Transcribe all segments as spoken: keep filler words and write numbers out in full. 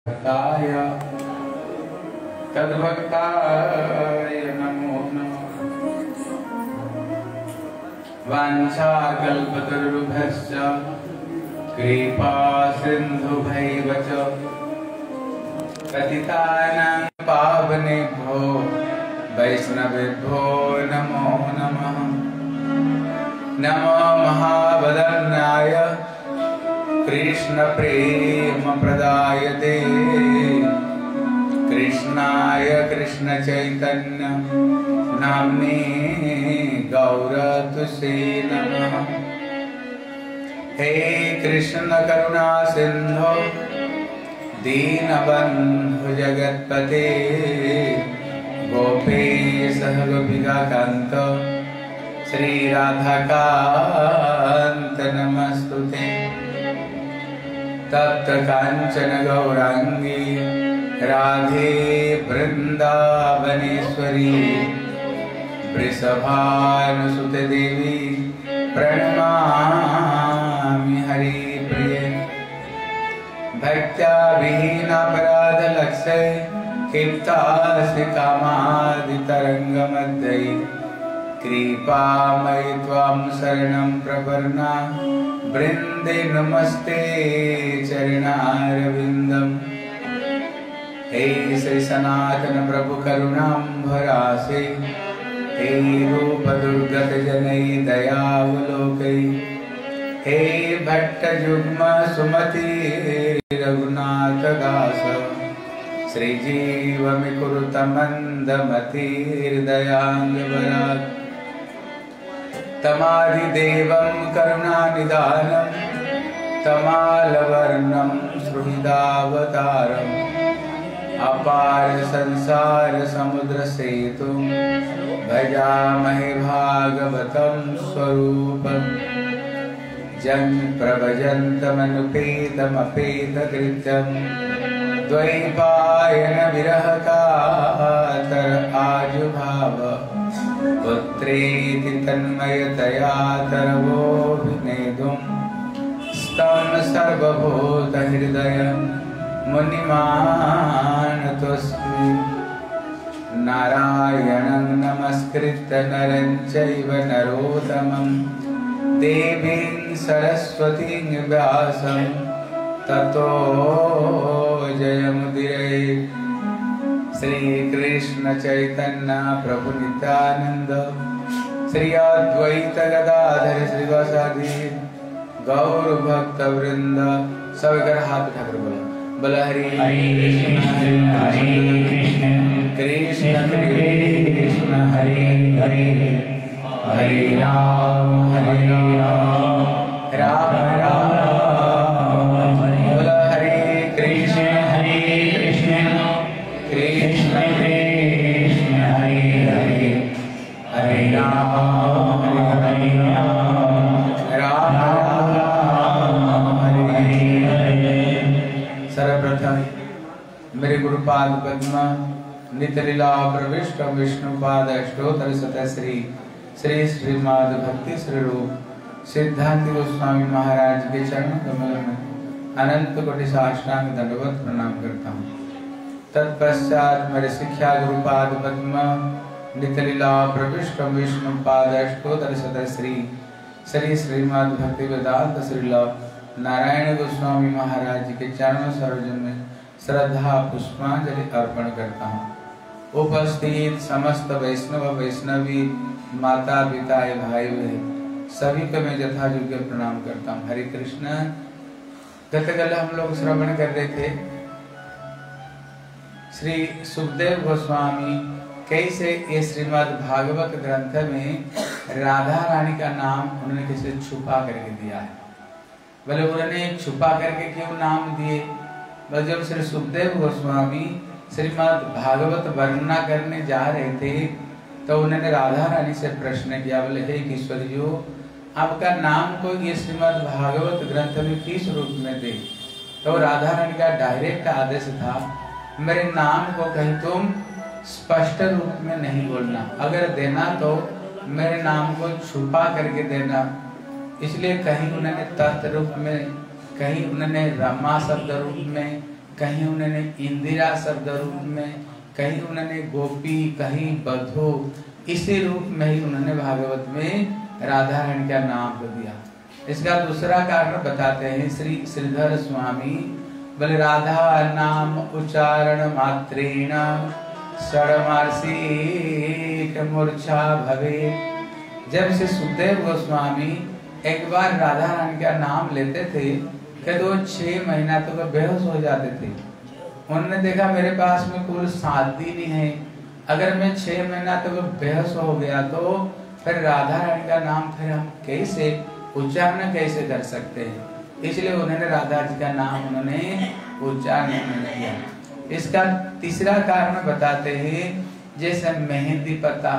भक्ताय तद्भक्ताय नमो नमः। वाञ्छाकल्पतरुभ्यश्च कृपा सिन्धुभैव च पतितानां पावनेभ्यो वैष्णवेभ्यो नमो नमः। नमो महावदन्याय कृष्ण प्रेम प्रदायते कृष्णाय कृष्ण चैतन्य नाम्ने गौरतुसे नमः। हे कृष्ण करुणा सिंधो दीनबंधु जगत्पते गोपेश गोपिकान्त श्री राधाकान्त नमस्तुते। तप्त कांचन गौरांगी राधे वृंदावनेश्वरी वृषभानुसुते देवी प्रणमामि हरिप्रिये। भक्त्या विहीनापराध लक्ष्य क्षिप्तास्य कामादितरङ्गमध्ये कृपामयि त्वां शरणं प्रपन्ना वृंदे नमस्ते चरणारविंदम। हे श्री सनातन प्रभु करुणाम्भरासे हे रूप दुर्गत जनई दयावलोकै। हे भट्ट जुग्म सुमति रघुनाथ दास श्रीजीवमि कुरुत मंदमति हृदयाङ्गवरात्। तमादिदेवं करुणानिधानं तमालवर्णं सुहृदावतारम् अपार संसार समुद्र सेतुं भजामहे भागवतं स्वरूपम्। जन प्रभजन्तमनुपेतमपेतकृत्यं द्वैपायन विरह कातर आजुभाव पुत्रेति तन्मयतया तरवोऽभिनेदुं स्तं सर्वभूत हृदय मुनिमानतोऽस्मि। नारायणं नमस्कृत्य नरं चैव नरोत्तमं देवीं सरस्वतीं व्यासं ततो जयमुदीरये। श्री कृष्ण चैतन्य प्रभु नित्यानंद श्री अद्वैत गदाधर श्रीवासादि गौर भक्त वृंद सब कर हाथ उठाकर बोला बोल हरि कृष्ण कृष्ण कृष्ण हरे हरे हरे राम हरे राम राम राम बोल हरे कृष्ण हरे कृष्ण कृष्ण कृष्ण हरे हरे हरे राम हरे राम राम राम हरे हरे। सर्वप्रथम मेरे गुरुपाद पद्म नितलीला प्रविष्ट विष्णुपाद अष्टोत्तर शतश्री श्री श्रीमद् भक्ति श्री रूप सिद्धांत गोस्वामी महाराज के चरण कमल में अनंत कोटि साष्टांग दंडवत प्रणाम करता हूँ। तत्पश्चात मेरे शिक्षा गुरुपाद पद्म नितलीला प्रविष्ट विष्णुपाद अष्टोत्तर शतश्री श्री श्रीमद् भक्ति वेदांत श्रीला नारायण गोस्वामी महाराज के चरण सरोज में श्रद्धा पुष्पांजलि अर्पण करता हूँ। उपस्थित समस्त वैष्णव वैष्णवी माता पिता भाई बहन सभी को मैं यथा योग्य प्रणाम करता हूँ। हरे कृष्ण। गतकाल हम लोग श्रवण कर रहे थे श्री सुखदेव गोस्वामी कैसे ये श्रीमद् भागवत ग्रंथ में राधा रानी का नाम उन्होंने कैसे छुपा करके दिया है। बोले उन्होंने छुपा करके क्यों नाम दिए? बस जब श्री सुखदेव गोस्वामी श्रीमद् भागवत वर्णना करने जा रहे थे तो उन्होंने राधा रानी से प्रश्न किया। बोले हे किशोर जी आपका नाम को ये श्रीमद् भागवत ग्रंथ में किस रूप में दे? तो राधा रानी का डायरेक्ट आदेश था मेरे नाम को कहीं तुम स्पष्ट रूप में नहीं बोलना, अगर देना तो मेरे नाम को छुपा करके देना। इसलिए कहीं उन्होंने तत्व रूप में, कहीं उन्होंने रमा शब्द रूप में, कहीं उन्होंने इंदिरा शब्द रूप में, कहीं उन्होंने गोपी, कहीं बधू, इसी रूप में ही उन्होंने भागवत में राधा रानी का नाम को दिया। इसका दूसरा कारण बताते हैं श्री श्रीधर स्वामी, बोले राधा नाम उच्चारण मात्रेण षडमार्षिक मूर्छा भवे। जब से सुखदेव गोस्वामी एक बार राधा रानी का नाम लेते थे कि वो छह महीना तक तो बेहोश हो जाते थे। उन्होंने देखा मेरे पास में कुल सात दिन ही है, अगर मैं छह महीना तक तो बेहोश हो गया तो फिर राधा रानी का नाम फिर हम कैसे उच्चारण कैसे कर सकते हैं, इसलिए उन्होंने राधा जी का नाम उन्होंने उच्चारण नहीं किया। इसका तीसरा कारण बताते हैं, जैसे मेहंदी पत्ता,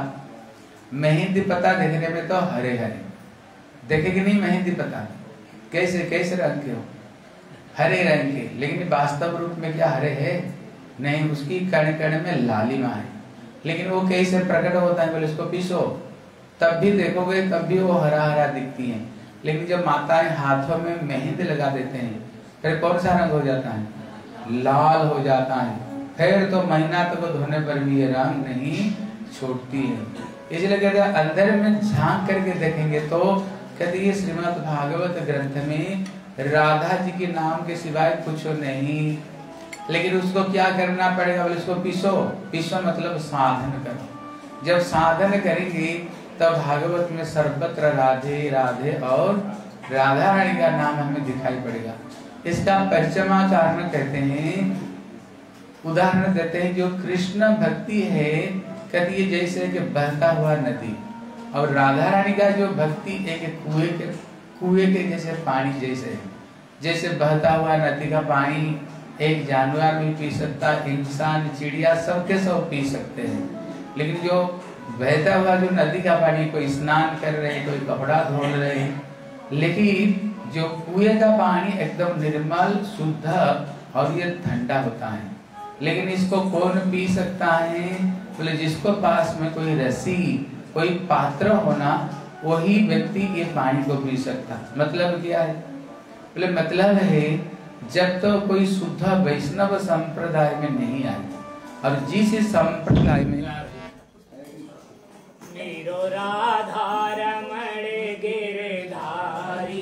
मेहंदी पत्ता देखने में तो हरे हरे देखे कि नहीं, मेहंदी पत्ता कैसे कैसे रंग के हो, हरे रंग के, लेकिन वास्तव रूप में क्या हरे है नहीं, उसकी कण कण में लालिमा है। लेकिन वो कैसे प्रकट होता है, बोले उसको पीसो तब भी देखोगे तब भी वो हरा हरा दिखती है। लेकिन जब माताएं हाथों में मेहंदी लगा देते हैं फिर कौन सा रंग हो जाता है, लाल हो जाता है। फिर तो महीना तक तो धोने पर भी ये रंग नहीं छोड़ती है। इसलिए कहते हैं अंदर में झांक करके देखेंगे तो कहते ये श्रीमद् भागवत ग्रंथ में राधा जी के नाम के सिवाय कुछ नहीं, लेकिन उसको क्या करना पड़ेगा, बोले उसको पीसो, पीसो मतलब साधन करो। जब साधन करेंगे तब भागवत में सर्वत्र राधे राधे और राधा रानी का नाम हमें दिखाई पड़ेगा। इसका पंचमा कारण कहते हैं, उदाहरण देते हैं, जो कृष्ण भक्ति है कहती है जैसे कि बहता हुआ नदी, और राधा रानी का जो भक्ति एक कुएं के कुएं के जैसे पानी जैसे है, जैसे बहता हुआ नदी का पानी एक जानवर भी पी सकता, इंसान चिड़िया सबके सब पी सकते हैं। लेकिन जो बहता हुआ जो नदी का पानी, कोई स्नान कर रहे हैं, कोई कपड़ा धो रहे हैं, लेकिन जो कुएं का पानी एकदम निर्मल शुद्ध और ये ठंडा होता है। लेकिन इसको कौन पी सकता है, बोले जिसको पास में कोई रस्सी कोई पात्र होना, वही व्यक्ति ये पानी को पी सकता। मतलब क्या है, बोले मतलब है जब तो कोई शुद्ध वैष्णव संप्रदाय में नहीं आए, और जिस संप्रदाय में नीरो राधा रमण गिरधारी,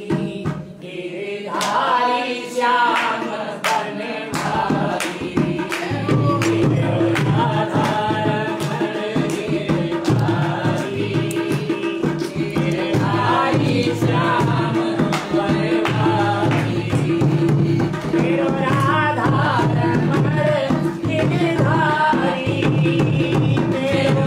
गिरधारी श्याम बनधारी, नीरो राधा रमण गिरधारी, गिरधारी श्याम बनधारी, नीरो राधा रमण गिरधारी, नीरो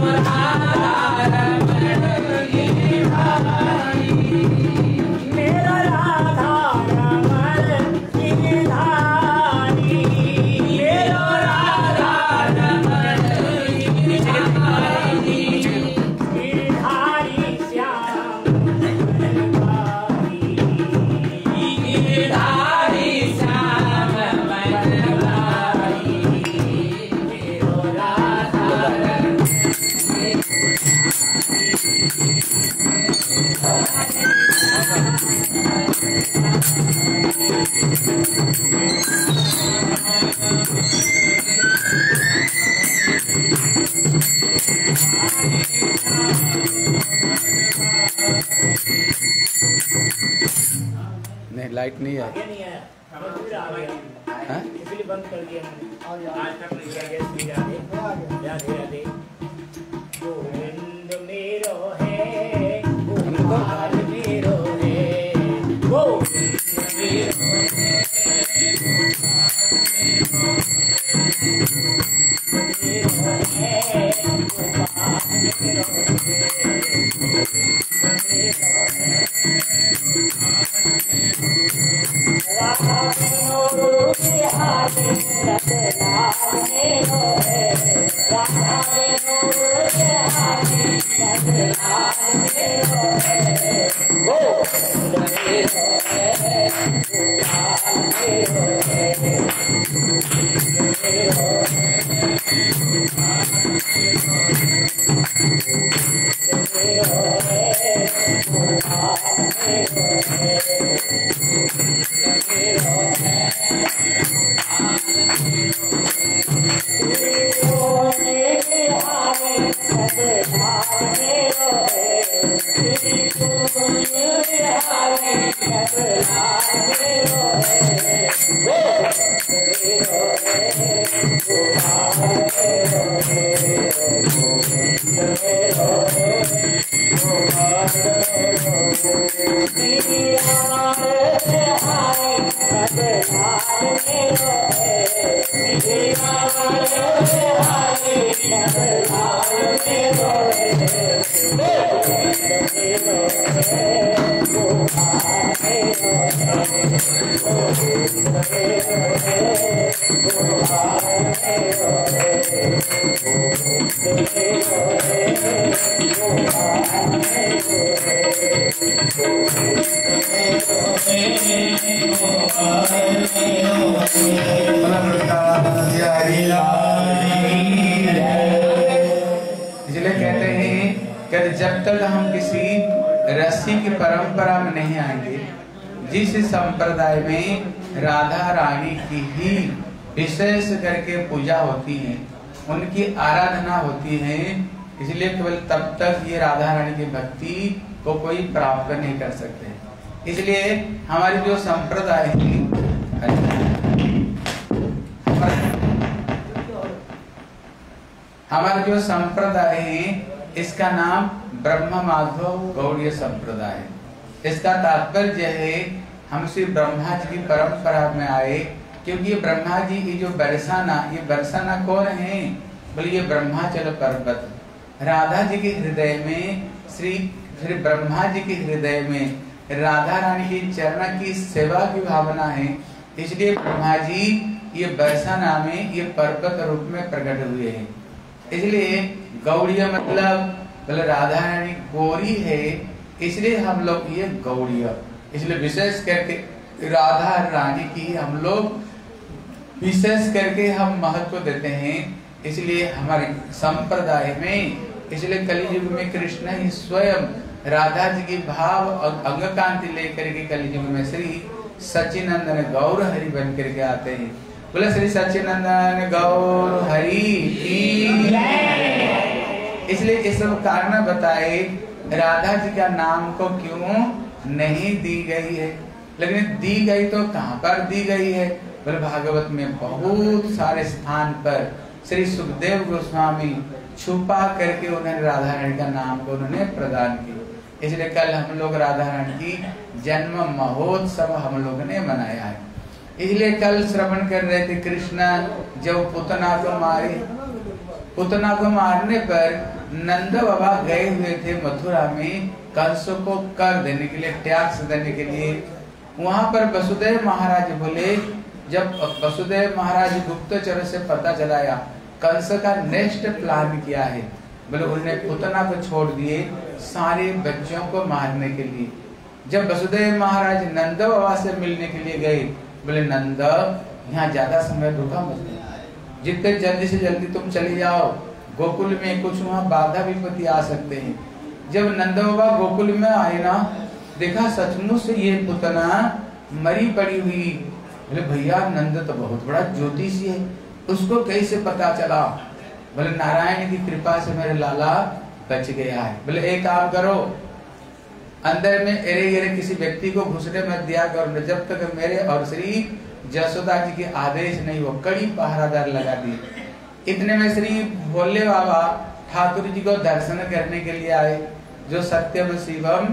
नहीं लाइट नहीं है, इसलिए बंद कर दिया मैंने, आज तक नहीं किया गया। इसलिए राधे राधे राधे गोविंद मेरो है, गोपाल मेरो है, गोविंद मेरो है, Thank you. जब तक हम किसी रस्सी की परंपरा में नहीं आएंगे, जिस संप्रदाय में राधा रानी की ही विशेष करके पूजा होती है, उनकी आराधना होती है, इसलिए केवल तब तक ये राधा रानी की भक्ति को कोई प्राप्त नहीं कर सकते। इसलिए हमारी जो संप्रदाय है, हमारा जो संप्रदाय है, इसका नाम ब्रह्म माधव गौड़ीय संप्रदाय है। इसका तात्पर्य है हम श्री ब्रह्मा जी की परंपरा में आए, क्योंकि ये ब्रह्मा जी ये जो बरसाना, ये बरसाना कौन है? बोले ये ब्रह्माचल पर्वत। राधा जी के हृदय में, श्री श्री ब्रह्मा जी के हृदय में राधा रानी की चरण की सेवा की भावना है, इसलिए ब्रह्मा जी ये बरसाना में ये पर्वत रूप में प्रकट हुए हैं। इसलिए गौड़ीय मतलब बोले राधा रानी गौरी है, इसलिए हम लोग ये गौड़ीय, इसलिए विशेष करके राधा रानी की हम लोग विशेष करके हम महत्व देते हैं। इसलिए हमारे संप्रदाय में, इसलिए कलियुग में कृष्ण ही स्वयं राधा जी की भाव और अंग कांति लेकर के कलियुग में श्री सच्चिनंदन गौर हरि बन करके आते हैं। बोले श्री सच्चिनंदन गौर हरि की। इसलिए इस सब कारण बताए राधा जी का नाम को क्यों नहीं दी गई है, लेकिन दी गई तो कहाँ पर दी गई है? बोले भागवत में बहुत सारे स्थान पर श्री सुखदेव गोस्वामी छुपा करके उन्हें राधा रानी का नाम को उन्होंने प्रदान किया। इसलिए कल हम लोग राधा रानी की जन्म महोत्सव हम लोग ने मनाया है। इसलिए कल श्रवण कर रहे थे, कृष्ण जब पुतना को मारे, पुतना को मारने पर नंद बाबा गए हुए थे मथुरा में कंस को कर देने के लिए, टैक्स देने के लिए। वहां पर वसुदेव महाराज बोले, जब वसुदेव महाराज गुप्तचर से पता चलाया कंस का नेक्स्ट प्लान किया है, बोले उन्होंने पुतना को छोड़ दिए सारे बच्चों को मारने के लिए। जब वसुदेव महाराज नंद बाबा से मिलने के लिए गए, बोले नंद यहाँ ज्यादा समय रुका मत, जितने जल्दी से जल्दी तुम चले जाओ, गोकुल में कुछ वहाँ बाधा विपत्ति आ सकते हैं। जब नंद बाबा गोकुल में आए ना, देखा सचमुच से ये पुतना मरी पड़ी हुई। बोले भैया नंद तो बहुत बड़ा ज्योतिषी है, उसको कैसे पता चला? बोले नारायण की कृपा से मेरे लाला बच गया है। बोले एक काम करो, अंदर में एरे गेरे किसी व्यक्ति को घुसने मत दिया करो, जब तक मेरे और श्री जसोदा जी के आदेश नहीं हो। कड़ी पहरादार लगा दिए। इतने में श्री भोले बाबा ठाकुर जी को दर्शन करने के लिए आए, जो सत्यम शिवम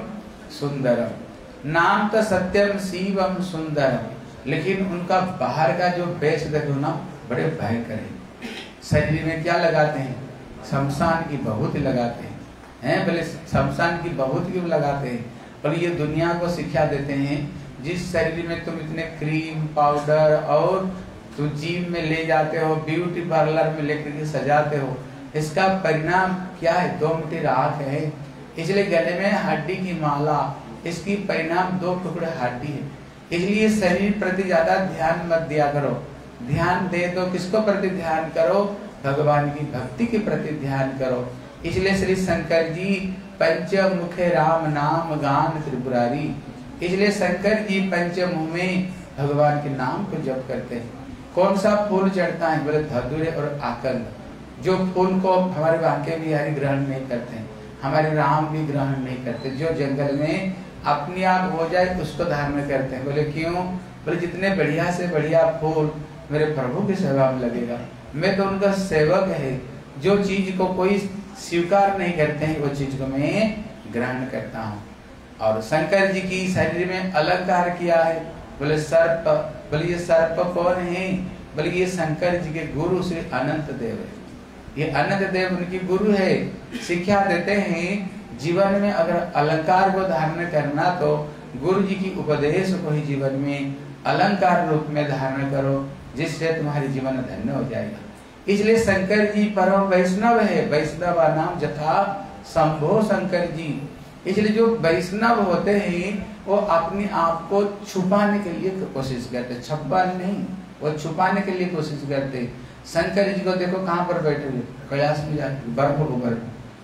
सुंदरम, नाम तो सत्यम शिवम सुंदरम, लेकिन उनका बाहर का जो वेश देखो ना, बड़े भयंकर है। शरीर में क्या लगाते हैं? शमशान की बहुत लगाते हैं, हैं बोले शमशान की बहुत क्यों लगाते हैं? और ये दुनिया को शिक्षा देते हैं, जिस शरीर में तुम इतने क्रीम पाउडर और तुम जिम में ले जाते हो, ब्यूटी पार्लर में लेकर के सजाते हो, इसका परिणाम क्या है? दो मुट्ठी राख है। इसलिए गले में हड्डी की माला, इसकी परिणाम दो टुकड़े हड्डी है। इसलिए शरीर प्रति ज्यादा ध्यान मत दिया करो। ध्यान दे तो किसको प्रति ध्यान करो? भगवान की भक्ति के प्रति ध्यान करो। इसलिए श्री शंकर जी पंचमुखे राम नाम गान त्रिपुरारी, इसलिए शंकर जी पंचमुख में भगवान के नाम को जप करते हैं। कौन सा फूल चढ़ता है? बोले धतूरे और आकंद। जो फूल को हमारे बांके बिहारी ग्रहण नहीं करते हैं, हमारे राम भी ग्रहण नहीं करते। जो जंगल में अपने आप हो जाए उसको धारण करते हैं। बोले क्यों? बोले जितने बढ़िया से बढ़िया फूल मेरे प्रभु की सेवा में लगेगा, मैं तो उनका सेवक है। जो चीज को कोई स्वीकार नहीं करते हैं, वो चीज को मैं ग्रहण करता हूँ। और शंकर जी की शरीर में अलंकार किया है। बोले सर्प, बोले ये सर्प कौन है? बोले ये शंकर जी के गुरु श्री अनंत देव है। ये अनंत देव उनकी गुरु है। शिक्षा देते हैं जीवन में अगर अलंकार को धारण करना तो गुरु जी की उपदेश को ही जीवन में अलंकार रूप में धारण करो, जिससे तुम्हारी जीवन धन्य हो जाएगा। इसलिए शंकर जी परम वैष्णव है। वैष्णव नाम जथा शंभो शंकर जी। इसलिए जो वैष्णव होते हैं वो अपने आप को छुपाने के लिए कोशिश करते, छप्पन नहीं, वो छुपाने के लिए कोशिश करते। शंकर जी को देखो कहाँ पर बैठे हुए, कैलाश में जाके बर्फ को बर्फ,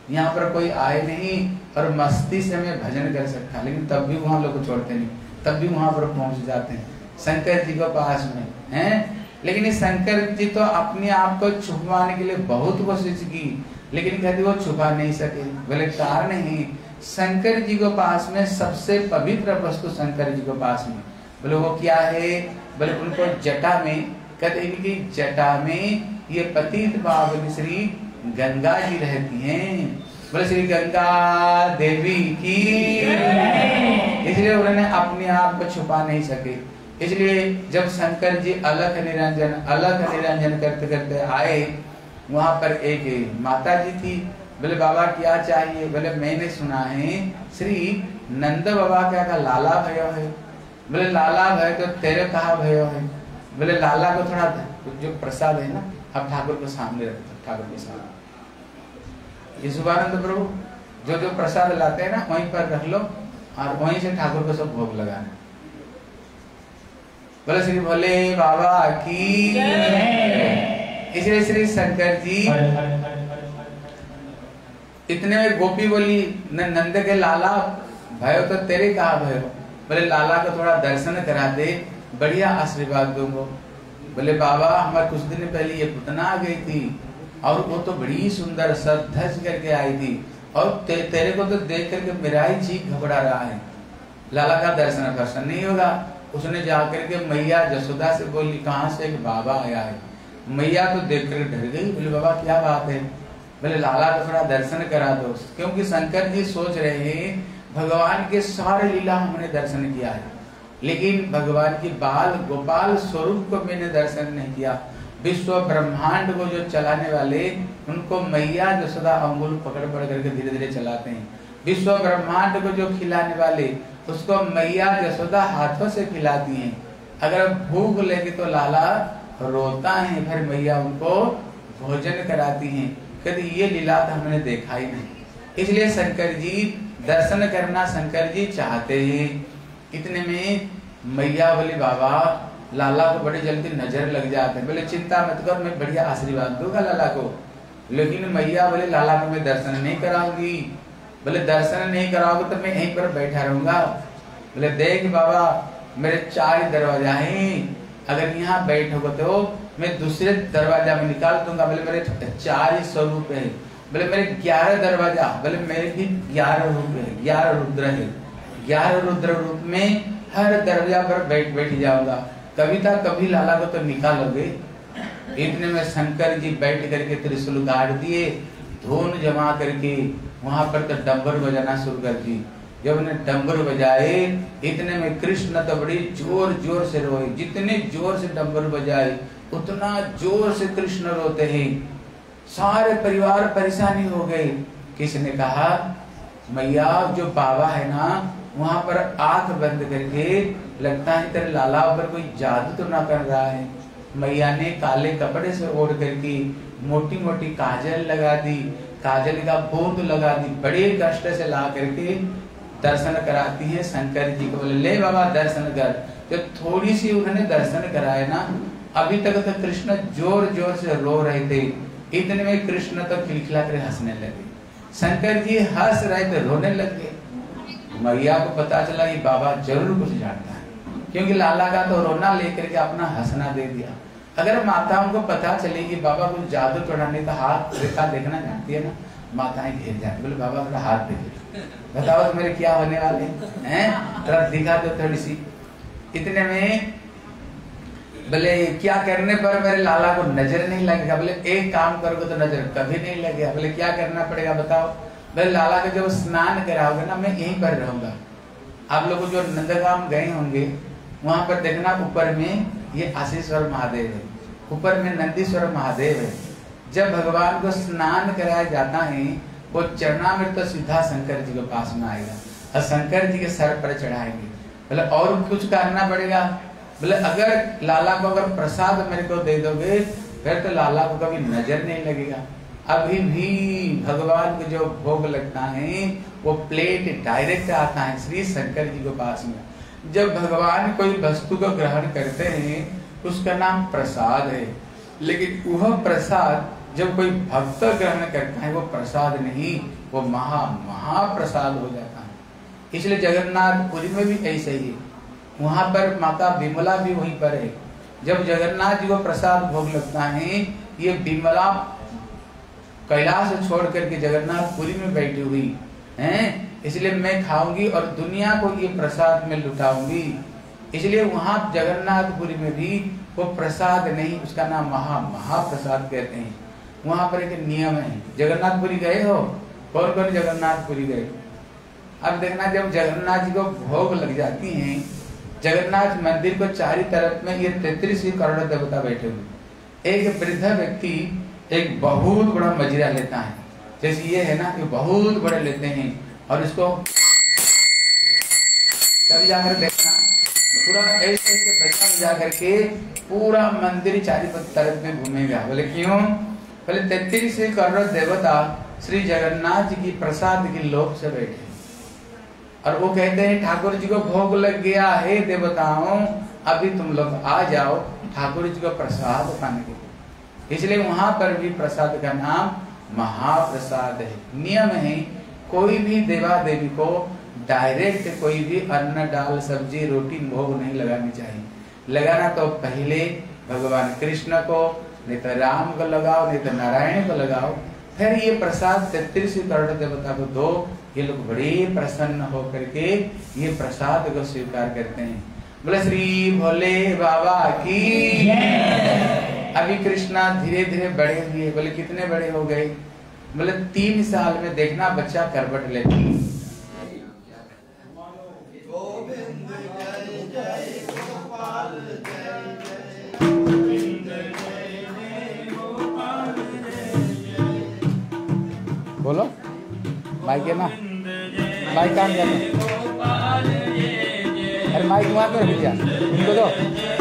यहाँ पर कोई आए नहीं और मस्ती से मैं भजन कर सकता, लेकिन तब भी वहाँ लोग छोड़ते नहीं, तब भी वहाँ पर पहुँच जाते हैं शंकर जी के पास में हैं। लेकिन ये शंकर जी तो अपने आप को छुपाने के लिए बहुत कोशिश की, लेकिन कहते वो छुपा नहीं सके। बोले कारण ही शंकर जी के पास में सबसे पवित्र वस्तु शंकर जी के पास में, बोले वो क्या है? बोले उनको जटा में, कहते हैं कि जटा में ये पतित पावन श्री गंगा जी रहती हैं। बोले श्री गंगा देवी की, इसलिए उन्होंने अपने आप को छुपा नहीं सके। इसलिए जब शंकर जी अलख निरंजन अलख निरंजन करते करते आए, वहां पर एक माता जी थी। बोले बाबा क्या चाहिए? बोले मैंने सुना है श्री नंद बाबा क्या का लाला भयो है। बोले लाला भय तो तेरे कहा भयो है? बोले लाला को थोड़ा जो प्रसाद है ना, अब ठाकुर को सामने रखते, ठाकुर के सामने ये शुभानंद प्रभु जो जो प्रसाद लाते हैं ना वहीं पर रख लो और वहीं से ठाकुर को सब भोग लगाना। बोले श्री भोले बाबा की। इसलिए श्री शंकर जी इतने में गोपी बोली नंद के लाला भयो तो तेरे कहा भयो? बोले लाला को थोड़ा दर्शन करा दे, बढ़िया आशीर्वाद दूंगा। बोले बाबा हमारे कुछ दिन पहले ये पुतना आ गई थी और वो तो बड़ी सुंदर सज धज करके आई थी और ते, तेरे को तो देख करके मेरा ही जी घबरा रहा है, लाला का दर्शन दर्शन नहीं होगा। उसने जाकर के मैया जसोदा से बोली कहाँ से एक बाबा आया है। मैया तो देख कर डर गई, बोले बाबा क्या बात है? बोले लाला को थोड़ा दर्शन करा दो, क्योंकि शंकर जी सोच रहे हैं भगवान के सारे लीला हमने दर्शन किया है, लेकिन भगवान की बाल गोपाल स्वरूप को मैंने दर्शन नहीं किया। विश्व ब्रह्मांड को जो चलाने वाले उनको मैया जसोदा अंगुल पकड़ पकड़ करके धीरे धीरे चलाते हैं। विश्व ब्रह्मांड को जो खिलाने वाले उसको मैया जसोदा हाथों से खिलाती हैं। अगर भूख लगे तो लाला रोता है, फिर मैया उनको भोजन कराती हैं। कहते ये लीला तो हमने देखा ही नहीं। इसलिए शंकर जी दर्शन करना शंकर जी चाहते हैं। इतने में मैया बोली बाबा लाला को बड़ी जल्दी नजर लग जाते हैं। बोले चिंता मत कर, मैं बढ़िया आशीर्वाद दूंगा लाला को। लेकिन मैया बोले लाला को मैं दर्शन नहीं कराऊंगी। बोले दर्शन नहीं कराओगे तो मैं यहीं पर बैठा रहूंगा। बोले देख बाबा मेरे चार दरवाजा हैं, अगर यहाँ बैठोगे तो मैं दूसरे दरवाजा में निकाल दूंगा। बोले मेरे चार ही स्वरूप है। बोले मेरे ग्यारह दरवाजा, बोले मेरे भी ग्यारह रूप है, ग्यारह रुद्र है। ग्यारह रुद्र रूप में हर दरवाजा पर बैठ बैठ जाऊंगा। कविता कभी लाला को तो निकालोगे। इतने में शंकर जी बैठ करके त्रिशूल गाड़ दिए, धुन जमा करके वहां पर तो डंबर बजाना शुरू कर दी। जब उन्हें डंबर बजाए इतने में कृष्ण तो बड़ी जोर जोर से रोए। जितने जोर से डंबर बजाए उतना जोर से कृष्ण रोते हैं। सारे परिवार परेशानी हो गए। किसने कहा मैया जो बाबा है ना वहां पर आंख बंद करके लगता है तेरे लाला पर कोई जादू तो ना कर रहा है। मैया ने काले कपड़े से ओढ़ करके मोटी मोटी काजल लगा दी, काजल का बूंद लगा दी, बड़े कष्ट से ला करके दर्शन कराती है शंकर जी को। बोले ले बाबा दर्शन कर। जब थोड़ी सी उन्होंने दर्शन कराया ना, अभी तक तो कृष्ण जोर जोर से रो रहे थे। इतने में कृष्ण तो खिलखिला कर हंसने लगे। शंकर जी हंस रहे थे, रोने लगे। मैया को पता चला कि बाबा जरूर कुछ जानता है, क्योंकि लाला का तो रोना लेकर के अपना हंसना दे दिया। अगर माताओं को पता चले कि बाबा कुछ जादू टोनाने का हाथ रेखा देखना जानती है ना, माताएं घेर जाती। बोले बाबा मेरा हाथ देख, बताओ तो मेरे क्या होने वाले हैं, थोड़ा दिखा दो थोड़ी सी। इतने में बोले क्या करने पर मेरे लाला को नजर नहीं लगेगा। बोले एक काम करोगे तो नजर कभी नहीं लगेगा। बोले क्या करना पड़ेगा बताओ। बोले लाला का जब स्नान कराओगे ना मैं यहीं पर रहूंगा। आप लोग जो नंदगाम गए होंगे वहां पर देखना ऊपर में ये आशीश्वर महादेव है, ऊपर में नंदीश्वर महादेव है। जब भगवान को स्नान कराया जाता है वो चरणामृत तो सीधा शंकर जी के पास में आएगा और शंकर जी के सर पर चढ़ाएंगे। बोले और कुछ करना पड़ेगा। बोले अगर लाला को अगर प्रसाद मेरे को दे दोगे फिर तो लाला को कभी नजर नहीं लगेगा। अभी भी भगवान को जो भोग लगता है वो प्लेट डायरेक्ट आता है श्री शंकर जी के पास में। जब भगवान कोई वस्तु को ग्रहण करते हैं उसका नाम प्रसाद है, लेकिन वह प्रसाद जब कोई भक्त ग्रहण करता है वो प्रसाद नहीं, वो महा महाप्रसाद हो जाता है। इसलिए जगन्नाथपुरी में भी ऐसे ही है, वहां पर माता विमला भी वहीं पर है। जब जगन्नाथ जी को प्रसाद भोग लगता है, ये विमला कैलाश छोड़ करके जगन्नाथपुरी में बैठी हुई हैं, इसलिए मैं खाऊंगी और दुनिया को ये प्रसाद में लुटाऊंगी। इसलिए वहां जगन्नाथपुरी में भी वो प्रसाद नहीं, उसका नाम महा महाप्रसाद कहते हैं। वहां पर एक नियम है। जगन्नाथपुरी गए हो? कौन कौन जगन्नाथपुरी गए? अब देखना, जब जगन्नाथ जी को भोग लग जाती हैं, जगन्नाथ मंदिर को चारी तरफ में ये तैतीस करोड़ देवता बैठे हुए। एक वृद्ध व्यक्ति एक बहुत बड़ा मजीरा लेता है, जैसे ये है ना, कि बहुत बड़े लेते हैं और इसको कभी जाकर देखना, पूरा ऐसे ऐसे बजा में जाकर के पूरा मंदिर चारी तरफ में घूमेगा। बोले क्यों? बोले तैतीस करोड़ देवता श्री जगन्नाथ जी की प्रसाद की लोभ से बैठे और वो कहते हैं ठाकुर जी को भोग लग गया है देवताओं, अभी तुम लोग आ जाओ ठाकुर जी को प्रसाद खाने के लिए। इसलिए वहां पर भी प्रसाद का नाम महाप्रसाद है। नियम है, कोई भी देवा देवी को डायरेक्ट कोई भी अन्न दाल सब्जी रोटी भोग नहीं लगानी चाहिए। लगाना तो पहले भगवान कृष्ण को, नहीं तो राम को लगाओ, नहीं तो नारायण को लगाओ, फिर ये प्रसाद तैतीस करोड़ देवता को दो। ये लोग बड़े प्रसन्न होकर के ये प्रसाद को स्वीकार करते हैं। बोले श्री भोले बाबा की। अभी कृष्णा धीरे धीरे बड़े हुए। बोले कितने बड़े हो गए? बोले तीन साल में देखना बच्चा करवट लेती। बोलो माइक है ना, माइक काम करना, अरे माइक वहां पर भैया उनको दो।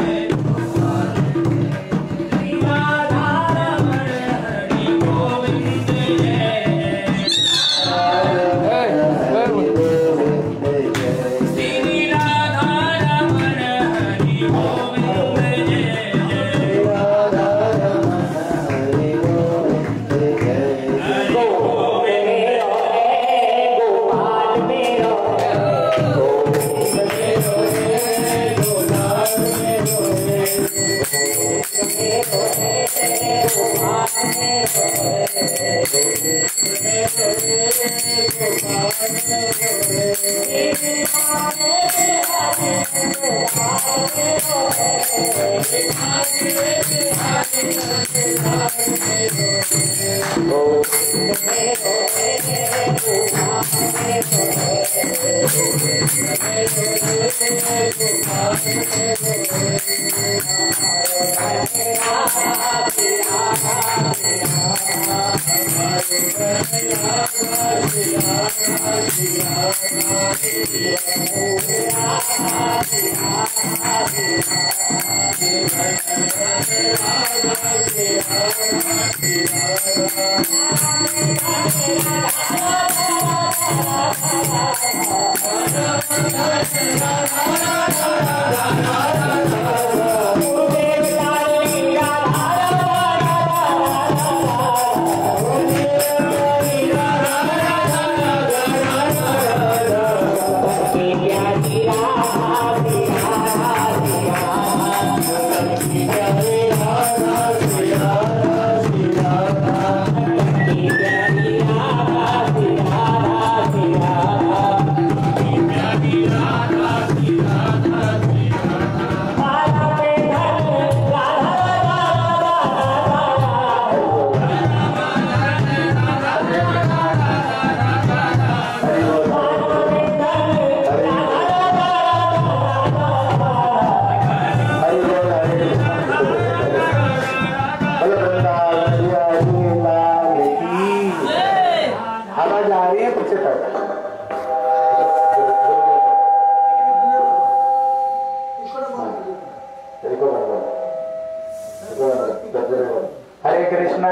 हरे कृष्णा।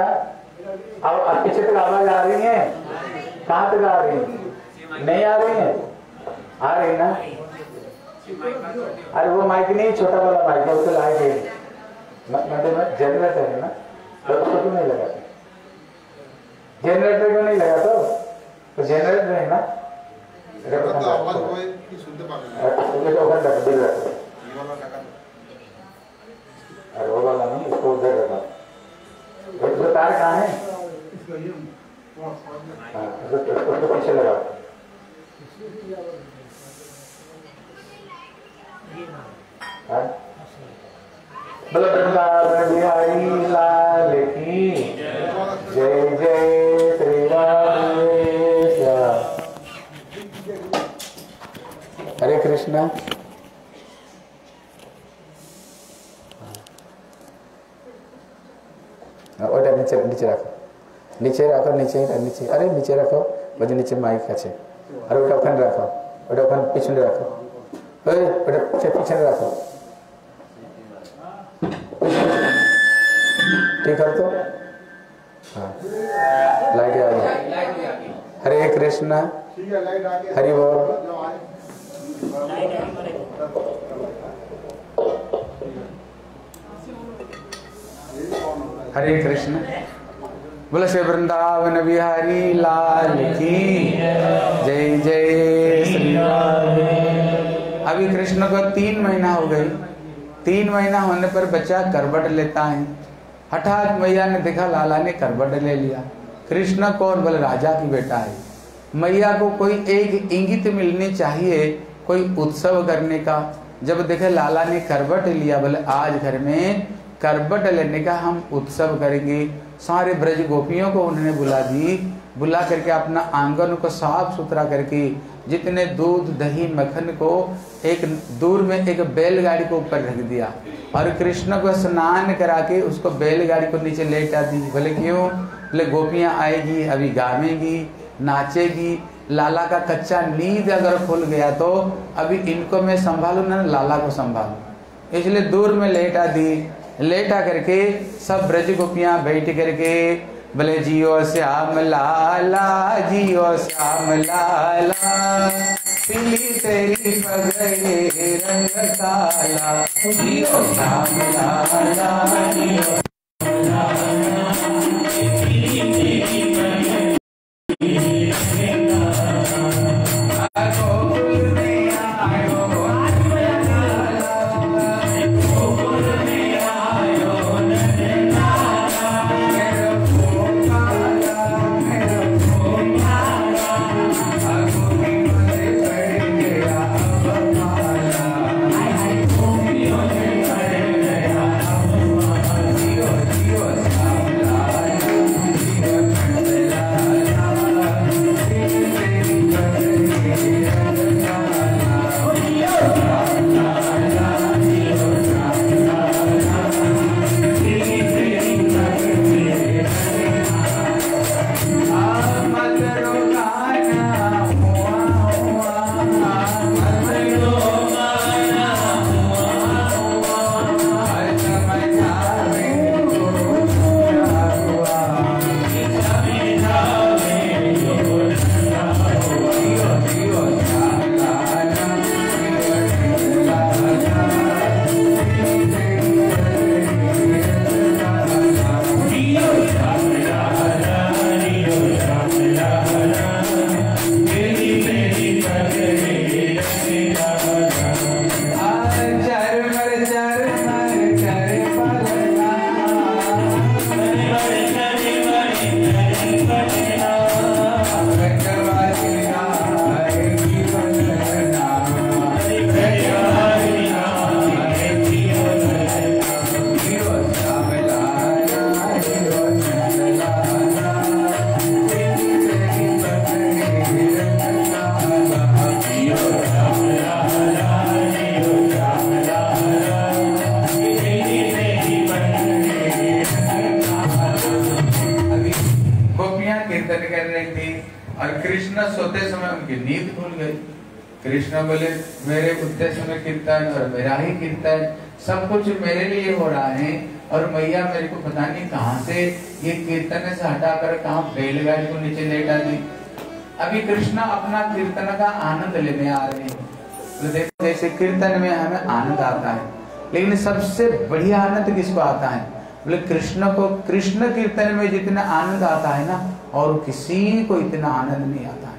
अब पीछे तक आवाज आ रही है? कहाँ तक आ रही है? नहीं आ रही है? आ रही ना? अरे वो माइक नहीं, छोटा वाला माइक है, उसे लाए गए जनरेटर है ना, तो उसको क्यों नहीं लगाते? है ना এটা তো আওয়াজ হয় কি শুনতে পাবেন এটা ওখানে দেখা দিল और वो वाला नहीं इसको उधर रखा इसको तार कहाँ है इसको ये हाँ इसको इसको पीछे लगा हाँ बोलो वृंदावन बिहारी लाल की जय जय श्री राधेश्याम हरे कृष्णा ওটা নিচে নিচে রাখো নিচে রাখো নিচে নিচে আরে নিচে রাখো ওই যে নিচে মাইক আছে আর ওটা ওখানে রাখো ওটা ওখানে পিছনে রাখো ওই ওটা পিছনে রাখো ठीक है तो हाँ लाइट आ गई हरे कृष्णा हरि बोल हरे कृष्ण बोले श्री वृंदावन बिहारी लाल की जय जय श्री राधे। अभी कृष्ण को तीन महीना हो गए। तीन महीना होने पर बच्चा करवट लेता है। हठात मैया ने देखा लाला ने करवट ले लिया। कृष्ण कौन? बोले राजा की बेटा है। मैया को कोई एक इंगित मिलनी चाहिए कोई उत्सव करने का। जब देखे लाला ने करवट लिया बोले आज घर में करवट लेने का हम उत्सव करेंगे। सारे ब्रज गोपियों को उन्होंने बुला दी। बुला करके अपना आंगन को साफ सुथरा करके जितने दूध दही मक्खन को एक दूर में एक बैलगाड़ी को ऊपर रख दिया और कृष्ण को स्नान करा के उसको बैलगाड़ी को नीचे लेटा दी। बोले क्यों? बोले गोपियां आएगी अभी गावेंगी नाचेगी। लाला का कच्चा नींद अगर खुल गया तो अभी इनको मैं संभालू ना लाला को संभालू, इसलिए दूर में लेटा दी। लेटा करके सब ब्रज गोपियां बैठ करके बोले जियो श्याम लाला जियो श्याम लाला पीली तेरी पगड़ी रंग काला जियो श्याम लाला जियो कृष्ण बोले मेरे उद्देश्य में कीर्तन और मेरा ही कीर्तन सब कुछ मेरे लिए हो रहा है और मैया मेरे को पता नहीं कहाँ से ये कीर्तन से हटाकर कहाँ बैलगाड़ी को नीचे लेटा दी। अभी कृष्ण अपना कीर्तन का आनंद लेने आ रहे हैं। तो देखो जैसे कीर्तन में हमें आनंद आता है, लेकिन सबसे बढ़िया आनंद किसको आता है? बोले कृष्ण को। कृष्ण कीर्तन में जितना आनंद आता है ना और किसी को इतना आनंद नहीं आता है।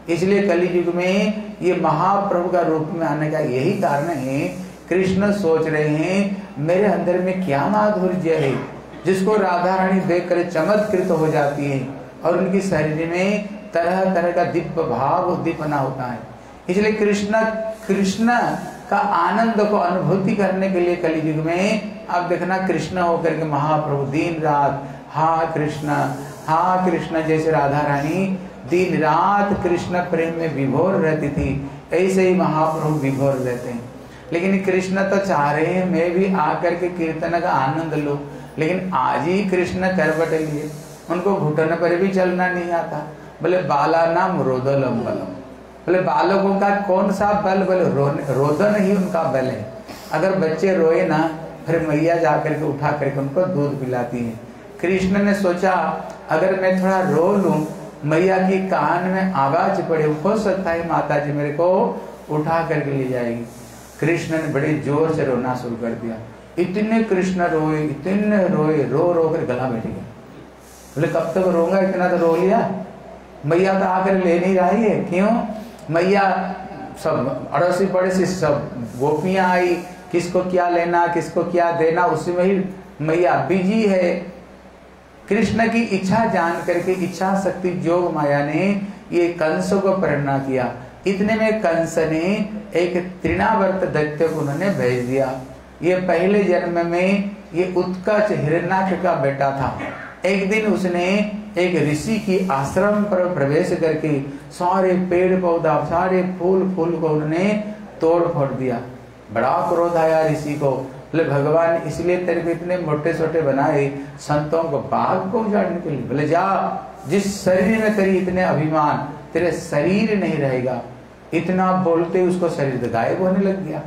इसलिए कलयुग में ये महाप्रभु का रूप में आने का यही कारण है। कृष्ण सोच रहे हैं मेरे अंदर में क्या माधुर्य है जिसको राधा रानी देख कर चमत्कृत हो जाती है और उनकी शरीर में तरह तरह का दिव्य भाव उद्दीपना होता है। इसलिए कृष्ण कृष्ण का आनंद को अनुभूति करने के लिए कलयुग में आप देखना कृष्ण होकर के महाप्रभु दिन रात हा कृष्ण हा कृष्ण, जैसे राधा रानी दिन रात कृष्ण प्रेम में विभोर रहती थी, ऐसे ही महाप्रभु विभोर रहते हैं। लेकिन कृष्ण तो चाह रहे हैं मैं भी आकर के कीर्तन का आनंद लूं, लेकिन आज ही कृष्ण करवट लिए, उनको घुटन पर भी चलना नहीं आता। बोले बाला नाम रोदलम बलम, बोले बालकों का कौन सा बल, बोले रोदन ही उनका बल है। अगर बच्चे रोए ना फिर मैया जाकर के उठा करके उनको दूध पिलाती है। कृष्ण ने सोचा अगर मैं थोड़ा रो लूं, मैया की कान में आवाज पड़े, हो सकता है माता जी मेरे को उठा करके ले जाएगी। कृष्ण ने बड़े जोर से रोना शुरू कर दिया। इतने कृष्ण रोए इतने रोए, रो रो कर गला बैठ गया। बोले कब तक रोऊंगा, इतना तो रो लिया, मैया तो आकर ले नहीं रही है। क्यों? मैया सब अड़ोसी पड़ोसी सब गोपियां आई, किसको क्या लेना किसको क्या देना, उसी में ही मैया बिजी है। कृष्ण की इच्छा जान करके इच्छा शक्ति जोग माया ने ये कंस को प्रेरणा किया। इतने में कंस ने एक तृणावर्त दैत्य को उन्होंने भेज दिया। ये पहले जन्म में ये उत्कच हिरण्याक्ष का बेटा था। एक दिन उसने एक ऋषि की आश्रम पर प्रवेश करके सारे पेड़ पौधा सारे फूल फूल को उन्होंने तोड़ फोड़ दिया। बड़ा क्रोध आया ऋषि को। बोले भगवान इसलिए तेरे को इतने मोटे छोटे बनाए संतों को बाघ को उजाड़ने के लिए। बोले जा, जिस शरीर में तेरी इतने अभिमान, तेरे शरीर नहीं रहेगा। इतना बोलते उसको शरीर गायब होने लग गया।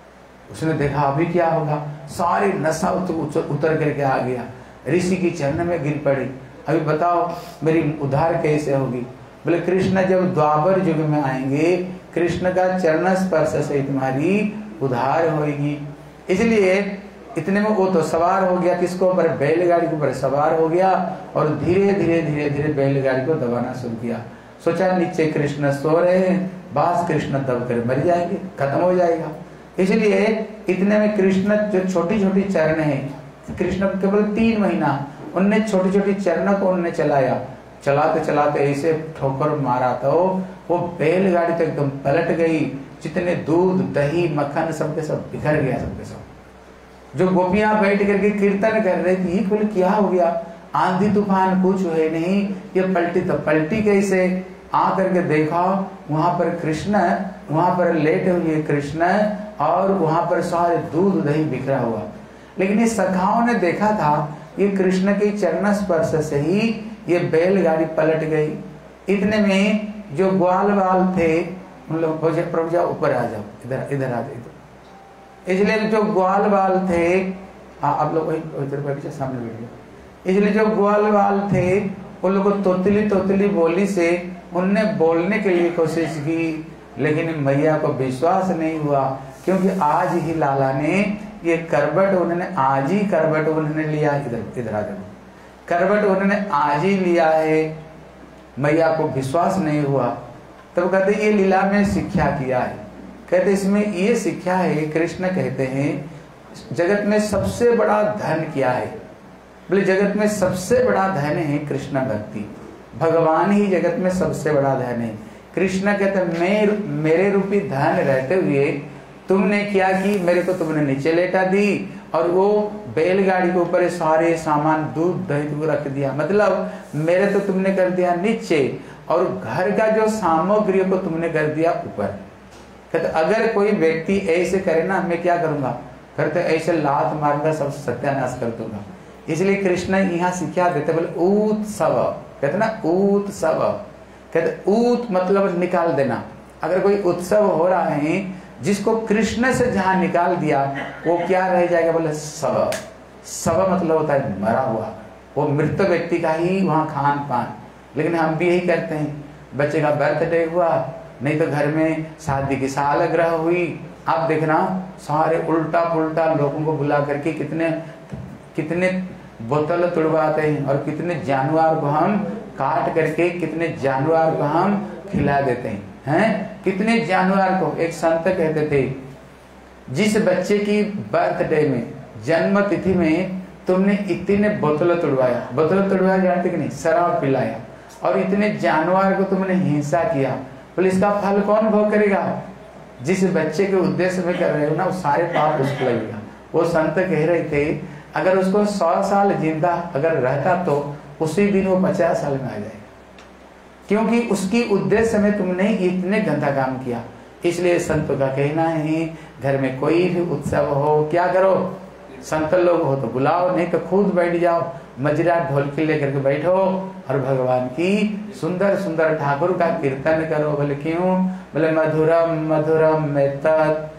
उसने देखा अभी क्या होगा, सारी नशा उतर, उतर करके आ गया, ऋषि की चरण में गिर पड़ी। अभी बताओ मेरी उद्धार कैसे होगी। बोले कृष्ण जब द्वापर युग में आएंगे, कृष्ण का चरण स्पर्श से तुम्हारी उद्धार होगी। इसलिए इतने में वो तो सवार हो गया, किसको ऊपर, बैलगाड़ी के ऊपर सवार हो गया और धीरे धीरे धीरे धीरे बैलगाड़ी को दबाना शुरू किया। सोचा नीचे कृष्ण सो रहे हैं, बास कृष्ण दब कर मर जाएंगे, खत्म हो जाएगा। इसलिए इतने में कृष्ण जो छोटी छोटी चरण है, कृष्ण केवल तीन महीना उनने छोटी छोटी चरण को उन्होंने चलाया। चलाते चलाते ऐसे ठोकर मारा तो वो बैलगाड़ी तो एकदम पलट गई। जितने दूध दही मक्खन सबके सब बिखर गया, सबके सब। जो गोपियां बैठ करके कीर्तन कर रही थी, बोले क्या हो गया, आंधी तूफान कुछ है नहीं, ये पलटी तो पलटी कैसे। आ करके देखा वहां पर कृष्ण, वहां पर लेटे हुए कृष्ण और वहां पर सारे दूध दही बिखरा हुआ। लेकिन ये सखाओं ने देखा था ये कृष्ण के चरण स्पर्श से ही ये बैलगाड़ी पलट गई। इतने में जो ग्वाल बाल थे उन लोग प्रभु जाओ ऊपर आ जाओ, इधर इधर आ जाओ। इसलिए जो ग्वाल बाल थे, आप लोग इधर बैठ जाओ, सामने बैठ जाओ। इसलिए जो ग्वाल बाल थे उन लोगों को तोतली तोतली बोली से उनने बोलने के लिए कोशिश की, लेकिन मैया को विश्वास नहीं हुआ। क्योंकि आज ही लाला ने ये करबट उन्होंने आज ही करबट उन्होंने लिया, इधर इधर आ जाओ, करबट उन्होंने आज ही लिया है। मैया को विश्वास नहीं हुआ। तब तो कहते ये लीला में शिक्षा किया है। कहते इसमें ये शिक्षा है, कृष्ण कहते हैं जगत में सबसे बड़ा धन क्या है। बोले जगत में सबसे बड़ा धन है कृष्ण भक्ति। भगवान ही जगत में सबसे बड़ा धन है। कृष्ण कहते मैं मेरे रूपी धन रहते हुए तुमने क्या की, मेरे को तुमने नीचे लेटा दी और वो बैलगाड़ी के ऊपर सारे सामान दूध दही को रख दिया। मतलब मेरे तो तुमने कर दिया नीचे और घर का जो सामग्री को तुमने कर दिया ऊपर। कहते अगर कोई व्यक्ति ऐसे करे ना, मैं क्या करूंगा, करते ऐसे लात मारूंगा, सब सत्यानाश कर दूंगा। इसलिए कृष्ण यहाँ शिक्षा देते, बोले उत्सव, कहते ना उत्सव, कहते ऊत मतलब निकाल देना। अगर कोई उत्सव हो रहा है जिसको कृष्ण से जहां निकाल दिया वो क्या रह जाएगा, बोले शव। शव मतलब होता है मरा हुआ, वो मृत व्यक्ति का ही वहां खान पान। लेकिन हम भी यही करते हैं, बच्चे का बर्थडे हुआ, नहीं तो घर में शादी की सालगिरह हुई, आप देखना सारे उल्टा पुल्टा लोगों को बुला करके कितने कितने बोतल तुड़वाते हैं और कितने जानवर को हम काट करके, कितने जानवर को हम खिला देते हैं, हैं? कितने जानवर को, एक संत कहते थे, जिस बच्चे की बर्थडे में, जन्म तिथि में तुमने इतने बोतल तोड़वाया, बोतल तोड़वाया जानते कि नहीं, शराब पिलाया, और इतने जानवर को तुमने हिंसा किया, बोले इसका फल कौन भोग करेगा? जिस बच्चे के उद्देश्य में कर रहे हो ना, वो सारे पाप उसको लगेगा। वो संत कह रहे थे अगर उसको सौ साल जिंदा अगर रहता तो उसी दिन वो पचास साल में आ जाएगा, क्योंकि उसकी उद्देश्य में तुमने इतने गंदा काम किया। इसलिए संतों का कहना है घर में कोई भी उत्सव हो, क्या करो, संत लोग हो तो बुलाओ, नहीं तो खुद बैठ जाओ, मजरा ढोलकी लेकर के बैठो और भगवान की सुंदर सुंदर ठाकुर का कीर्तन करो। बोले क्यों? बोले मधुरम मधुरम में तत्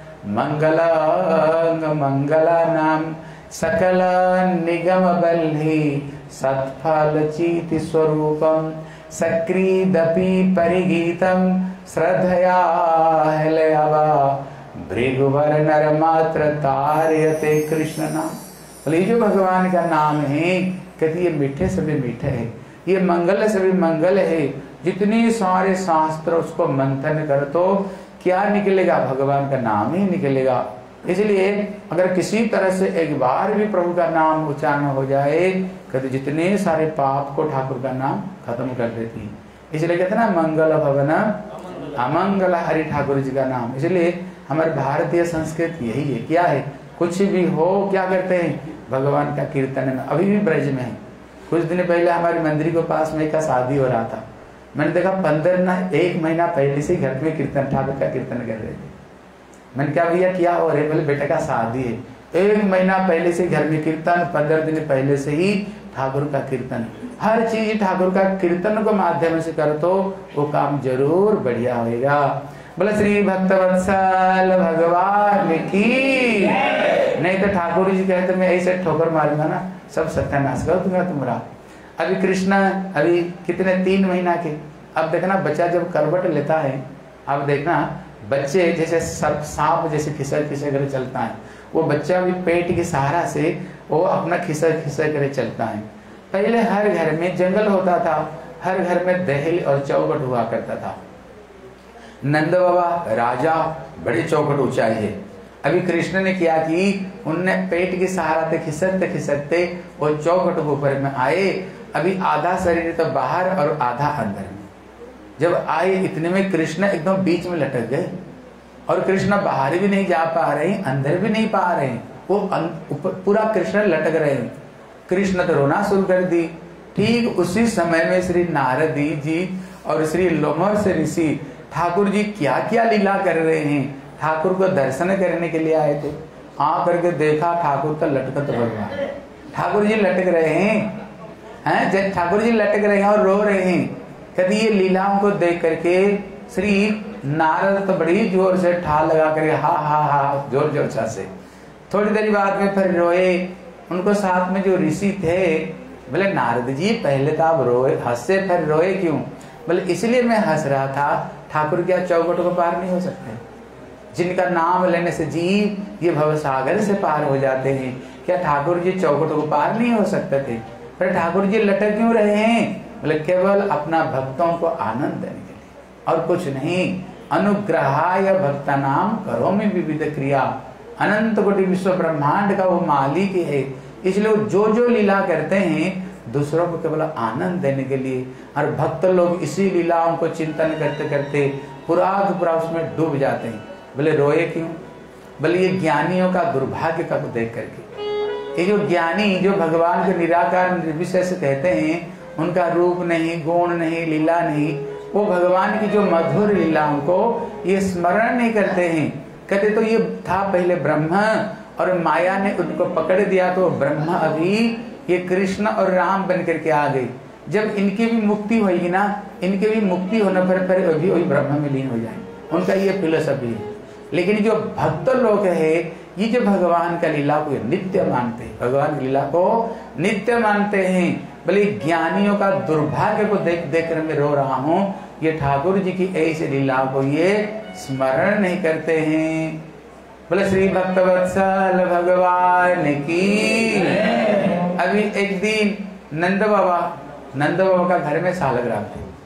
मंगलांग मंगला नाम सकल निगम बल्हि सत्फल चीति स्वरूपम सक्रीदपि परिगीतम श्रद्धया हलयावा भृगुवर नर मात्र तार्यते कृष्ण नाम। बोले जो भगवान का नाम है, कहते ये मीठे से भी मीठे है, ये मंगल से भी मंगल है। जितने सारे शास्त्र उसको मंथन कर तो क्या निकलेगा? भगवान का नाम ही निकलेगा। इसलिए अगर किसी तरह से एक बार भी प्रभु का नाम उच्चारण हो जाए, कहते जितने सारे पाप को ठाकुर का नाम खत्म कर देती है। इसलिए कहते ना मंगल भवन अमंगल हरि ठाकुर जी का नाम। इसलिए हमारे भारतीय संस्कृति यही है, क्या है, कुछ भी हो क्या करते हैं, भगवान का कीर्तन में। अभी भी ब्रज में है, कुछ दिन पहले हमारे मंदिर के पास में का शादी हो रहा था, मैंने देखा पंद्रह ना एक महीना पहले से घर में कीर्तन, ठाकुर का कीर्तन कर रहे थे। मैंने कहा भैया क्या हो रहे? बोले बेटे का शादी है, एक महीना पहले से घर में कीर्तन, पंद्रह दिन पहले से ही ठाकुर का कीर्तन। हर चीज ठाकुर का कीर्तन को माध्यम से करो तो वो काम जरूर बढ़िया होगा। बोले श्री भक्तवत्सल भगवान की। नहीं तो ठाकुर जी कहते मैं ऐसे ठोकर मारूंगा ना, सब सत्यानाश कर दूंगा तुम्हारा। अभी कृष्ण अभी कितने तीन महीना के, अब देखना बच्चा जब करवट लेता है, अब देखना बच्चे जैसे सांप जैसे खिसक खिसक कर चलता है, वो बच्चा भी पेट के सहारा से वो अपना खिसक खिसक कर चलता है। पहले हर घर में जंगल होता था, हर घर में दहल और चौखट हुआ करता था। नंद बाबा राजा, बड़ी चौखट ऊंचाई है। अभी कृष्ण ने क्या की, उनने पेट के सहारा से खिसकते खिसकते वो चौखट के ऊपर में आए। अभी आधा शरीर तो बाहर और आधा अंदर में। जब आए इतने में कृष्ण एकदम बीच में लटक गए, और कृष्ण बाहर भी नहीं जा पा रहे, अंदर भी नहीं पा रहे, वो पूरा कृष्ण लटक रहे। कृष्ण तो रोना शुरू कर दी। ठीक उसी समय में श्री नारद जी और श्री लोमर से ऋषि ठाकुर जी क्या क्या लीला कर रहे हैं, ठाकुर को दर्शन करने के लिए आए थे। आ करके देखा ठाकुर तो लटकत भगवान, ठाकुर जी लटक रहे हैं, हैं जब ठाकुर जी लटक रहे हैं और रो रहे हैं। कभी ये लीलाओं को देख करके श्री नारद तो बड़ी जोर से ठाल लगा करके हा हा हा जोर जोर से, थोड़ी देर बाद में फिर रोए। उनको साथ में जो ऋषि थे बोले नारद जी पहले तो आप रोए, हंसे फिर रोए क्यों? बोले इसलिए मैं हंस रहा था, ठाकुर क्या चौखट को पार नहीं हो सकते? जिनका नाम लेने से जीव ये भवसागर से पार हो जाते हैं, क्या ठाकुर जी चौखट को पार नहीं हो सकते थे? फिर ठाकुर जी लटक क्यों रहे हैं? बोले केवल अपना भक्तों को आनंद देने के लिए, और कुछ नहीं। अनुग्रहाय भक्ता नाम करो में विविध क्रिया। अनंत कोटि विश्व ब्रह्मांड का वो मालिक है, इसलिए जो जो लीला करते हैं दूसरों को केवल आनंद देने के लिए। और भक्त लोग इसी लीलाओं को चिंतन करते करते पूरा पूरा उसमें डूब जाते हैं। बोले रोए क्यों? बोले ये ज्ञानियों का दुर्भाग्य का देख करके। ये जो ज्ञानी जो भगवान के निराकार निर्विशेष कहते हैं, उनका रूप नहीं, गुण नहीं, लीला नहीं, वो भगवान की जो मधुर लीलाओं को ये स्मरण नहीं करते हैं। कहते तो ये था पहले ब्रह्मा और माया ने उनको पकड़ दिया, तो ब्रह्मा अभी ये कृष्ण और राम बन करके आ गए। जब इनकी भी मुक्ति होगी ना, इनके भी मुक्ति होने पर फिर अभी वही ब्रह्म में लीन हो जाएंगे। उनका ये फिलोसफी है। लेकिन जो भक्त लोग है, ये जो भगवान का लीला को नित्य मानते हैं, भगवान की लीला को नित्य मानते हैं। बोले ज्ञानियों का दुर्भाग्य को देख देख कर मैं रो रहा हूँ, ये ठाकुर जी की ऐसी लीला को ये स्मरण नहीं करते हैं। बोले श्री भक्तवत्सल भगवान की। अभी एक दिन नंद बाबा नंद बाबा का घर में सालग्राम थे।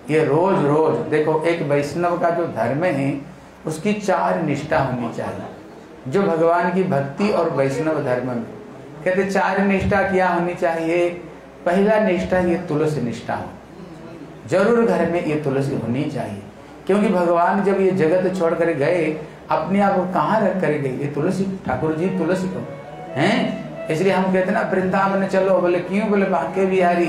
ये रोज रोज देखो, एक वैष्णव का जो धर्म है उसकी चार निष्ठा होनी चाहिए। जो भगवान की भक्ति और वैष्णव धर्म में कहते चार निष्ठा क्या होनी चाहिए। पहला निष्ठा ये तुलसी निष्ठा हो, जरूर घर में ये तुलसी होनी चाहिए, क्योंकि भगवान जब ये जगत छोड़ कर गए अपने आप को कहाँ रख कर गए, ये तुलसी, ठाकुर जी तुलसी को हैं। इसलिए हम कहते ना वृंदावन चलो, बोले क्यों, बोले बांके बिहारी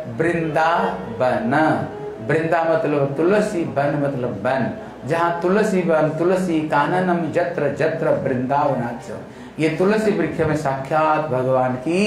वृंदावन, वृंदा मतलब तुलसी, वन मतलब वन, जहाँ तुलसी वन तुलसी काननम जत्र जत्र वृंदावनाच। ये तुलसी वृक्ष में साक्षात भगवान की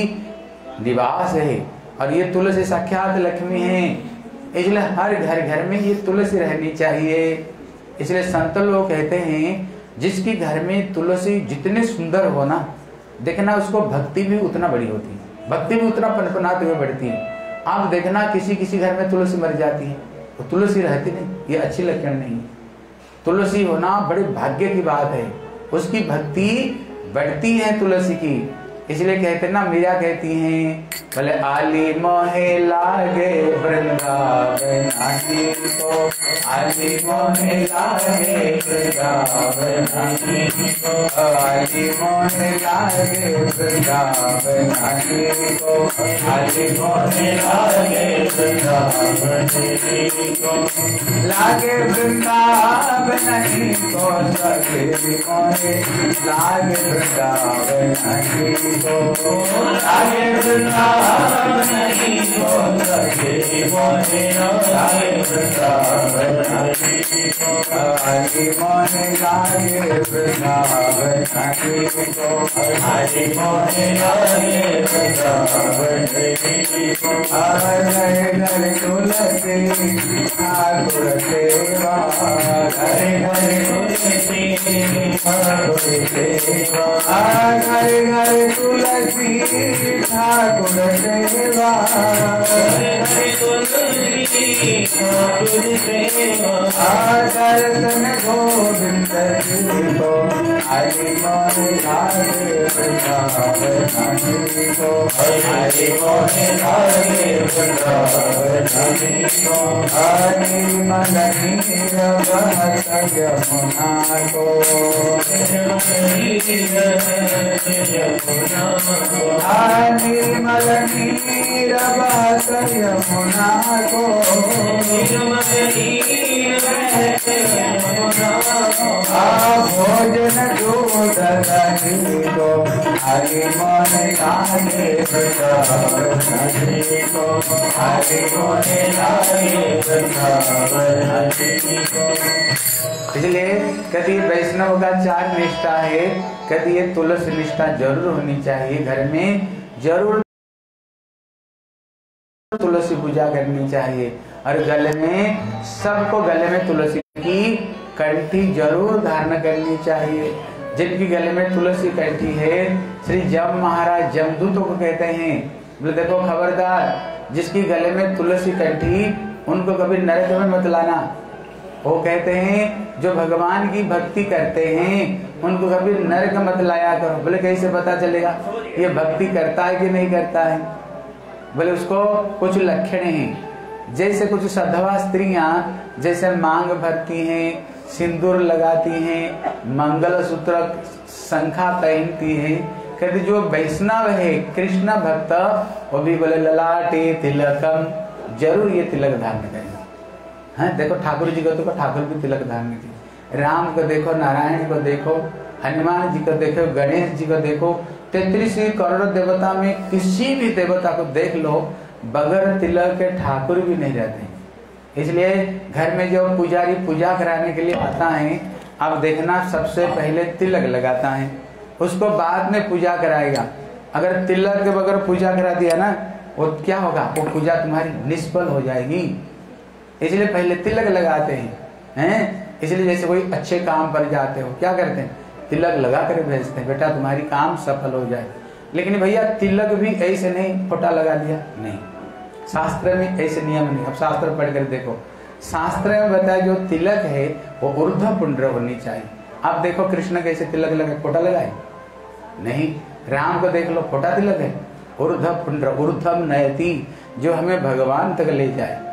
निवास है और ये तुलसी साक्षात लक्ष्मी है। इसलिए हर घर घर में ये तुलसी रहनी चाहिए। इसलिए संत लोग कहते हैं जिसकी घर में तुलसी जितने सुंदर हो ना, देखना उसको भक्ति भी उतना बड़ी होती है, भक्ति भी उतना पनपनाते हुए बढ़ती है। आप देखना किसी किसी घर में तुलसी मर जाती है तो तुलसी रहती नहीं, ये अच्छी लक्षण नहीं है। तुलसी होना बड़े भाग्य की बात है, उसकी भक्ति बढ़ती है तुलसी की। इसलिए कहते ना, मीरा कहती हैं बोले आली मोहे लागे वृंदावन आली को, आली मोहे लागे वृंदावन आली को, आली मोहे लागे वृंदावन आली को, आली मोहे लागे वृंदावन आली को, लागे वृंदावन आली को, सगे मोहे लागे वृंदावन आली को, लागे वृंदावन आली को, सगे मोहे लागे वृंदावन आली को, आली मोहे लागे वृंदावन आली को, आली मोहे लागे वृंदावन आली को। घरे घरे तुलसी ठाकुर सेवा, घरे घरे तुलसी ठाकुर सेवा, घरे घरे तुलसी ठाकुर सेवा, घरे घरे तुलसी ठाकुर सेवा, दर्शन गोविंद जी को, हरि मोहे लागे वृंदावन आली को, हरि मोहे लागे वृंदावन आली को, हरि मन नीर बहत यमुना को, हरि मन नीर बहत यमुना को, भोजन दूध दही को, हरि मोहे लागे वृंदावन आली को, हरि मोहे लागे वृंदावन आली को। इसलिए कभी वैष्णव का चार निष्ठा है, कभी ये तुलसी निष्ठा जरूर होनी चाहिए। घर में जरूर तुलसी पूजा करनी चाहिए और गले में, सबको गले में तुलसी की कंठी जरूर धारण करनी चाहिए। जिनकी गले में तुलसी कंठी है, श्री जम महाराज जमदूतों को कहते हैं, बोले देखो खबरदार, जिसकी गले में तुलसी कंठी उनको कभी नरक में मत लाना। वो कहते हैं जो भगवान की भक्ति करते हैं उनको कभी नरक मत लाया करो। बोले कैसे पता चलेगा ये भक्ति करता है कि नहीं करता है? बोले उसको कुछ लक्षण हैं, जैसे कुछ सधवा स्त्रियां जैसे मांग भरती हैं, सिंदूर लगाती हैं, मंगलसूत्र शंखा पहनती हैं। कहते जो वैष्णव है कृष्ण भक्त, वो भी बोले ललाटे तिलकम, जरूर ये तिलक धारण करें। हाँ देखो ठाकुर जी को देखो, ठाकुर भी तिलक धारण किए। राम को देखो, नारायण को देखो, हनुमान जी को देखो, गणेश जी को देखो, तैतीस करोड़ देवता में किसी भी देवता को देख लो, बगैर तिलक के ठाकुर भी नहीं रहते। इसलिए घर में जो पुजारी पूजा कराने के लिए आता है, आप देखना सबसे पहले तिलक लगाता है, उसको बाद में पूजा कराएगा। अगर तिलक के बगैर पूजा करा दिया ना, वो क्या होगा, वो पूजा तुम्हारी निष्फल हो जाएगी। इसलिए पहले तिलक लगाते हैं, हैं? इसलिए जैसे कोई अच्छे काम पर जाते हो, क्या करते हैं, तिलक लगा कर भेजते हैं, बेटा तुम्हारी काम सफल हो जाए। लेकिन भैया तिलक भी ऐसे नहीं फोटा लगा दिया, नहीं, शास्त्र में ऐसे नियम नहीं। अब शास्त्र पढ़ कर देखो, शास्त्र में बताया जो तिलक है वो ऊर्ध्व पुंड्र होनी चाहिए। आप देखो कृष्ण कैसे तिलक लगे, फोटा लगाए नहीं। राम को देख लो, फोटा तिलक है, ऊर्ध्व पुंड्र, ऊर्ध्व नयति, जो हमें भगवान तक ले जाए।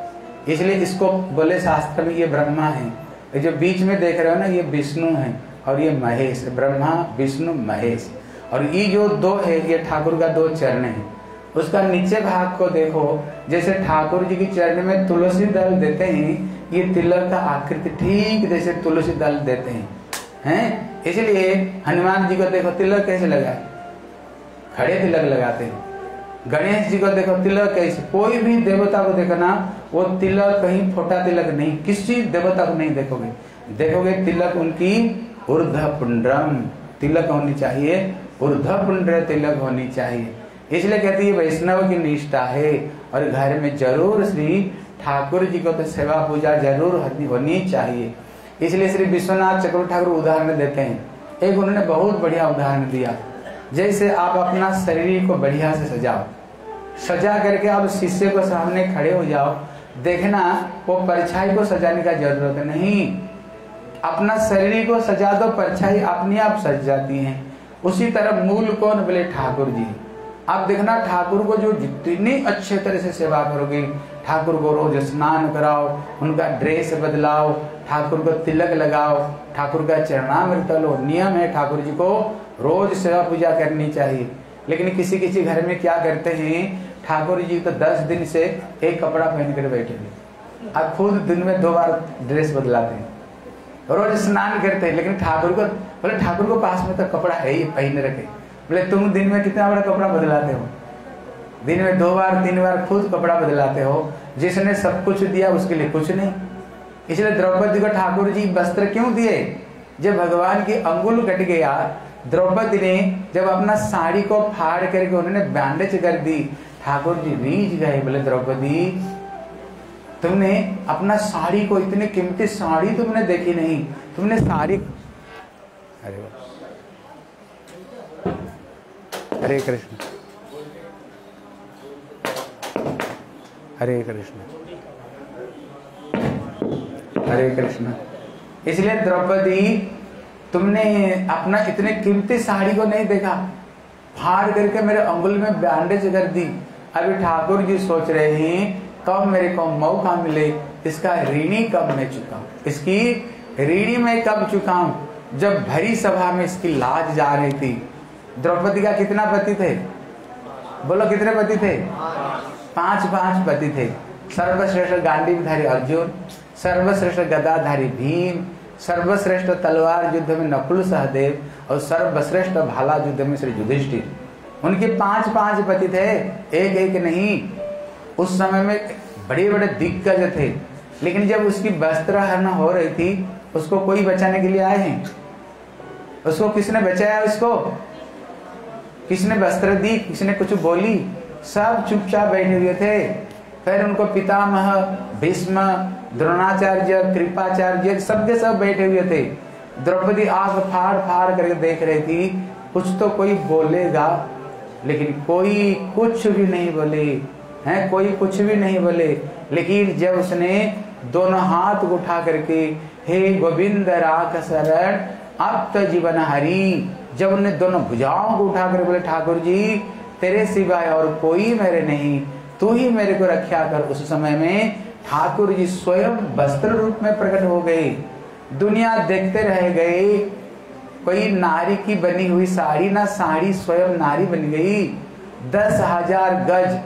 इसलिए इसको बोले शास्त्र में ये ब्रह्मा है। ये जो बीच में देख रहे हो ना ये विष्णु है और ये महेश, ब्रह्मा विष्णु महेश। और ये जो दो है ये ठाकुर का दो चरण है। उसका नीचे भाग को देखो, जैसे ठाकुर जी की चरण में तुलसी दल देते हैं, ये तिलक का आकृति ठीक जैसे तुलसी दल देते हैं हैं इसलिए हनुमान जी को देखो तिलक कैसे लगाए, खड़े तिलक लगाते हैं। गणेश जी को देखो तिलक कैसे, कोई भी देवता को देखना वो तिलक कहीं फोटा तिलक नहीं, किसी देवता को नहीं देखोगे, देखोगे तिलक उनकी ऊर्ध्व पुंड्रम तिलक होनी चाहिए, ऊर्ध्व पुंड्र तिलक होनी चाहिए। इसलिए कहती है वैष्णव की निष्ठा है और घर में जरूर श्री ठाकुर जी को तो सेवा पूजा जरूर होनी चाहिए। इसलिए श्री विश्वनाथ चक्रवर्ती ठाकुर उदाहरण देते हैं। एक उन्होंने बहुत बढ़िया उदाहरण दिया, जैसे आप अपना शरीर को बढ़िया से सजाओ, सजा करके आप शीशे को सामने खड़े हो जाओ, देखना वो परछाई को सजाने का जरूरत नहीं, अपना शरीर को सजा दो, परछाई अपने आप सज जाती है। उसी तरह मूल कौन, बोले ठाकुर जी। आप देखना ठाकुर को जो जितनी अच्छे तरह से सेवा करोगे, ठाकुर को रोज स्नान कराओ, उनका ड्रेस बदलाओ, ठाकुर को तिलक लगाओ, ठाकुर का चरणामृत लो, नियम है ठाकुर जी को रोज सेवा पूजा करनी चाहिए। लेकिन किसी किसी घर में क्या करते हैं, ठाकुर जी तो दस दिन से एक कपड़ा पहन कर बैठे हैं, अब खुद दिन में दो बार ड्रेस बदलाते हैं, रोज स्नान करते हैं, लेकिन ठाकुर को बोले ठाकुर को पास में तो कपड़ा है ही पहन रखे। बोले तुम दिन में कितना बड़ा कपड़ा बदलाते हो, दिन में दो बार तीन बार खुद कपड़ा बदलाते हो, जिसने सब कुछ दिया उसके लिए कुछ नहीं। इसलिए द्रौपदी को ठाकुर जी वस्त्र क्यों दिए, जब भगवान की अंगुल कट गया, द्रौपदी ने जब अपना साड़ी को फाड़ करके उन्होंने बैंडेज कर दी, ठाकुर जी रीझ गए, बोले द्रौपदी तुमने अपना साड़ी को, इतनी कीमती साड़ी तुमने देखी नहीं, तुमने साड़ी, अरे हरे कृष्ण हरे कृष्ण हरे कृष्ण। इसलिए द्रौपदी तुमने अपना इतने कीमती साड़ी को नहीं देखा, फाड़ करके मेरे अंगुल में बैंडेज कर दी। अभी ठाकुर जी सोच रहे हैं कब मेरे को मौका मिले, इसका ऋणी कब मैं चुकाऊं, इसकी ऋणी मैं कब चुकाऊं। जब भरी सभा में इसकी लाज जा रही थी। द्रौपदी का कितना पति थे, बोलो कितने पति थे, पांच पांच पति थे। सर्वश्रेष्ठ गांडीवधारी अर्जुन, सर्वश्रेष्ठ गदाधारी भीम, सर्वश्रेष्ठ तलवार युद्ध में नकुल सहदेव और सर्वश्रेष्ठ भाला युद्ध में श्री युधिष्ठिर। उनके पांच पांच पति थे, एक एक नहीं। उस समय में बड़े बड़े दिग्गज थे, लेकिन जब उसकी वस्त्र हरण हो रही थी, उसको कोई बचाने के लिए आए हैं, उसको किसने बचाया, उसको किसने वस्त्र दी, किसने कुछ बोली, सब चुपचाप बैठे हुए थे। फिर उनको पितामह भीष्म, द्रोणाचार्य, कृपाचार्य सबके सब बैठे हुए थे। द्रौपदी आंख फाड़ फाड़ करके देख रही थी, कुछ तो कोई बोलेगा, लेकिन कोई कुछ भी नहीं बोले हैं, कोई कुछ भी नहीं बोले। लेकिन जब उसने दोनों हाथ उठा करके हे गोविंद राख शरण अब तो जीवन हरी, जब उन्होंने दोनों भुजाओं को उठा कर बोले ठाकुर जी तेरे सिवाय और कोई मेरे नहीं, तू ही मेरे को रक्षा कर। उस समय में ठाकुर जी स्वयं वस्त्र रूप में प्रकट हो गए। दुनिया देखते रह गए, कोई नारी की बनी हुई साड़ी ना, साड़ी स्वयं नारी बन गई। दस हजार गज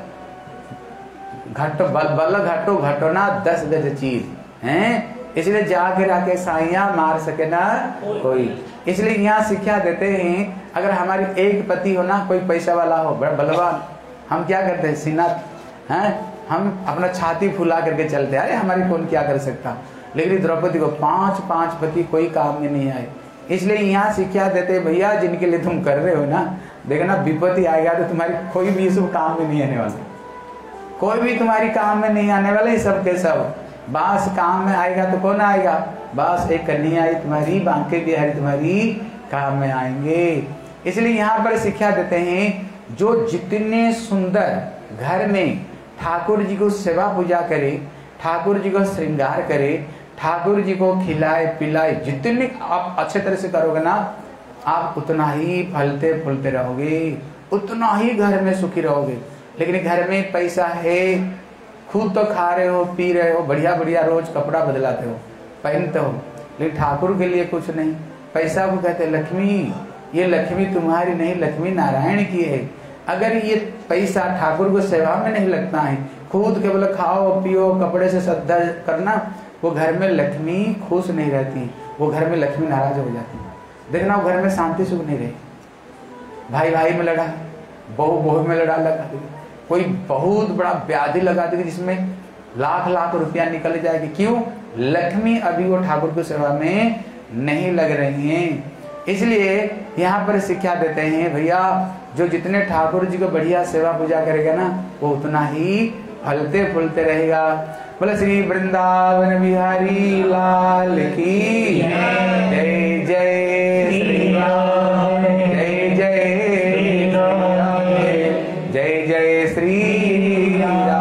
घटो बल बल घटो घटो ना दस गज चीज हैं, इसलिए जाके आके साइया मार सके ना कोई। इसलिए यहाँ शिक्षा देते हैं, अगर हमारी एक पति हो ना, कोई पैसा वाला हो, बड़ा बलवान, हम क्या करते हैं, सीना हैं, हम अपना छाती फुला करके चलते हैं, अरे हमारी कौन क्या कर सकता। लेकिन द्रौपदी को पांच पांच पति कोई काम में नहीं आए। इसलिए यहाँ शिक्षा देते भैया, जिनके लिए तुम कर रहे हो ना, देखना विपत्ति आएगा तो तुम्हारी कोई भी सब काम में नहीं आने वाला, कोई भी तुम्हारी काम में नहीं आने वाला। सब के सब बास काम में आएगा तो कौन आएगा, बस एक कन्या आई तुम्हारी, बांके बिहारी तुम्हारी काम में आएंगे। इसलिए यहाँ पर शिक्षा देते हैं, जो जितने सुंदर घर में ठाकुर जी को सेवा पूजा करे, ठाकुर जी को श्रृंगार करे, ठाकुर जी को खिलाए पिलाए, जितने आप अच्छे तरह से करोगे ना, आप उतना ही फलते फूलते रहोगे, उतना ही घर में सुखी रहोगे। लेकिन घर में पैसा है, खुद तो खा रहे हो, पी रहे हो, बढ़िया बढ़िया रोज कपड़ा बदलाते हो, पहनते हो, लेकिन ठाकुर के लिए कुछ नहीं। पैसा को कहते लक्ष्मी, ये लक्ष्मी तुम्हारी नहीं, लक्ष्मी नारायण की है। अगर ये पैसा ठाकुर को सेवा में नहीं लगता है, खुद केवल खाओ पियो कपड़े से श्रद्धा करना, वो घर में लक्ष्मी खुश नहीं रहती, वो घर में लक्ष्मी नाराज हो जाती है। देखना वो घर में शांति सुख नहीं रही, भाई भाई में लड़ा, बहू बहू में लड़ा लगा देगी, कोई बहुत बड़ा व्याधि लगा देगी जिसमें लाख लाख रुपया निकल जाएगी। क्यों? लक्ष्मी अभी वो ठाकुर की सेवा में नहीं लग रही हैं। इसलिए यहाँ पर शिक्षा देते हैं भैया, जो जितने ठाकुर जी को बढ़िया सेवा पूजा करेगा ना, वो उतना ही फलते फूलते रहेगा। बोले श्री वृंदावन बिहारी लाल की जय जय श्री राम, जय जय जय जय श्री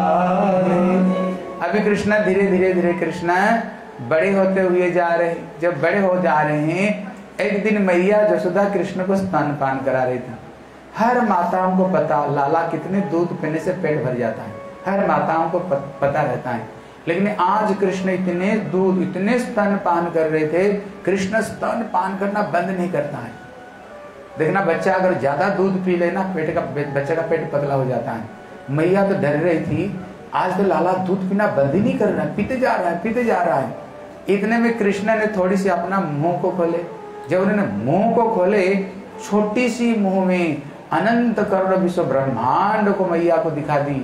राम। अभी कृष्ण धीरे धीरे धीरे कृष्ण बड़े होते हुए जा रहे। जब बड़े हो जा रहे हैं, एक दिन मैया जसोदा कृष्ण को स्तनपान करा रही थी। हर माताओं को पता लाला कितने दूध पीने से पेट भर जाता है, हर माताओं को पता रहता है। लेकिन आज कृष्ण इतने दूध इतने स्तनपान कर रहे थे, कृष्ण स्तनपान करना बंद नहीं करता है। देखना बच्चा अगर ज्यादा दूध पी लेना, पेट का बच्चे का पेट पतला हो जाता है। मैया तो डर रही थी, आज तो लाला दूध पीना बंद ही नहीं कर रहा है, पीते जा रहा है पीते जा रहा है। इतने में कृष्ण ने थोड़ी सी अपना मुंह को खोले। जब उन्होंने मुंह को खोले, छोटी सी मुंह में अनंत करोड़ विश्व ब्रह्मांड को मैया को दिखा दी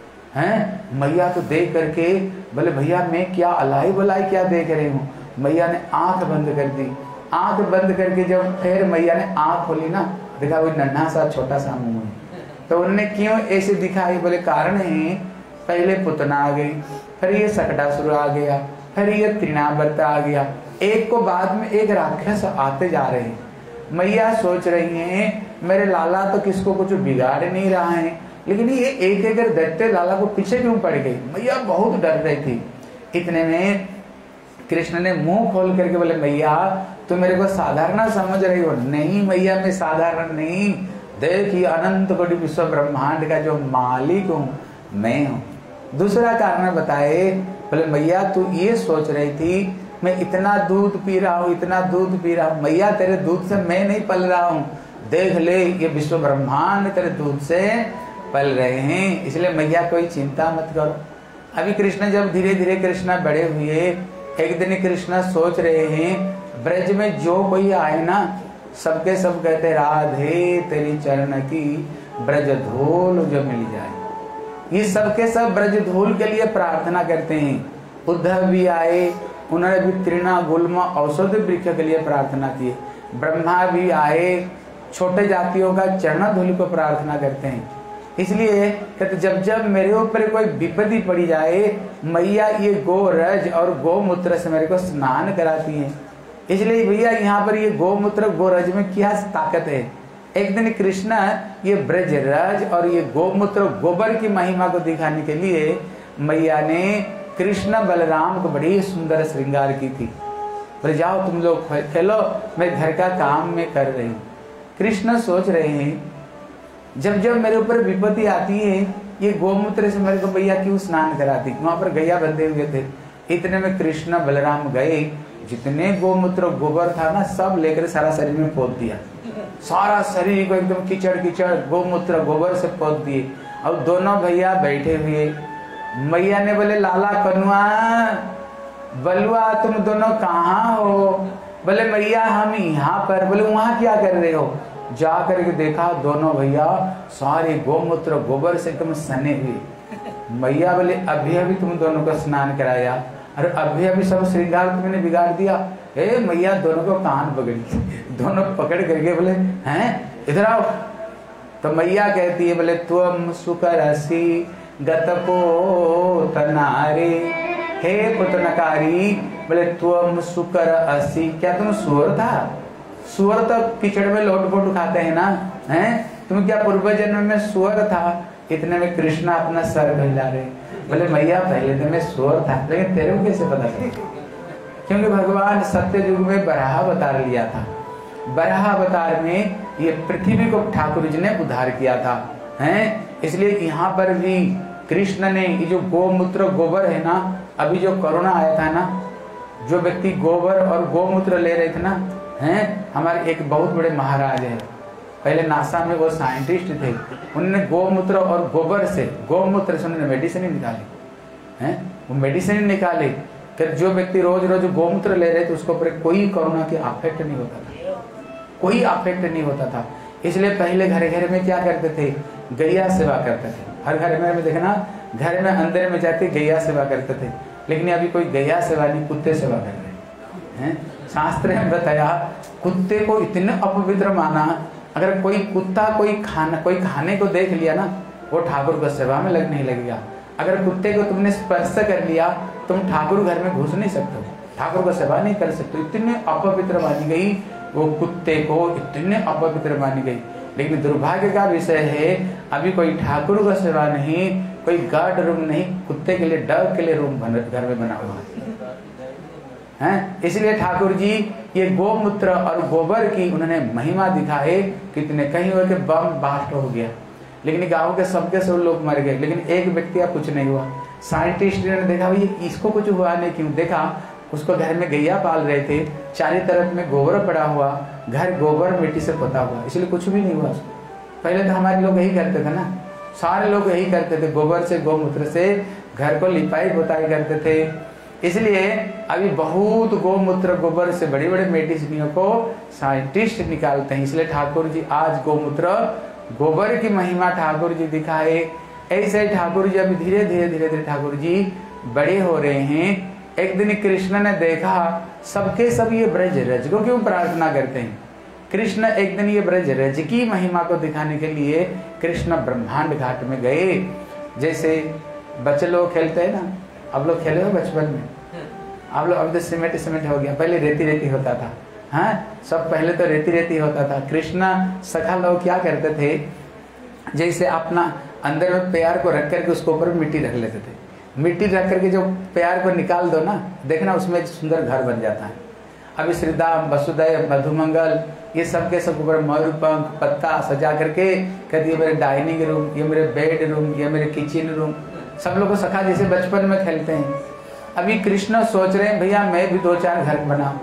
हैं। मैया तो देख करके बोले भैया मैं क्या अलाई बलाई क्या देख रही हूँ। मैया ने आंख बंद कर दी। आंख बंद करके जब फिर मैया ने आंख खोली ना, देखा वो नन्हा सा छोटा सा मुंह है। तो उन्होंने क्यों ऐसे दिखाई? बोले कारण है, पहले पुतना आ गई, फिर ये सकटासुर आ गया, फिर ये तृणावर्त आ गया, एक को बाद में एक राक्षस आते जा रहे हैं। मैया सोच रही हैं मेरे लाला तो किसको कुछ बिगाड़ नहीं रहा है, लेकिन ये एक एक दैत्य लाला को पीछे क्यों पड़ गई। मैया बहुत डर रही थी। इतने में कृष्ण ने मुंह खोल करके बोले मैया तुम मेरे को साधारण समझ रही हो? नहीं मैया मैं साधारण नहीं, देखिए अनंत कोटि विश्व ब्रह्मांड का जो मालिक हूँ मैं हूँ। दूसरा कारण बताए, बोले मैया तू ये सोच रही थी मैं इतना दूध पी रहा हूँ इतना दूध पी रहा हूँ। मैया तेरे दूध से मैं नहीं पल रहा हूँ, देख ले ये विश्व ब्रह्मांड तेरे दूध से पल रहे हैं, इसलिए मैया कोई चिंता मत करो। अभी कृष्ण जब धीरे धीरे कृष्ण बड़े हुए, एक दिन कृष्ण सोच रहे हैं ब्रज में जो कोई आए ना, सबके सब कहते राधे तेरी चरण की ब्रज धूल जो मिल जाए। ये सबके सब ब्रज धूल के लिए प्रार्थना करते हैं। उद्धव भी आए, उन्होंने भी तृणा गुल्म औषध वृक्ष के लिए प्रार्थना की। ब्रह्मा भी आए, छोटे जातियों का चरण धूल को प्रार्थना करते हैं। इसलिए कहते जब जब मेरे ऊपर कोई विपत्ति पड़ी जाए, मैया ये गोरज और गोमूत्र से मेरे को स्नान कराती है। इसलिए भैया यहाँ पर ये गोमूत्र गोरज में क्या ताकत है। एक दिन कृष्ण ये ब्रजरज और ये गोमूत्र गोबर की महिमा को दिखाने के लिए मैया ने कृष्ण बलराम को बड़ी सुंदर श्रृंगार की थी। बोले जाओ तुम लोग खेलो, मैं घर का काम में कर रही हूँ। कृष्ण सोच रहे हैं जब जब मेरे ऊपर विपत्ति आती है ये गोमूत्र से मेरे को भैया क्यों स्नान कराती। वहां पर गैया बंधे हुए थे। इतने में कृष्ण बलराम गए, जितने गोमूत्र गोबर था ना सब लेकर सारा शरीर में पोत दिया। सारा शरीर को एकदम कीचड़ कीचड़ गोमूत्र गोबर से पोत दिए। और दोनों भैया बैठे हुए। मैया ने बोले लाला कनुआ बलुआ तुम दोनों कहाँ हो? बोले मैया हम यहाँ पर। बोले वहां क्या कर रहे हो? जा करके देखा दोनों भैया सारे गोमूत्र गोबर से एकदम सने हुए। मैया बोले अभी अभी तुम दोनों को स्नान कराया और अभी अभी सब श्रृंगार तुमने बिगाड़ दिया। हे मैया दोनों को कान पकड़ी, दोनों पकड़ करके बोले हैं इधर आओ। तो मैया कहती है बोले तुम सुकरसी गतपो तनारे, हे पुतनकारी बोले तुम सुकर असी। क्या तुम सुअर था? सुअर तो कीचड़ में लोट पोट खाते हैं ना, हैं? तुम क्या पूर्व जन्म में सुअर था? इतने में कृष्ण अपना सर हिला रहे। बोले मैया पहले तो मैं सुअर था, लेकिन तेरे को कैसे पता चला? क्योंकि भगवान सत्य युग में बराह अवतार लिया था। बराह अवतार में ये पृथ्वी को ठाकुर जी ने उद्धार किया था, हैं? इसलिए यहाँ पर भी कृष्ण ने ये जो गोमूत्र गोबर है ना, अभी जो कोरोना आया था ना, जो व्यक्ति गोबर और गोमूत्र ले रहे थे ना, हैं, हमारे एक बहुत बड़े महाराज है, पहले नासा में वो साइंटिस्ट थे, उन्होंने गोमूत्र और गोबर से, गोमूत्र से उन्होंने मेडिसिन निकाली हैं, वो मेडिसिन निकाले। फिर जो व्यक्ति रोज रोज गोमूत्र ले रहे थे उसको ऊपर कोई कोरोना के अफेक्ट नहीं होता था, कोई अफेक्ट नहीं होता था। इसलिए पहले घर घर में क्या करते थे, गैया सेवा करते थे। हर घर में देखना, घर में अंदर में जाके गैया सेवा करते थे, लेकिन अभी कोई गैया सेवा नहीं, कुत्ते सेवा कर रहे हैं। शास्त्र ने बताया कुत्ते को इतने अपवित्र माना, अगर कोई कुत्ता कोई खाना कोई खाने को देख लिया ना, वो ठाकुर को सेवा में लग नहीं लगेगा। अगर कुत्ते को तुमने स्पर्श कर लिया, तुम ठाकुर घर में घुस नहीं सकते, ठाकुर को सेवा नहीं कर सकते। इतने अपवित्र मानी गई वो कुत्ते को, इतने अपवित्र मानी गई। लेकिन दुर्भाग्य का विषय है अभी कोई ठाकुर का सेवा नहीं, कोई गार्ड रूम नहीं, कुत्ते के लिए डॉग के लिए रूम घर में बना हुआ है। इसलिए ठाकुर जी ये गोमूत्र और गोबर की उन्होंने महिमा दिखाए। कितने कहीं हो के बम बास्ट हो गया, लेकिन गांव के सबके सब लोग मर गए, लेकिन एक व्यक्ति का कुछ नहीं हुआ। साइंटिस्ट ने देखा भाई इसको कुछ हुआ नहीं, क्यों? देखा उसको घर में गैया पाल रहे थे, चारों तरफ में गोबर पड़ा हुआ, घर गोबर मिट्टी से पोता हुआ, इसलिए कुछ भी नहीं हुआ उसको। पहले तो हमारे लोग यही करते थे ना, सारे लोग यही करते थे, गोबर से गोमूत्र से घर को लिपाई पोताई करते थे। इसलिए अभी बहुत गोमूत्र गोबर से बड़े बड़े मेडिसिनियों को साइंटिस्ट निकालते हैं। इसलिए ठाकुर जी आज गोमूत्र गोबर की महिमा ठाकुर जी दिखाए। ऐसे ठाकुर जी अभी धीरे धीरे धीरे धीरे ठाकुर जी बड़े हो रहे हैं। एक दिन कृष्ण ने देखा सबके सब ये ब्रज रज को क्यों प्रार्थना करते हैं। कृष्ण एक दिन ये ब्रज रज की महिमा को दिखाने के लिए कृष्ण ब्रह्मांड घाट में गए। जैसे बच्चे लोग खेलते हैं ना, अब लोग खेले हो बचपन में, आप लोग अब तो सीमेंट सीमेंट हो गया, पहले रेती रेती होता था। हाँ, सब पहले तो रेती रेती होता था। कृष्ण सखा लोग क्या करते थे, जैसे अपना अंदर में प्यार को रख करके उसके ऊपर मिट्टी रख लेते थे। मिट्टी रख करके जो प्यार को निकाल दो ना, देखना उसमें एक सुंदर घर बन जाता है। अभी श्रीदाम, वसुदेव, मधुमंगल, ये सब के सब ऊपर मयूर पंख पत्ता सजा करके कहती है मेरे डाइनिंग रूम, ये मेरे बेड रूम, ये मेरे किचन रूम। सब लोग को सखा जैसे बचपन में खेलते हैं। अभी कृष्ण सोच रहे हैं भैया मैं भी दो चार घर बनाऊं।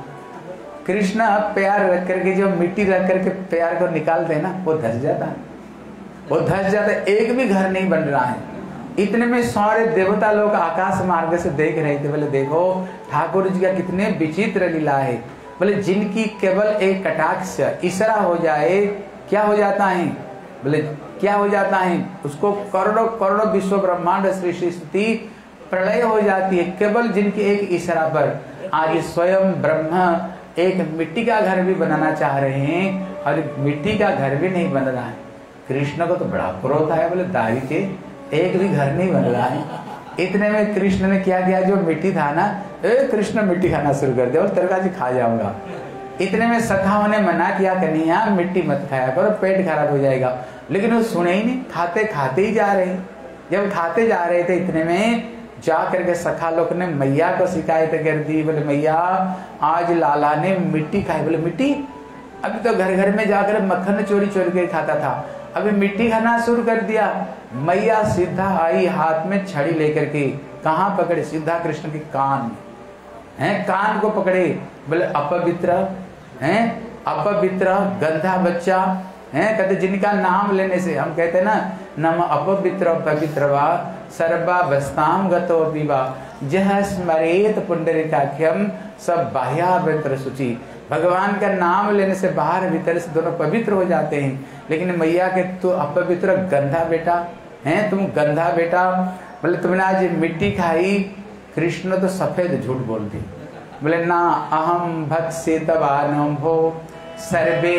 कृष्ण प्यार रख करके जो मिट्टी रख करके प्यार को निकालते हैं ना, वो धस जाता है, वो धस जाता है, एक भी घर नहीं बन रहा है। इतने में सारे देवता लोग आकाश मार्ग से देख रहे थे। बोले देखो ठाकुर जी का कितने विचित्र लीला है। बोले जिनकी केवल एक कटाक्ष इशारा हो जाए क्या हो जाता है, बोले क्या हो जाता है, उसको करोड़ों करोड़ों विश्व ब्रह्मांड सृष्टि स्थिति प्रलय हो जाती है। केवल जिनकी एक इशारा पर आज स्वयं ब्रह्मा एक मिट्टी का घर भी बनाना चाह रहे हैं और मिट्टी का घर भी नहीं बन रहा है। कृष्ण को तो बड़ा क्रोध आया, बोले दाई के एक भी घर नहीं बन रहा है। इतने में कृष्ण ने क्या किया, जो मिट्टी था ना, ए कृष्ण मिट्टी खाना शुरू कर दिया और तेरे का जी खा जाऊंगा। इतने में सखाओं ने मना किया कन्हैया मिट्टी मत खाया करो, पेट खराब हो जाएगा, लेकिन वो सुने ही नहीं, खाते खाते ही जा रहे। जब खाते जा रहे थे इतने में जा करके सखा लोग ने मैया को शिकायत कर दी। बोले मैया आज लाला ने मिट्टी खाई। बोले मिट्टी, अभी तो घर घर में जाकर मक्खन चोरी चोरी के खाता था, अभी मिट्टी खाना शुरू कर दिया। मैया सीधा आई हाथ में छड़ी लेकर के, कहाँ पकड़े, सीधा कृष्ण के कान में हैं, कान को पकड़े। बोले अपवित्र हैं, अपवित्र गंधा बच्चा हैं, कहते जिनका नाम लेने से हम कहते हैं ना नम अपवित्र पवित्र वा सर्वा वस्ताम गतो विवा जह स्मरेत पुंडरीकाख्यम सब बाह्याभ्यंतर शुचि। भगवान का नाम लेने से बाहर भीतर से दोनों पवित्र हो जाते हैं। लेकिन मैया के तू अपवित्र गंधा बेटा हैं, तुम गंधा बेटा। बोले तुमने आज मिट्टी खाई। कृष्ण तो सफेद झूठ बोल दी। बोले ना अहम भत्सितवानम भो सर्वे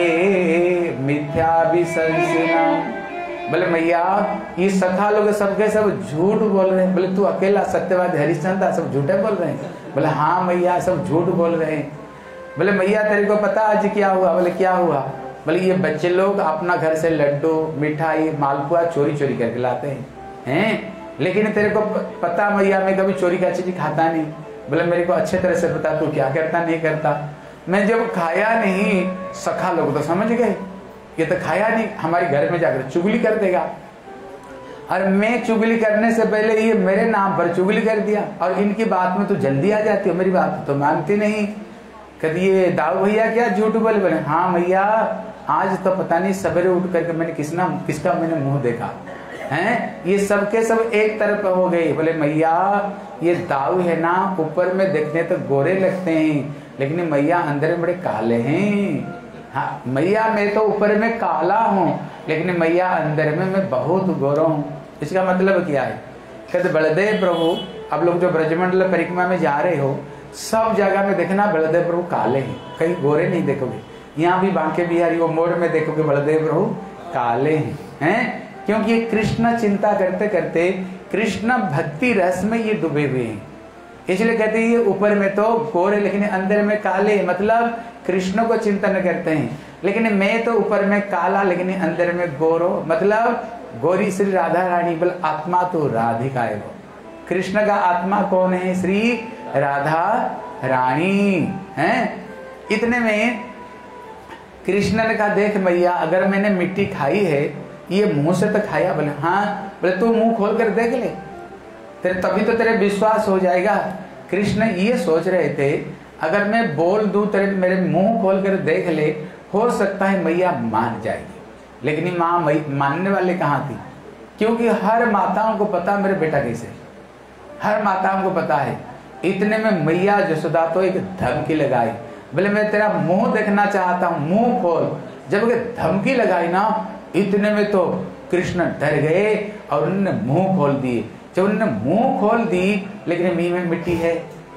मिथ्या विसंसिना। बोले मैया ये सखा लोग सबके सब झूठ बोल रहे हैं। बोले तू अकेला सत्यवादी हरिश्चंद्र सब झूठे बोल रहे हैं। बोले हाँ मैया सब झूठ बोल रहे हैं। बोले मैया तेरे को पता आज क्या हुआ। बोले क्या हुआ। बोले ये बच्चे लोग अपना घर से लड्डू मिठाई मालपुआ चोरी चोरी करके लाते हैं हैं लेकिन तेरे को पता मैया मैं कभी चोरी का चीज खाता नहीं। बोले मेरे को अच्छे तरह से पता तू क्या करता नहीं करता। मैं जब खाया नहीं, सखा लोग तो समझ गए ये तो खाया नहीं, हमारे घर में जाकर चुगली कर देगा। और मैं चुगली करने से पहले ये मेरे नाम पर चुगली कर दिया, और इनकी बात में तो जल्दी आ जाती है, मेरी बात तो मानती नहीं। कभी ये दाऊ भैया क्या झूठ बोले? बोले हाँ भैया, आज तो पता नहीं सवेरे उठ करके मैंने किसना किसका मैंने मुंह देखा हैं, ये सबके सब एक तरफ हो गए। बोले मैया ये दाऊ है ना, ऊपर में देखने तो गोरे लगते हैं, लेकिन मैया अंदर में बड़े काले हैं। हाँ मैया मैं तो ऊपर में काला हूँ, लेकिन मैया अंदर में मैं बहुत गोरा हूँ। इसका मतलब क्या है? कहते बलदेव प्रभु, अब लोग जो ब्रजमंडल परिक्रमा में जा रहे हो, सब जगह में देखना बलदेव प्रभु काले हैं, कहीं गोरे नहीं देखोगे। यहाँ भी बांके बिहारी वो मोड़ में देखोगे बलदेव प्रभु काले हैं, हैं? क्योंकि ये कृष्ण चिंता करते करते कृष्ण भक्ति रस में ये डूबे हुए हैं, इसलिए कहते हैं ये ऊपर में तो गोरे लेकिन अंदर में काले, मतलब कृष्ण को चिंतन करते हैं। लेकिन मैं तो ऊपर में काला लेकिन अंदर में गोरो, मतलब गोरी श्री राधा रानी, बोल आत्मा तो राधिका है। वो कृष्ण का आत्मा कौन है? श्री राधा रानी हैं। इतने में कृष्ण ने कहा देख मैया, अगर मैंने मिट्टी खाई है, ये मुंह से तो खाया। बोले हाँ। बोले तू मुंह खोल कर देख ले, तेरे तभी तो तेरे विश्वास हो जाएगा। कृष्ण ये सोच रहे थे अगर मैं बोल दूं तेरे मेरे मुंह खोल कर देख ले, हो सकता है मैया मान जाएगी। लेकिन माँ मानने वाले कहाँ थी? क्योंकि हर माताओं को पता मेरे बेटा कैसे, हर माताओं को पता है। इतने में मैया यशोदा तो एक धमकी लगाई, बोले मैं तेरा मुंह देखना चाहता हूँ, मुंह खोल। जब धमकी लगाई ना, इतने में तो कृष्ण डर गए और उन्होंने मुंह खोल दिए। जब उन्होंने मुंह खोल दी, लेकिन मुंह में मिट्टी है।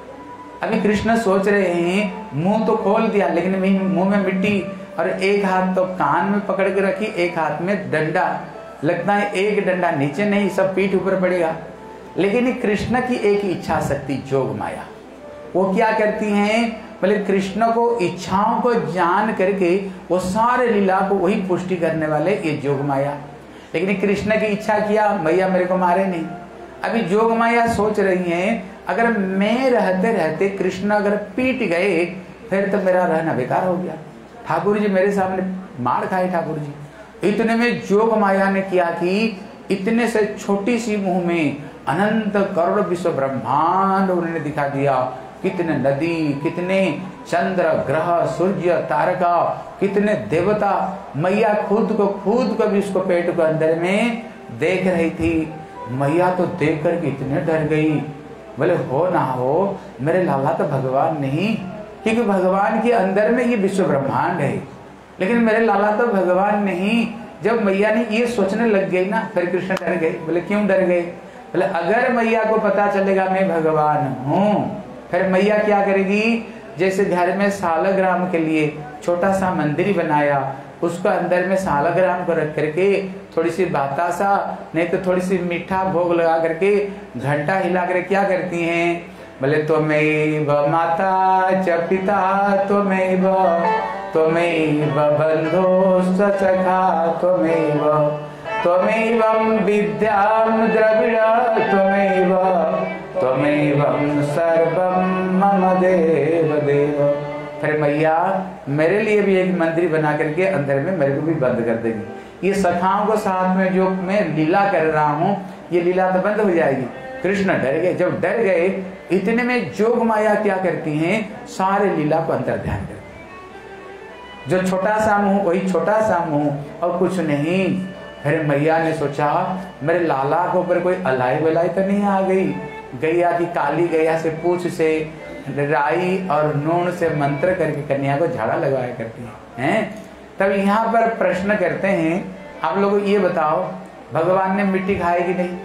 अभी कृष्ण सोच रहे हैं मुंह तो खोल दिया, लेकिन मुंह में मिट्टी, और एक हाथ तो कान में पकड़ के रखी, एक हाथ में डंडा। लगता है एक डंडा नीचे नहीं, सब पीठ ऊपर पड़ेगा। लेकिन कृष्ण की एक इच्छा शक्ति जोग माया, वो क्या करती हैं? बोले कृष्ण को इच्छाओं को जान करके वो सारे लीला को वही पुष्टि करने वाले ये जोग माया। लेकिन कृष्ण की इच्छा किया मैया मेरे को मारे नहीं। अभी जोग माया सोच रही हैं अगर मैं रहते रहते कृष्ण अगर पीट गए, फिर तो मेरा रहना बेकार हो गया। ठाकुर जी मेरे सामने मार खाए ठाकुर जी। इतने में जोग माया ने किया कि इतने से छोटी सी मुंह में अनंत करोड़ विश्व ब्रह्मांड उन्होंने दिखा दिया। कितने नदी, कितने चंद्र, ग्रह, सूर्य, तारका, कितने देवता। मैया खुद को खुद को भी उसको पेट को अंदर में देख रही थी। मैया तो देख कर इतने डर गई। बोले हो ना हो मेरे लाला तो भगवान नहीं, क्योंकि भगवान के अंदर में ये विश्व ब्रह्मांड है, लेकिन मेरे लाला तो भगवान नहीं। जब मैया ने ये सोचने लग गई ना, फिर कृष्ण डर गए। बोले क्यों डर गए? बोले अगर मैया को पता चलेगा मैं भगवान हूँ, फिर मैया क्या करेगी? जैसे घर में सालग्राम के लिए छोटा सा मंदिर बनाया, उसको अंदर में सालग्राम को रख करके थोड़ी सी बतासा नहीं तो थोड़ी सी मीठा भोग लगा करके घंटा हिला कर क्या करती हैं? बोले त्वमेव माता च पिता त्वमेव त्वमेव बंधुश्च सखा त्वमेव त्वमेवं विद्यां द्रविड़ त्वमेव त्वमेवं सर्वं मम देव देव। फिर मैया मेरे लिए भी एक मंदिर बना करके अंदर में मेरे को भी बंद कर देगी। ये सखाओं को साथ में जो मैं लीला कर रहा हूँ, ये लीला तो बंद हो जाएगी। कृष्ण डर गए। जब डर गए, इतने में जोग माया क्या करती हैं? सारे लीला को अंतर ध्यान करती। जो छोटा सा मुंह वही छोटा सा मुंह और कुछ नहीं। फिर मैया ने सोचा मेरे लाला के ऊपर कोई अलाई बलाई तो नहीं आ गई। गैया की काली गैया से पूछ से राई और नून से मंत्र करके कन्या को झाड़ा लगवाया करती हैं। तब यहाँ पर प्रश्न करते हैं, आप लोग ये बताओ भगवान ने मिट्टी खाई कि नहीं?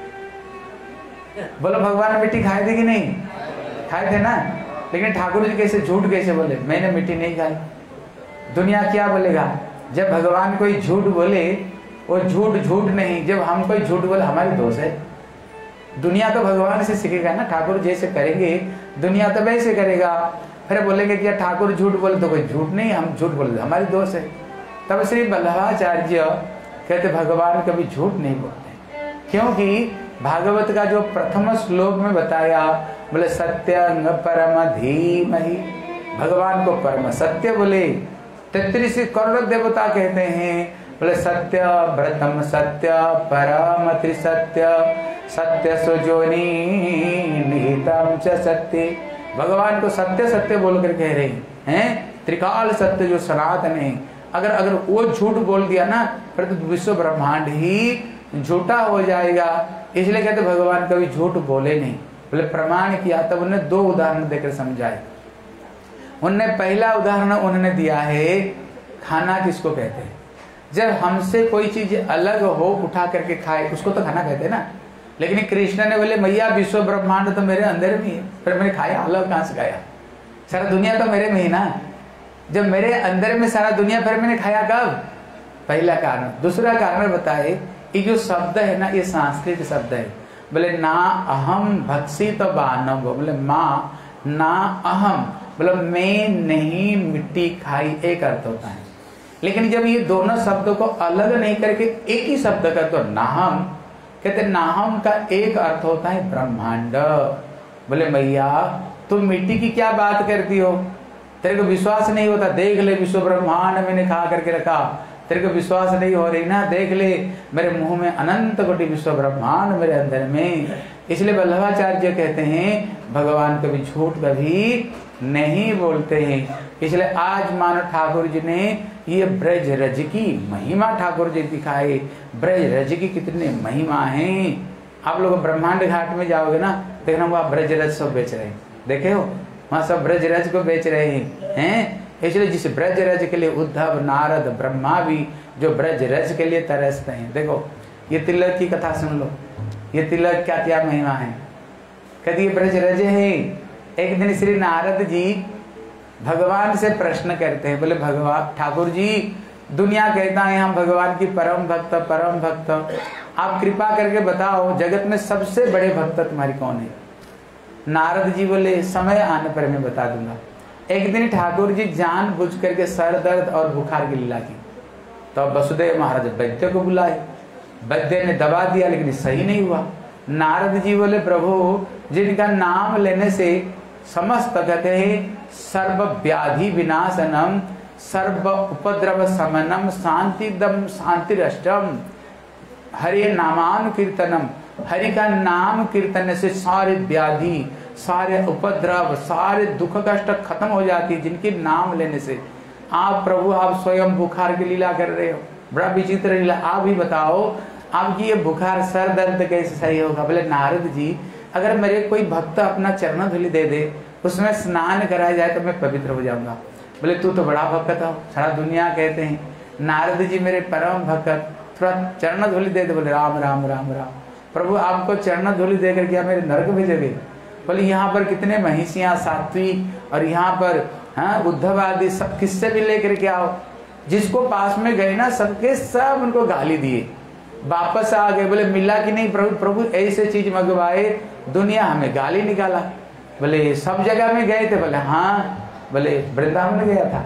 बोलो भगवान ने मिट्टी खाई थी कि नहीं? खाए थे ना। लेकिन ठाकुर जी कैसे झूठ कैसे बोले मैंने मिट्टी नहीं खाई? दुनिया क्या बोलेगा? जब भगवान कोई झूठ बोले वो झूठ झूठ नहीं, जब हम कोई झूठ बोले हमारी दोष है। दुनिया तो भगवान से सीखेगा ना, ठाकुर जैसे करेंगे दुनिया तो वैसे करेगा। फिर बोलेंगे कि ठाकुर झूठ बोले तो कोई झूठ नहीं, हम झूठ बोले हमारी दोष है। तब श्री वल्लभाचार्य कहते भगवान कभी झूठ नहीं बोलते, क्योंकि भागवत का जो प्रथम श्लोक में बताया, बोले सत्यं परम धीमहि, भगवान को परम सत्य बोले। तैंतीस करोड़ देवता कहते हैं बोले सत्य व्रतम सत्य परम त्रिसत्य सत्य सुजोनी निहितम च सत्य। भगवान को सत्य सत्य बोलकर कह रहे हैं, त्रिकाल सत्य जो सनातन है। अगर अगर वो झूठ बोल दिया ना फिर तो विश्व ब्रह्मांड ही झूठा हो जाएगा। इसलिए कहते भगवान कभी झूठ बोले नहीं। बोले प्रमाण किया, तब उन्होंने दो उदाहरण देकर समझाए। उनने पहला उदाहरण उन्होंने दिया है, खाना किसको कहते हैं। जब हमसे कोई चीज अलग हो उठा करके खाए उसको तो खाना कहते हैं ना। लेकिन कृष्ण ने बोले मैया विश्व ब्रह्मांड तो मेरे अंदर में है, फिर मैंने खाया अलग कहां से खाया, सारा दुनिया तो मेरे में ही ना। जब मेरे अंदर में सारा दुनिया फिर मैंने खाया कब, पहला कारण। दूसरा कारण बताए, ये जो शब्द है ना ये संस्कृत शब्द है। बोले ना अहम भक्सी तो बानव, बोले माँ ना अहम, बोले मैं नहीं मिट्टी खाई, एक अर्थ होता है। लेकिन जब ये दोनों शब्दों को अलग नहीं करके एक ही शब्द कर तो नाहम, कहते नाहम का एक अर्थ होता है ब्रह्मांड। बोले मैया तुम मिट्टी की क्या बात करती हो, तेरे को विश्वास नहीं होता, देख ले विश्व ब्रह्मांड मैंने खा करके रखा, तेरे को विश्वास नहीं हो रही ना, देख ले मेरे मुंह में अनंत कोटि विश्व ब्रह्मांड मेरे अंदर में। इसलिए वल्लभाचार्य कहते हैं भगवान कभी झूठ कभी नहीं बोलते हैं। इसलिए आज मानो ठाकुर जी ने ये ब्रज रज की महिमा ठाकुर जी दिखाए। ब्रज रज की कितने महिमा हैं। आप लोग ब्रह्मांड घाट में जाओगे ना, देखना वहाँ ब्रज रज सब बेच रहे हैं, देखे हो वहाँ सब ब्रज रज को बेच रहे हैं हैं। इसलिए जिस ब्रज रज के लिए उद्धव नारद ब्रह्मा भी जो ब्रज रज के लिए तरसते हैं। देखो ये तिलक की कथा सुन लो, ये तिलक क्या क्या महिमा है। कहती ये ब्रज रज है। एक दिन श्री नारद जी भगवान से प्रश्न करते हैं, बोले भगवान ठाकुर जी दुनिया कहता है हम भगवान की परम भक्त परम भक्त, आप कृपा करके बताओ जगत में सबसे बड़े भक्त तुम्हारी कौन है। नारद जी बोले समय आने पर मैं बता दूंगा। एक दिन ठाकुर जी जान बुझ करके सर दर्द और बुखार की लीला की, तो वसुदेव महाराज वैद्य को बुलाए। वैद्य ने दवा दिया लेकिन सही नहीं हुआ। नारद जी बोले प्रभु जिनका नाम लेने से समस्त कहते हैं सर्व व्याधि विनाशनम सर्व उपद्रव समनम शांतिदम शांतिरष्टम हरि नामान कीर्तनम, हरि का नाम कीर्तन से सारे व्याधि सारे उपद्रव सारे दुख कष्ट खत्म हो जाती है जिनके नाम लेने से। आप प्रभु आप स्वयं बुखार की लीला कर रहे हो, बड़ा विचित्र लीला। आप ही बताओ आपकी ये बुखार सर दर्द कैसे सही होगा। बोले नारद जी अगर मेरे कोई भक्त अपना चरण धूलि दे दे उसमें स्नान कराया जाए तो मैं पवित्र हो जाऊंगा। बोले तू तो बड़ा भक्त हो, सारा दुनिया कहते हैं नारद जी मेरे परम भक्त, थोड़ा चरण धूलि दे दे। बोले राम राम राम राम। प्रभु आपको चरण धूलि देकर क्या मेरे नरक भेजोगे। बोले यहाँ पर कितने महिषियाँ सात्वी और यहाँ पर हाँ उद्धव आदि सब किससे भी लेकर के आओ। जिसको पास में गए ना सबके सब उनको गाली दिए, वापस आ गए। बोले मिला कि नहीं प्रभु, प्रभु ऐसे चीज मंगवाए दुनिया हमें गाली निकाला। बोले सब जगह में गए थे। बोले हाँ। बोले वृंदावन गया था।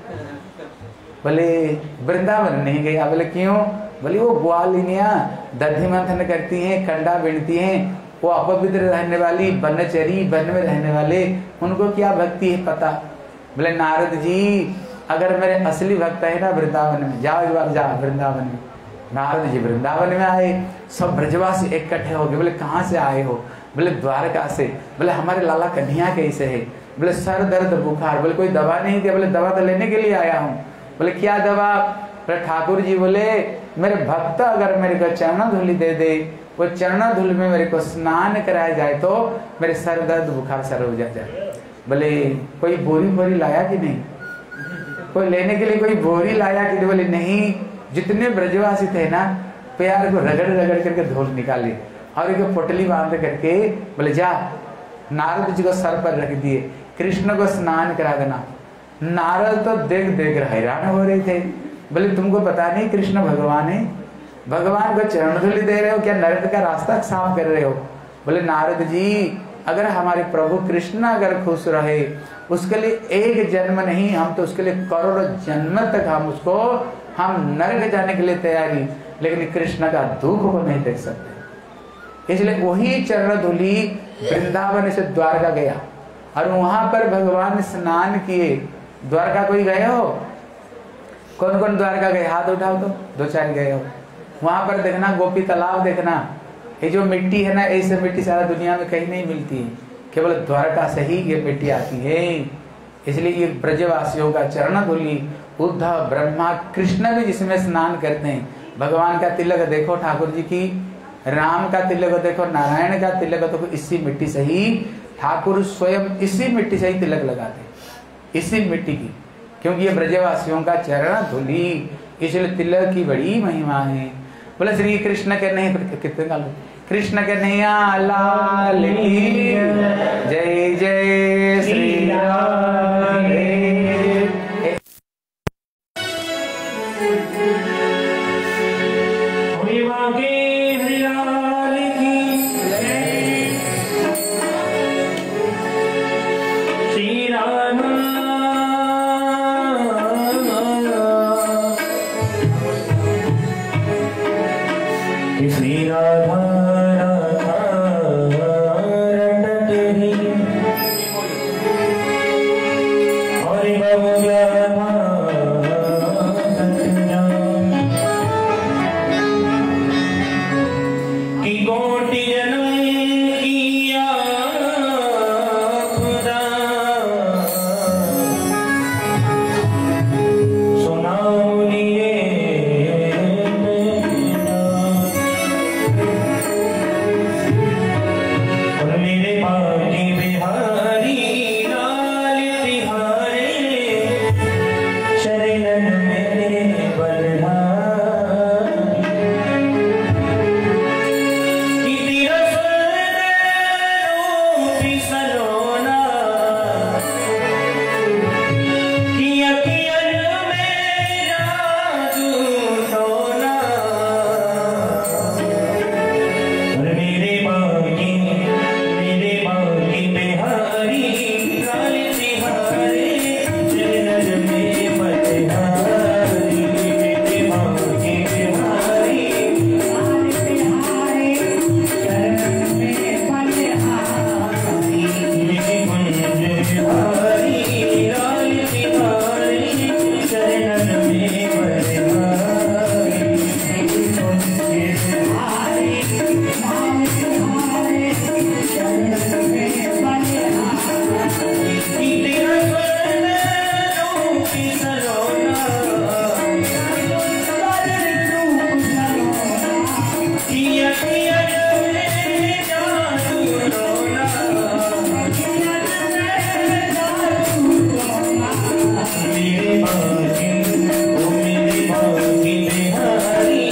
बोले वृंदावन नहीं गया। बोले क्यों। बोले वो ग्वालिनिया दधि मंथन करती हैं, कंडा बिनती हैं, वो अपवित्र रहने वाली बनचरी वन में रहने वाले उनको क्या भक्ति है पता। बोले नारद जी अगर मेरे असली भक्त है ना वृंदावन में जाओ, एक बार जाओ वृंदावन में। नारद जी वृंदावन में आए, सब ब्रजवासी इकट्ठे हो गए। बोले कहाँ से आए हो। बोले द्वारका से। बोले हमारे लाला कन्हैया कैसे है। बोले सर दर्द बुखार। बोले कोई दवा नहीं दिया। बोले दवा तो लेने के लिए आया हूँ। बोले क्या दवा। बोले ठाकुर जी बोले मेरे भक्त अगर मेरे को चरण धूलि दे दे, वो चरण धूलि में मेरे को स्नान कराया जाए तो मेरे सर दर्द बुखार सर हो जाए। बोले कोई बोरी बोरी लाया कि नहीं, कोई लेने के लिए कोई बोरी लाया कि नहीं। बोले नहीं। जितने ब्रजवासी थे ना प्यार को रगड़ रगड़ करके धूल निकाले और एक पोटली बांध करके बोले जा नारद जी को सर पर रख दिए, कृष्ण को स्नान करा देना। नारद तो देख देख हैरान हो रहे थे। बोले तुमको पता नहीं कृष्ण भगवान है, भगवान को चरण धूलि दे रहे हो क्या, नरक का रास्ता साफ कर रहे हो। बोले नारद जी अगर हमारे प्रभु कृष्ण अगर खुश रहे उसके लिए एक जन्म नहीं, हम तो उसके लिए करोड़ों जन्म तक हम उसको हम नरक जाने के लिए तैयारी, लेकिन कृष्ण का दुख को नहीं देख सकते। इसलिए वही चरण धूलि वृंदावन से द्वारका गया और वहां पर भगवान स्नान किए। द्वारका कोई गए हो। कौन कौन द्वारका गए हाथ उठाओ तो, दो चार गए हो। वहां पर देखना गोपी तालाब देखना, ये जो मिट्टी है ना ऐसे मिट्टी सारा दुनिया में कहीं नहीं मिलती है, केवल द्वारका से ही ये मिट्टी आती है। इसलिए ये ब्रजवासियों का चरण धूलि, उद्धव ब्रह्मा कृष्ण भी जिसमें स्नान करते हैं। भगवान का तिलक देखो, ठाकुर जी की राम का तिलक देखो, नारायण का तिलक देखो, इसी मिट्टी से ही ठाकुर स्वयं इसी मिट्टी से ही तिलक लगाते, इसी मिट्टी की, क्योंकि ये ब्रजवासियों का चरण धूलि, इसलिए तिलक की बड़ी महिमा है। बोले श्री कृष्ण के नहीं कितने का कृष्ण के नैया लाल की जय जय श्री राधे।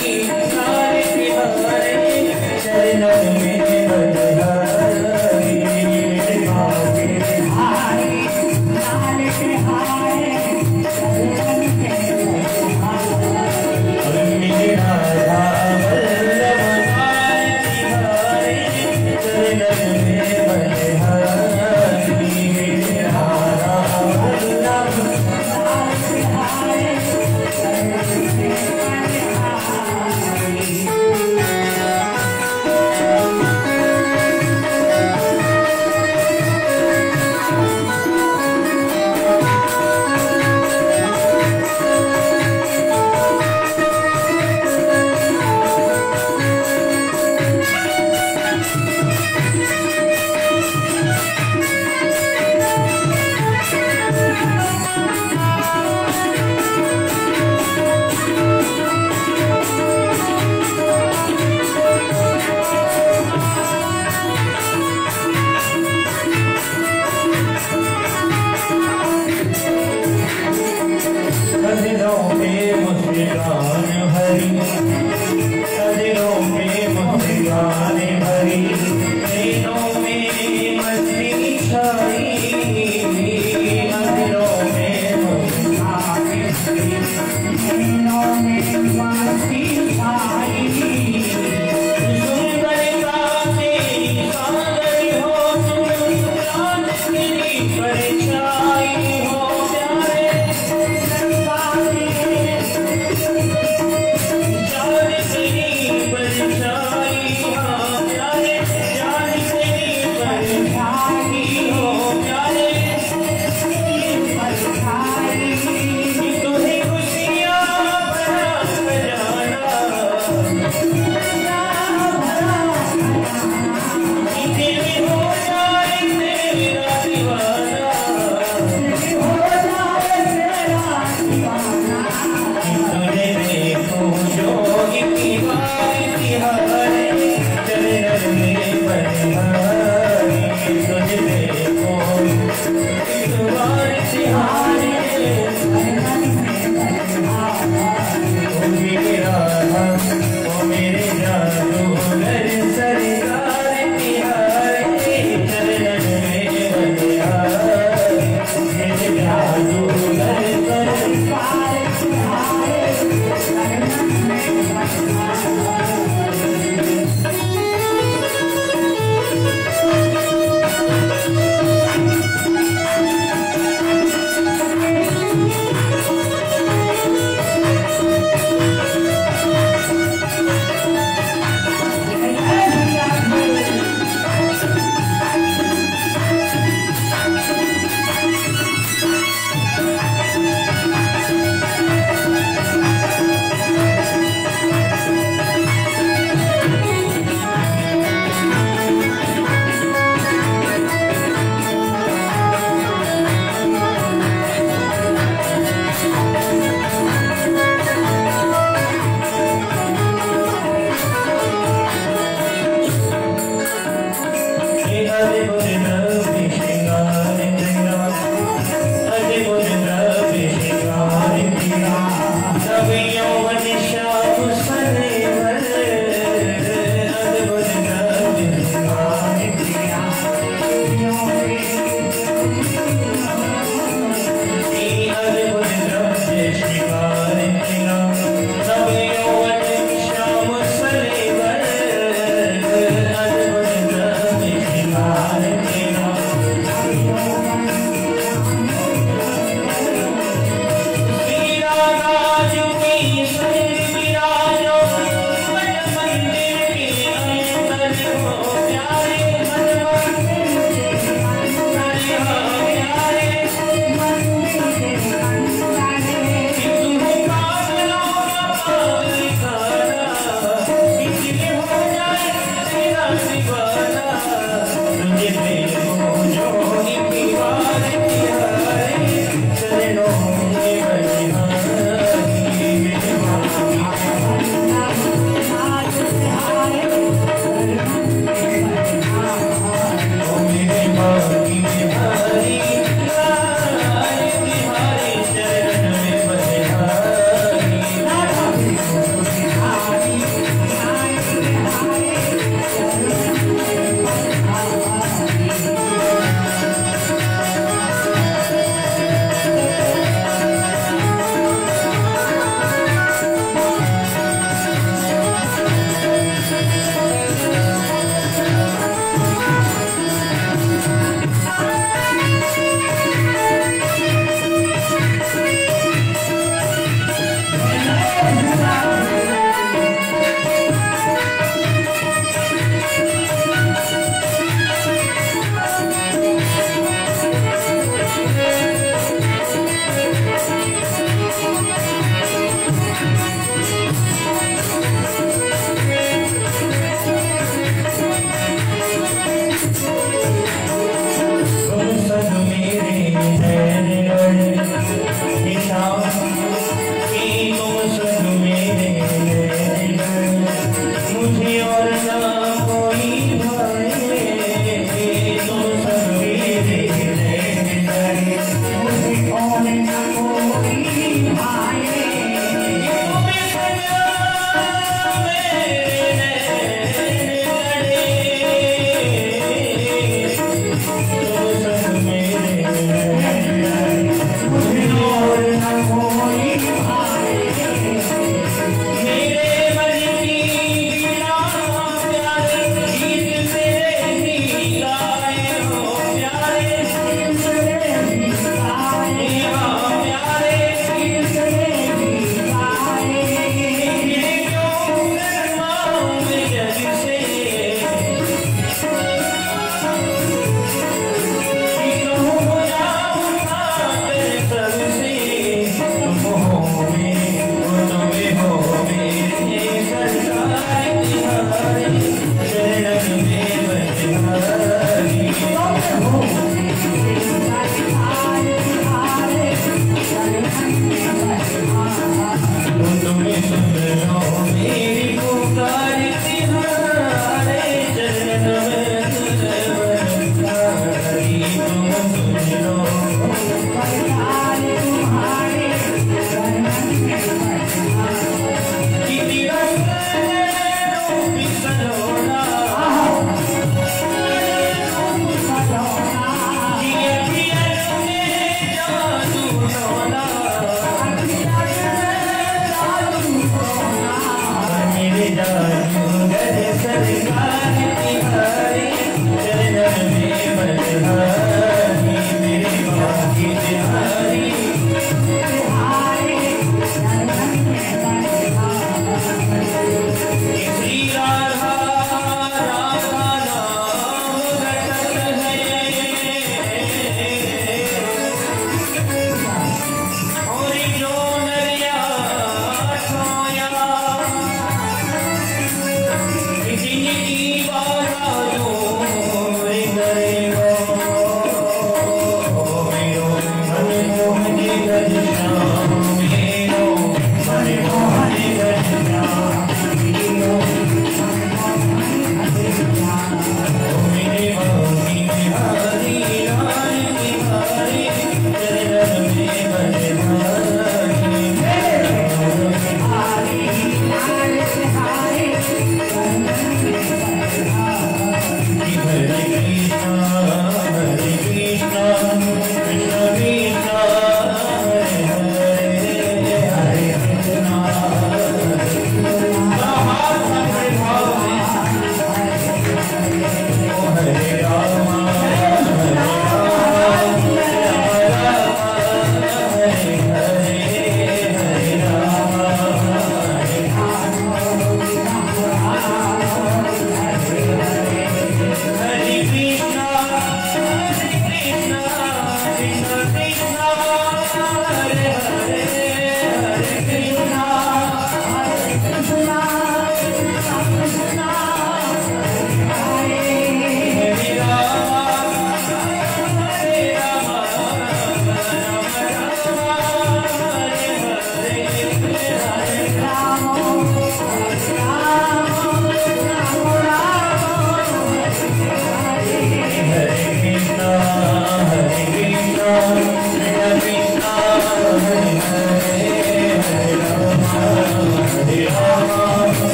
Hare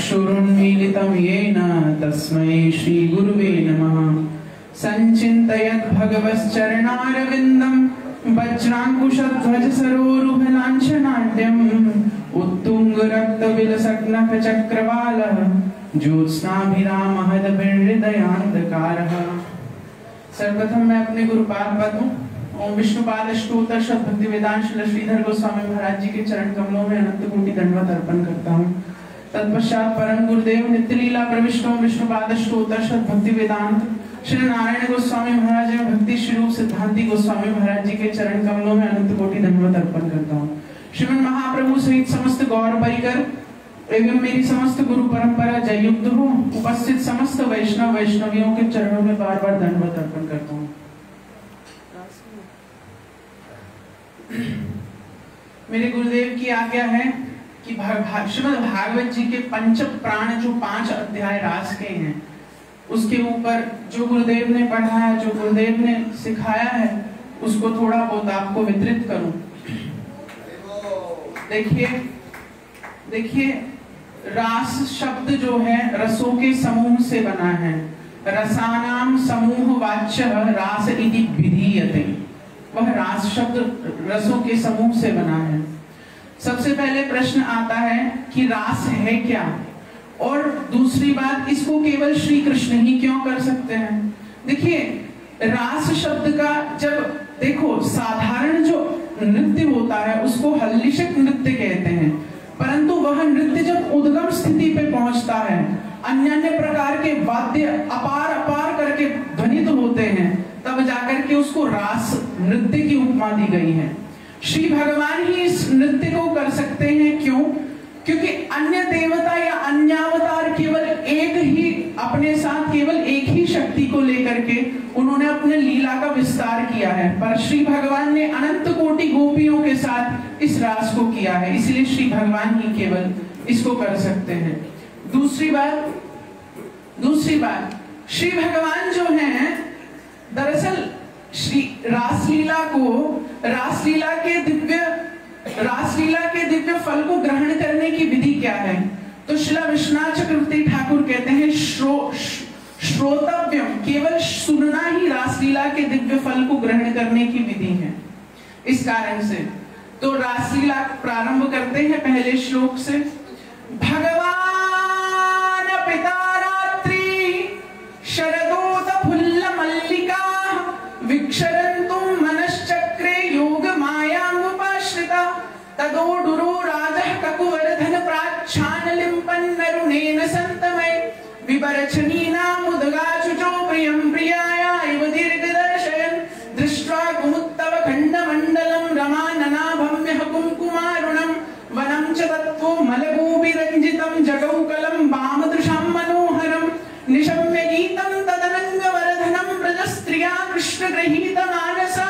चक्षुरुन्मीलितं येन तस्मै श्रीगुरुवे नमः। संचिन्तयत् भगवश्चरणारविन्दं वज्राङ्कुशध्वज सरोरुहलाञ्छनाढ्यम् उत्तुङ्गरक्तविलसन्नखचक्रवालः ज्योत्स्नाभिरामहदभिहृदयान्धकारः। सर्वप्रथम मैं अपने गुरुपाद पद्म ओम विष्णुपाद अष्टोत्तर भक्ति वेदांत श्रीधर गोस्वामी महाराज जी के चरण कमलों में अनंत कोटि दंडवत अर्पण करता हूँ। तत्पश्चात परम गुरुदेव नित्य लीला प्रविष्ट ओम विष्णुपाद अष्टोत्तर भक्ति वेदांत श्री नारायण गोस्वामी महाराज एवं भक्ति स्वरूप सिद्धांति गोस्वामी महाराज जी के चरण कमलों में अनंत कोटि दंडवत अर्पण करता हूँ। श्रीमन महाप्रभु सहित समस्त गौर परिकर एवं मेरी समस्त गुरु परंपरा जययुक्त हो। उपस्थित समस्त वैष्णव वैष्णवियों के चरणों में बार बार दंडवत अर्पण करता हूँ। मेरे गुरुदेव की आज्ञा है कि श्रीमद् भागवत जी के पंच प्राण जो पांच अध्याय रास के हैं उसके ऊपर जो गुरुदेव ने पढ़ाया, जो गुरुदेव ने सिखाया है उसको थोड़ा बहुत आपको वितरित करूं। देखिए देखिए रास शब्द जो है रसों के समूह से बना है। रसानाम समूह वाच्य रास इति विधीयते। वह रास शब्द रसों के समूह से बना है। सबसे पहले प्रश्न आता है कि रास है क्या, और दूसरी बात इसको केवल श्री कृष्ण ही क्यों कर सकते हैं। देखिए रास शब्द का जब देखो साधारण जो नृत्य होता है उसको हल्लिशक नृत्य कहते हैं, परंतु वह नृत्य जब उद्गम स्थिति पे पहुंचता है अन्य अन्य प्रकार के वाद्य अपार अपार करके ध्वनित होते हैं तब जाकर के उसको रास नृत्य की उपमा दी गई है। श्री भगवान ही इस नृत्य को कर सकते हैं। क्यों? क्योंकि अन्य देवता या अन्य अवतार केवल एक ही अपने साथ केवल एक ही शक्ति को लेकर के उन्होंने अपने लीला का विस्तार किया है, पर श्री भगवान ने अनंत कोटि गोपियों के साथ इस रास को किया है, इसलिए श्री भगवान ही केवल इसको कर सकते हैं। दूसरी बात दूसरी बात श्री भगवान जो हैं दरअसल श्री रासलीला को रासलीला के दिव्य रासलीला के दिव्य फल को ग्रहण करने की विधि क्या है? तो श्रील विश्वनाथ चक्रवर्ती ठाकुर कहते हैं श्रो श्रोतव्यम, केवल सुनना ही रासलीला के दिव्य फल को ग्रहण करने की विधि है। इस कारण से तो रासलीला प्रारंभ करते हैं पहले श्लोक से। भगवान पिता रात्रि शरदोत फुल्ल मल्लिका विक्षरन्तुं मनश्चक्रे योग मायामुपाश्रिता तदोडुरो राजः ककुवर्धन प्राच्छानलिम्पन्नरुणेन सन्तमय विपरचनीनामुदगाचुचो प्रियं प्रियाया इव दीर्घदर्शयन् दृष्ट्वा कुमुत्तव खण्डमण्डलं रमाननाभम्यः कुङ्कुमारुणं वनं च तत्त्वो मलगोभिरञ्जितं जगौकलं वामदृशां मनोहरं निशम्य गीतं तदनङ्गवर्धनं व्रजस्त्रिया कृष्णगृहीतमानसा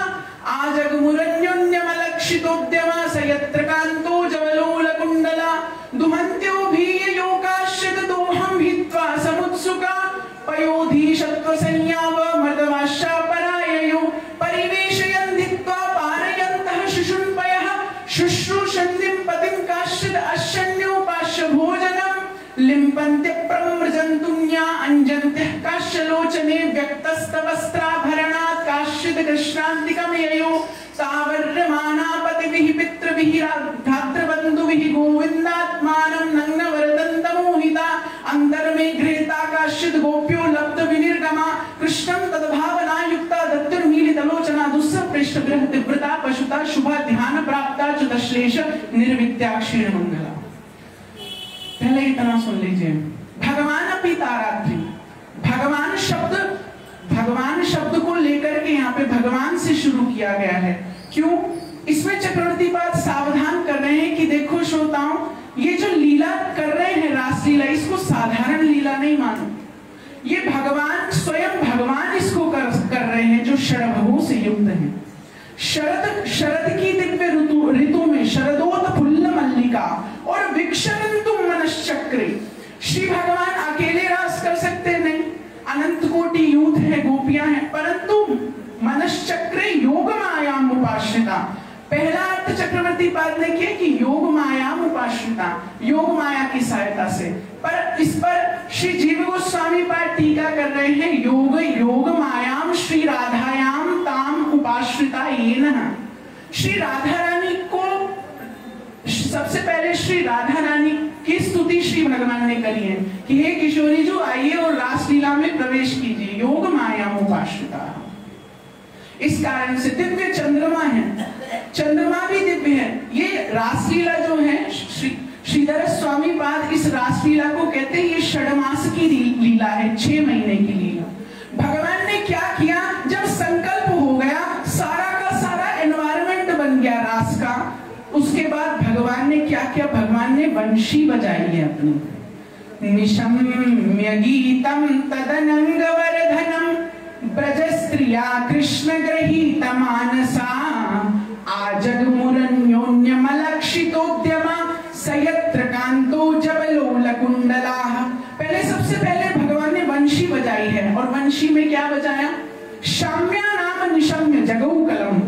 आजगमुरन्योन्यमलक्षितोद्यमास यत्र कान्तो जवलोलकुण्डला दुहन्त्योऽभीययोकाश्रितदोहं हित्वा समुत्सुका पयोधीशत्वसंज्ञाव मृदवाश्चापराययो परिवेशयन् धित्वा पारयन्तः शिशुन्पयः शुश्रूषन्तीं पतिं काश्चित् अश्यन्योपाश्य भोजनं लिम्पन्त्य प्रमृजन्तुन्या अंजन्त्यः काश्यलोचने व्यक्तस्तवस्त्राभरणात् काश्चित् कृष्णान्तिकमययो तावर्यमाना पतिभिः पितृभिः भ्रातृबन्धुभिः गोविन्दात्मानं नग्नवरदन्तमोहिता अन्तर्मे गृहीता काश्चित् गोप्यो लब्धविनिर्गमा कृष्णं तद्भावनायुक्ता दत्तुर्मीलितलोचना दुस्सपृष्ठगृह तीव्रता पशुता शुभा ध्यान प्राप्ता च दश्लेष निर्वित्याक्षीण मंगला। पहले इतना सुन लीजिए। भगवान पिता रात्रि, भगवान शब्द भगवान शब्द को लेकर के यहाँ पे भगवान से शुरू किया गया है। क्यों? इसमें चक्रवर्ती पाद सावधान कर रहे हैं कि देखो श्रोताओं, ये जो लीला कर रहे हैं रासलीला, इसको साधारण लीला नहीं मानो। ये भगवान स्वयं भगवान इसको कर, कर रहे हैं जो षडभवों से युक्त हैं। शरद शरद की दिव्य ऋतु ऋतु में शरदोत फुल्ल मल्लिका और विक्षरन्तु मनश्चक्रे। श्री भगवान अकेले रास कर सकते नहीं, अनंत कोटि यूथ है, गोपियां हैं, परंतु मनश्चक्रे योग मायाम उपाश्रिता पहला अर्थ चक्रवर्ती पाद ने किया कि योग मायाम उपाश्रिता, योग माया की सहायता से। पर इस पर श्री जीव गोस्वामी पाद टीका कर रहे हैं, योग योग मायाम श्री राधायाम ताम उपाश्रिता येन। श्री राधा रानी को सबसे पहले श्री राधा रानी की स्तुति श्री भगवान ने करी है कि हे किशोरी जो आइए और रासलीला में प्रवेश कीजिए, योग मायाम उपाश्रिता। इस कारण से दिव्य चंद्रमा है, चंद्रमा भी दिव्य है। ये रासलीला जो है श्री श्रीधर स्वामी पाद इस रासलीला को कहते हैं ये षडमास की लीला है, छह महीने की लीला। भगवान ने क्या किया, जब संकल्प हो गया, सारा का सारा एनवायरमेंट बन गया रास का, उसके बाद भगवान ने क्या किया, भगवान ने वंशी बजाई है अपनी। निशम्य गीतम तदनंग वर्धनम ब्रज स्त्रिया कृष्ण गृहीत मानसा आजगमुरन्योन्यमलक्षितोद्यमा सयत्र कांतो जबलोल कुंडलाः। पहले सबसे पहले भगवान ने वंशी बजाई है, और वंशी में क्या बजाया, शाम्या नाम निशम्य जगऊ कलम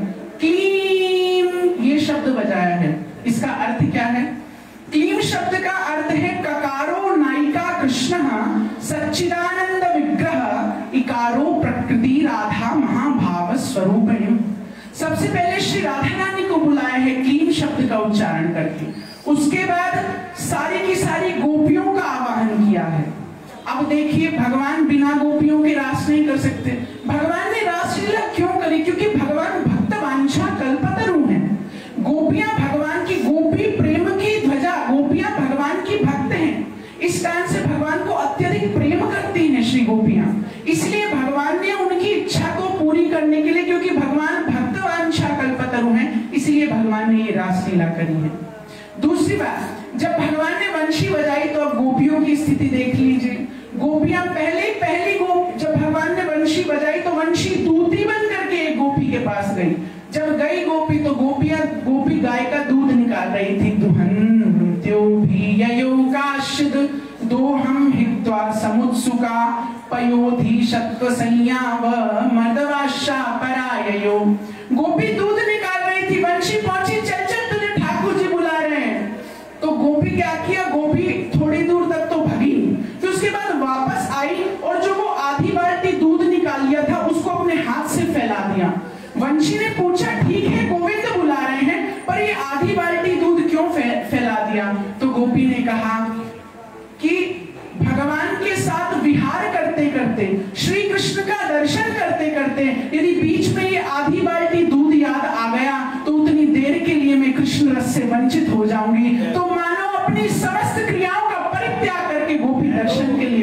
क्लीम, ये शब्द बजाया है। इसका अर्थ क्या है, क्लीम शब्द का अर्थ है ककारो नायिका कृष्ण सच्चिदानंद विग्रह, इकारो प्रकृति राधा महाभाव स्वरूपिणी। सबसे पहले श्री राधा रानी को बुलाया है क्लीम शब्द का उच्चारण करके, उसके बाद सारी की सारी गोपियों का आवाहन किया है। अब देखिए भगवान बिना गोपियों के रास नहीं कर सकते। भगवान ने रासलीला क्यों करी, क्योंकि भगवान भक्त वांछा कल्पतरु हैं। गोपियां भगवान की, गोपी प्रेम की ध्वजा, गोपियां भगवान की भक्त हैं। इस कारण से भगवान को अत्यधिक प्रेम करती हैं श्री गोपियां, इसलिए भगवान ने उनकी इच्छा को पूरी करने के लिए, क्योंकि भगवान भक्त वांछा कल्पतरु हैं, इसलिए भगवान ने ये रासलीला करी है। दूसरी बात, जब भगवान ने वंशी बजाई तो अब गोपियों की स्थिति देख लीजिए। गोपियां पहले पहली गो जब भगवान ने वंशी बजाई तो वंशी दूती बन करके एक गोपी के पास गई। जब गई गोपी तो गोपियां गोपी गाय का दूध निकाल रही थी। दुहन्त्यो भीययो काश्चिद दोहम हित्वा समुत्सुका पयोधि शत्व संयाव मदवाशा पराययो। गोपी दूध निकाल रही थी, वंशी पहुंची, चल चल तुझे ठाकुर जी बुला रहे हैं। तो गोपी क्या किया, गोपी थोड़ी दूर तक तो भगी, फिर उसके बाद वापस आई और जो वो आधी बाल्टी दूध निकाल लिया था उसको अपने हाथ से फैला दिया। वंशी ने पूछा ठीक है गोविंद बुला रहे हैं, पर ये आधी बाल्टी दूध क्यों फै, फैला दिया? तो गोपी ने कहा कि भगवान के साथ विहार करते करते, श्री कृष्ण का दर्शन करते करते यदि बीच में ये आधी बाल्टी दूध याद आ गया तो उतनी देर के लिए मैं कृष्ण रस से वंचित हो जाऊंगी। तो मानो अपनी समस्त क्रियाओं का परित्याग करके गोपी दर्शन के लिए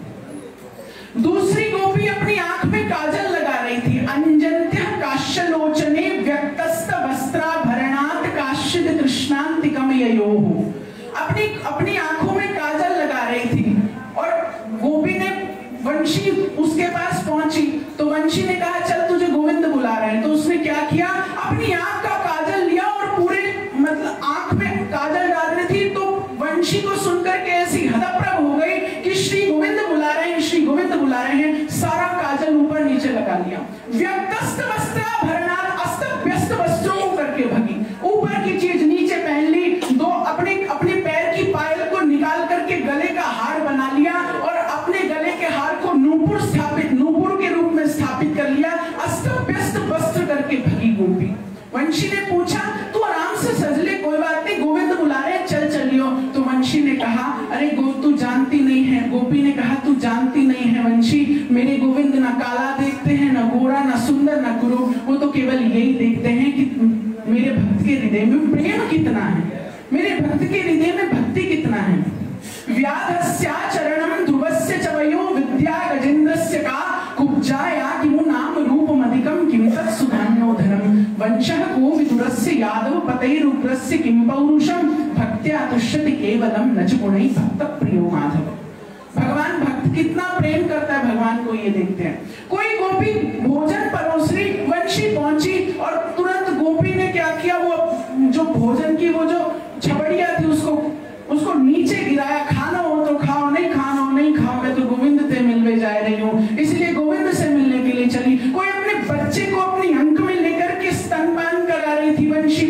भगी। दूसरी गोपी अपनी आंख में काजल लगा रही थी। अंजन्त्य काश्यलोचने व्यक्तस्त वस्त्राभरणात् काश्चिद कृष्णान्तिकम ययोः। अपनी अपनी आंखों में काजल लगा रही थी और गोपी ने वंशी उसके पास पहुंची तो वंशी ने कहा चल तुझे गोविंद बुला रहे हैं। तो उसने क्या किया, अपनी आंख का काजल लिया और पूरे मतलब आंख में काजल डाल रही थी। तो वंशी को सुनकर के ऐसी हतप्रभ हो गई कि श्री गोविंद बुला रहे हैं, श्री गोविंद बुला रहे हैं, सारा काजल ऊपर नीचे लगा लिया। व्यक्तस्त वस्त्राभरणात्, अस्त व्यस्त वस्त्रों को करके भगी, ऊपर की चीज नीचे पहन ली, दो अपने अपने पैर की पायल को निकाल करके गले का हार बना लिया और अपने गले के हार को नूपुर स्थापित नूपुर के रूप में स्थापित कर लिया, अस्त व्यस्त वस्त्र करके भगी गोपी। वंशी ने पूछा तू आराम से सज ले, कोई बात नहीं, गोविंद बुला रहे, चल चलियो। तो वंशी ने कहा अरे गो तू जानती नहीं है, गोपी ने कहा तू जानती नहीं है वंशी, मेरे गोविंद ना काला देखते हैं, ना गोरा, ना सुंदर, ना कुरूप, वो तो केवल यही देखते हैं कि मेरे भक्त के हृदय में प्रेम कितना है, मेरे भक्त के हृदय में भक्ति कितना है। व्याधस्याचरणं ध्रुवस्य च वयो विद्या गजेन्द्रस्य का कुब्जाया किमु नाम रूपमधिकं किं तत्सुधान्योधनं वंशः को विदुरस्य यादव पतैरुग्रस्य किं पौरुषं भक्त्या तुष्यति केवलं न च गुणैः भक्तप्रियो माधव। भगवान भक्त कितना प्रेम करता है भगवान को ये देखते हैं। कोई गोपी भोजन परोस रही, वंशी पहुंची और तुरंत गोपी ने क्या किया, वो जो भोजन की वो जो छबड़िया थी उसको उसको नीचे गिराया। खाना हो तो खाओ, नहीं खाना हो नहीं खाओ, मैं तो गोविंद से मिलने जा रही हूँ, इसलिए गोविंद से मिलने के लिए चली। कोई अपने बच्चे को अपनी अंक में लेकर के स्तनपान करा रही थी वंशी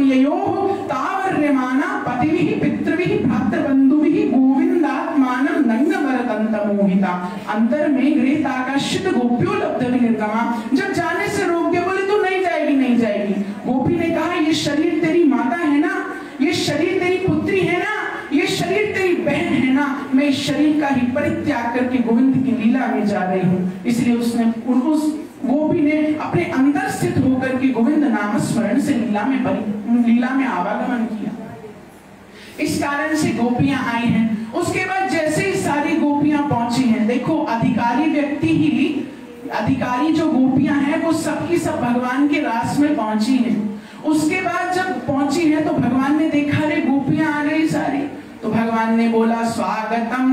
ययोः तावर्यमाना पतिभिः पितृभिः भ्रातृबन्धुभिः गोविन्दात्मानं नग्नवरदन्तमोहिता। अंतर में गृहीताकाशित गोप्यो लब्धविनिर्गमा। जब जाने से रोक दिया, बोले तू नहीं जाएगी नहीं जाएगी। गोपी ने कहा ये शरीर तेरी माता है ना, ये शरीर तेरी पुत्री है ना, ये शरीर तेरी बहन है ना, मैं इस शरीर का ही परित्याग करके गोविंद की लीला में जा रही हूँ। इसलिए उसने उस गोपी ने अपने अंदर स्थित होकर के गोविंद नाम स्मरण से लीला में परि लीला में आवागमन किया। इस कारण से गोपियां आई हैं। उसके बाद जैसे ही सारी गोपियां पहुंची हैं, देखो अधिकारी व्यक्ति ही, अधिकारी जो गोपियां हैं वो सबकी सब भगवान के रास में पहुंची हैं। उसके बाद जब पहुंची है तो भगवान ने देखा रे गोपियां आ गई सारी, तो भगवान ने बोला स्वागतम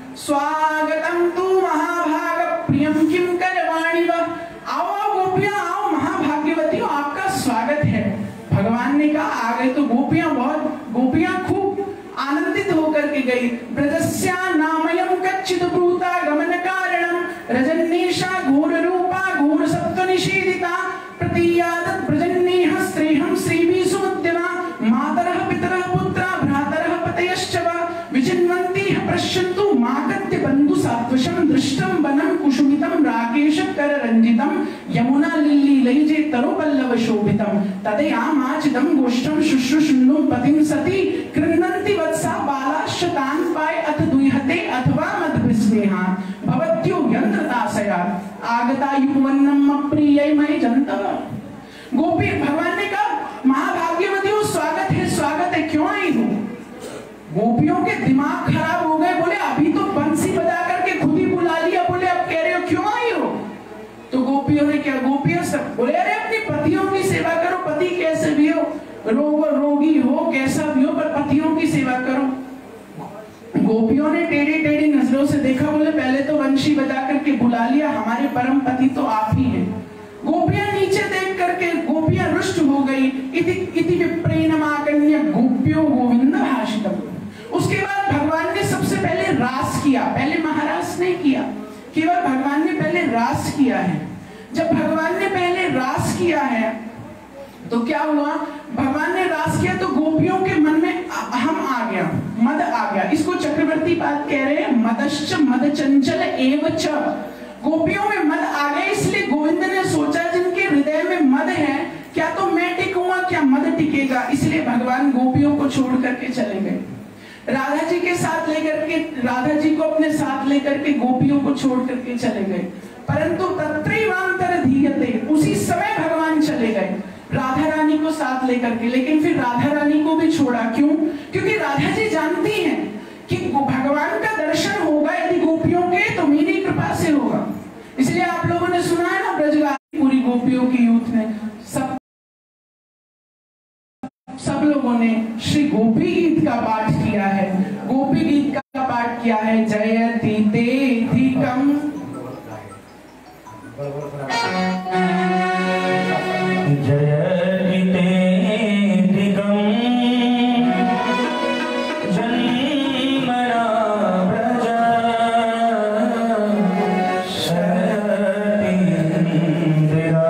स्वागतम तू महाभाग प्रियम किम करवाणी व। आओ आओ गोपियां आओ महाभाग्यवतियों, आपका स्वागत है। भगवान ने कहा आ गए तो गोपियां बहुत गोपियां खूब आनंदित होकर के गई। ब्रजस्या नामयम कच्चित ब्रूता गमन कारणम रजन्नेशा घोर रूपा घोर सत्व निषेधिता प्रतीयादत ब्रजन्नेह स्त्रेहम श्रीवी सुमध्यमा मातरः पितरः पुत्रा भ्रातरः पतयश्च वा विचिन्वन्ति पश्यन्तु माकत्य बन्धु सात्वशं दृष्टं वनं कुसुमितं राकेश कर रंजितं यमुना लिल्ली लैजे तरुपल्लव शोभितं तदयामाचिदं गोष्ठं शुश्रूषुन्दुं पतिं सती कृण्णन्ति वत्सा बालाश्च तान् पाय अथ दुह्यते अथवा मद्भिस्नेहा भवत्यो यन्त्रताशया आगता युवन्नम अप्रिय मय जन्तव। गोपी भगवान ने कहा महाभाग्यवतियों स्वागत है स्वागत है, क्यों आई हो? गोपियों के दिमाग खराब हो गए, बोले अभी तो बंसी बजा करके खुद ही बुला लिया, बोले अब कह रहे हो क्यों आई हो? तो गोपियों ने क्या, गोपियां सब बोले अरे अपनी पतियों की सेवा करो, पति कैसे भी हो, रोग रोगी हो कैसा भी हो, पर पतियों की सेवा करो। गोपियों ने टेढ़ी टेढ़ी नजरों से देखा, बोले पहले तो वंशी बजा करके बुला लिया, हमारे परम पति तो आप ही हैं। गोपियां नीचे देख करके गोपियां रुष्ट हो गई। इति इति विप्रेणमाकन्य गोप्यो गोविंद भाषितम्। उसके बाद भगवान ने सबसे पहले रास किया, पहले महारास नहीं किया, केवल भगवान ने पहले रास किया है। जब भगवान ने पहले रास किया है तो क्या हुआ, भगवान ने रास किया तो गोपियों के मन में अहम आ गया, मद आ गया। इसको चक्रवर्ती पाद कह रहे हैं मदश्च मद चंचल एव च। गोपियों में मद आ गया, इसलिए गोविंद ने सोचा जिनके हृदय में मद है क्या तो मैं टिकूंगा क्या मद टिकेगा, इसलिए भगवान गोपियों को छोड़ करके चले गए। राधा जी के साथ लेकर के राधा जी को अपने साथ लेकर के गोपियों को छोड़ करके चले गए। परंतु तत्रैवांतर धीयते, उसी समय भगवान चले गए राधा रानी को साथ लेकर के। लेकिन फिर राधा रानी को भी छोड़ा, क्यों? क्योंकि राधा जी जानती हैं कि भगवान का दर्शन होगा यदि गोपियों के तो मेरी कृपा से होगा। इसलिए आप लोगों ने सुना है ना ब्रजगारी पूरी गोपियों की यूथ ने सब सब लोगों ने श्री गोपी गीत का पाठ किया है, गोपी गीत का पाठ किया है। जयति तेधिकम जयति तेधिकम जन्मना व्रज शरति इंदिरा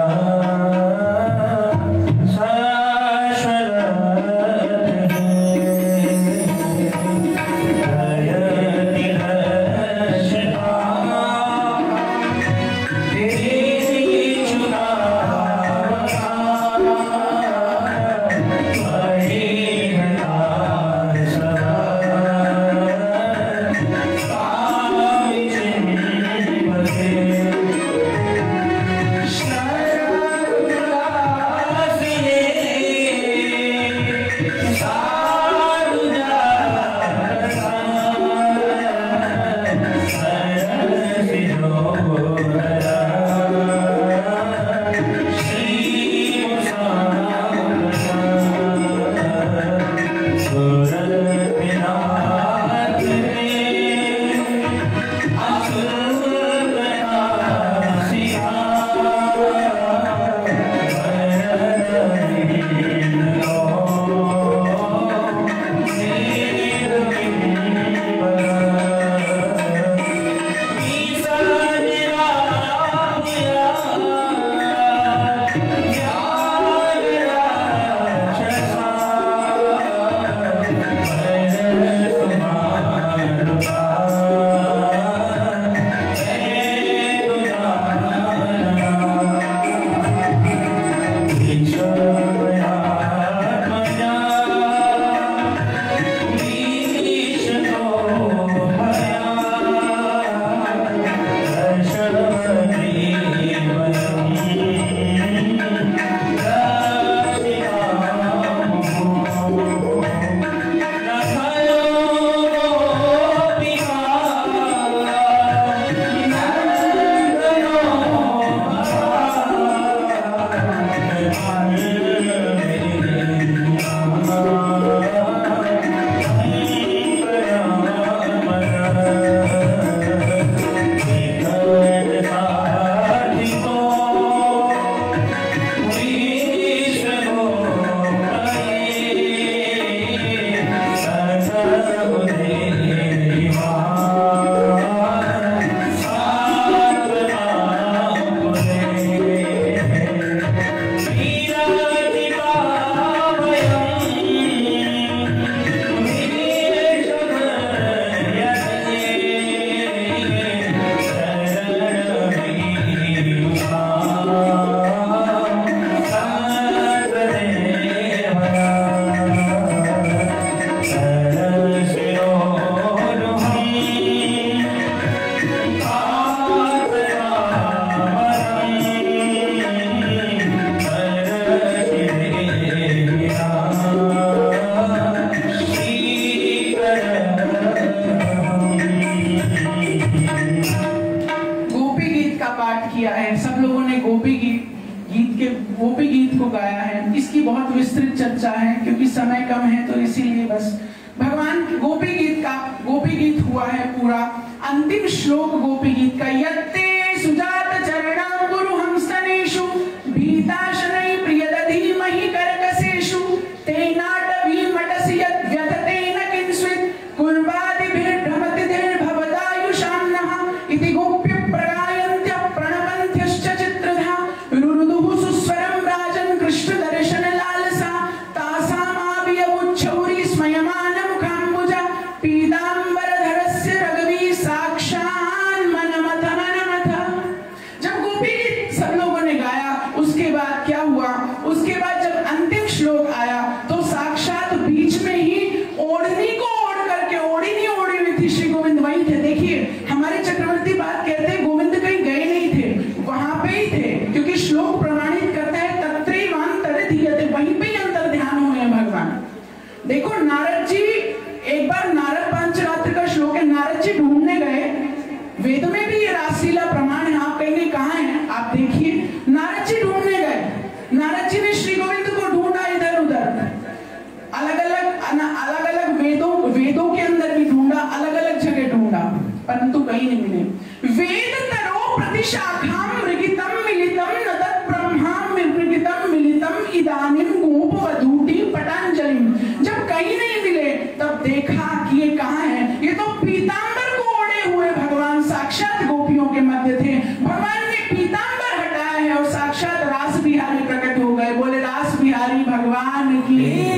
समय कम है तो इसीलिए बस भगवान गोपी गीत का गोपी गीत हुआ है पूरा। अंतिम श्लोक गोपी गीत का, यत्ते सुजात चरणां गुरु हंसनेषु भीताशनै प्रियदधि महि करकसेषु तेनाटवी मटसि यत् व्यथतेन किंस्वित् कुर्वादिभिर्भ्रमतिभिर्भवदायुषाम्नः इति गोप्य प्रगायन्त्य प्रणपन्त्यश्च चित्रधा रुरुदुः सुस्वरं राजन् कृष्ण दर्शन लालसा तासामावियमुच्छौरि स्मयमान मुखाम्बुजा पीताम्बरधरस्य रघवी साक्षान् मनमथ मनमथ। जब गोपी गीत सब लोगों ने गाया उसके बाद क्या हुआ, उसके बाद जब अंतिम श्लोक आया तो साक्षात बीच में ही ओढ़नी को ओढ़ करके, ओढ़ी नहीं ओढ़ी हुई थी, श्री गोविंद वहीं थे। देखिए हमारे चक्रवर्ती बात कहते हैं गोविंद कहीं गए नहीं थे, वहां पे ही थे, क्योंकि श्लोक प्रमाणित करता है तत्रैवान्तरधीयते, वहीं पे ही अंतर ध्यान हुए हैं भगवान। देखो नारद जी, एक बार नारद पंचरात्र का श्लोक है, नारद जी ढूंढने गए, वेद में भी ये रासलीला प्रमाण है, आप कहेंगे कहाँ है, आप देखिए नारद जी ढूंढने गए, नारद जी ने श्री गोविंद को ढूंढा इधर उधर, अलग अलग अलग अलग वेदों वेदों के अंदर भी ढूंढा, अलग अलग जगह ढूंढा, परंतु कहीं नहीं मिले। वेद तरो प्रतिशाखां मृगितम मिलितम न तत् ब्रह्मां मृगितम मिलितम इदानीं गोपवधूटी पटांजलिं। जब कहीं नहीं मिले तब देखा कि ये कहाँ है, ये तो पीतांबर को ओढ़े हुए भगवान साक्षात गोपियों के मध्य थे। भगवान ने पीतांबर हटाया है और साक्षात रास बिहारी प्रकट हो गए। बोले रास बिहारी भगवान की।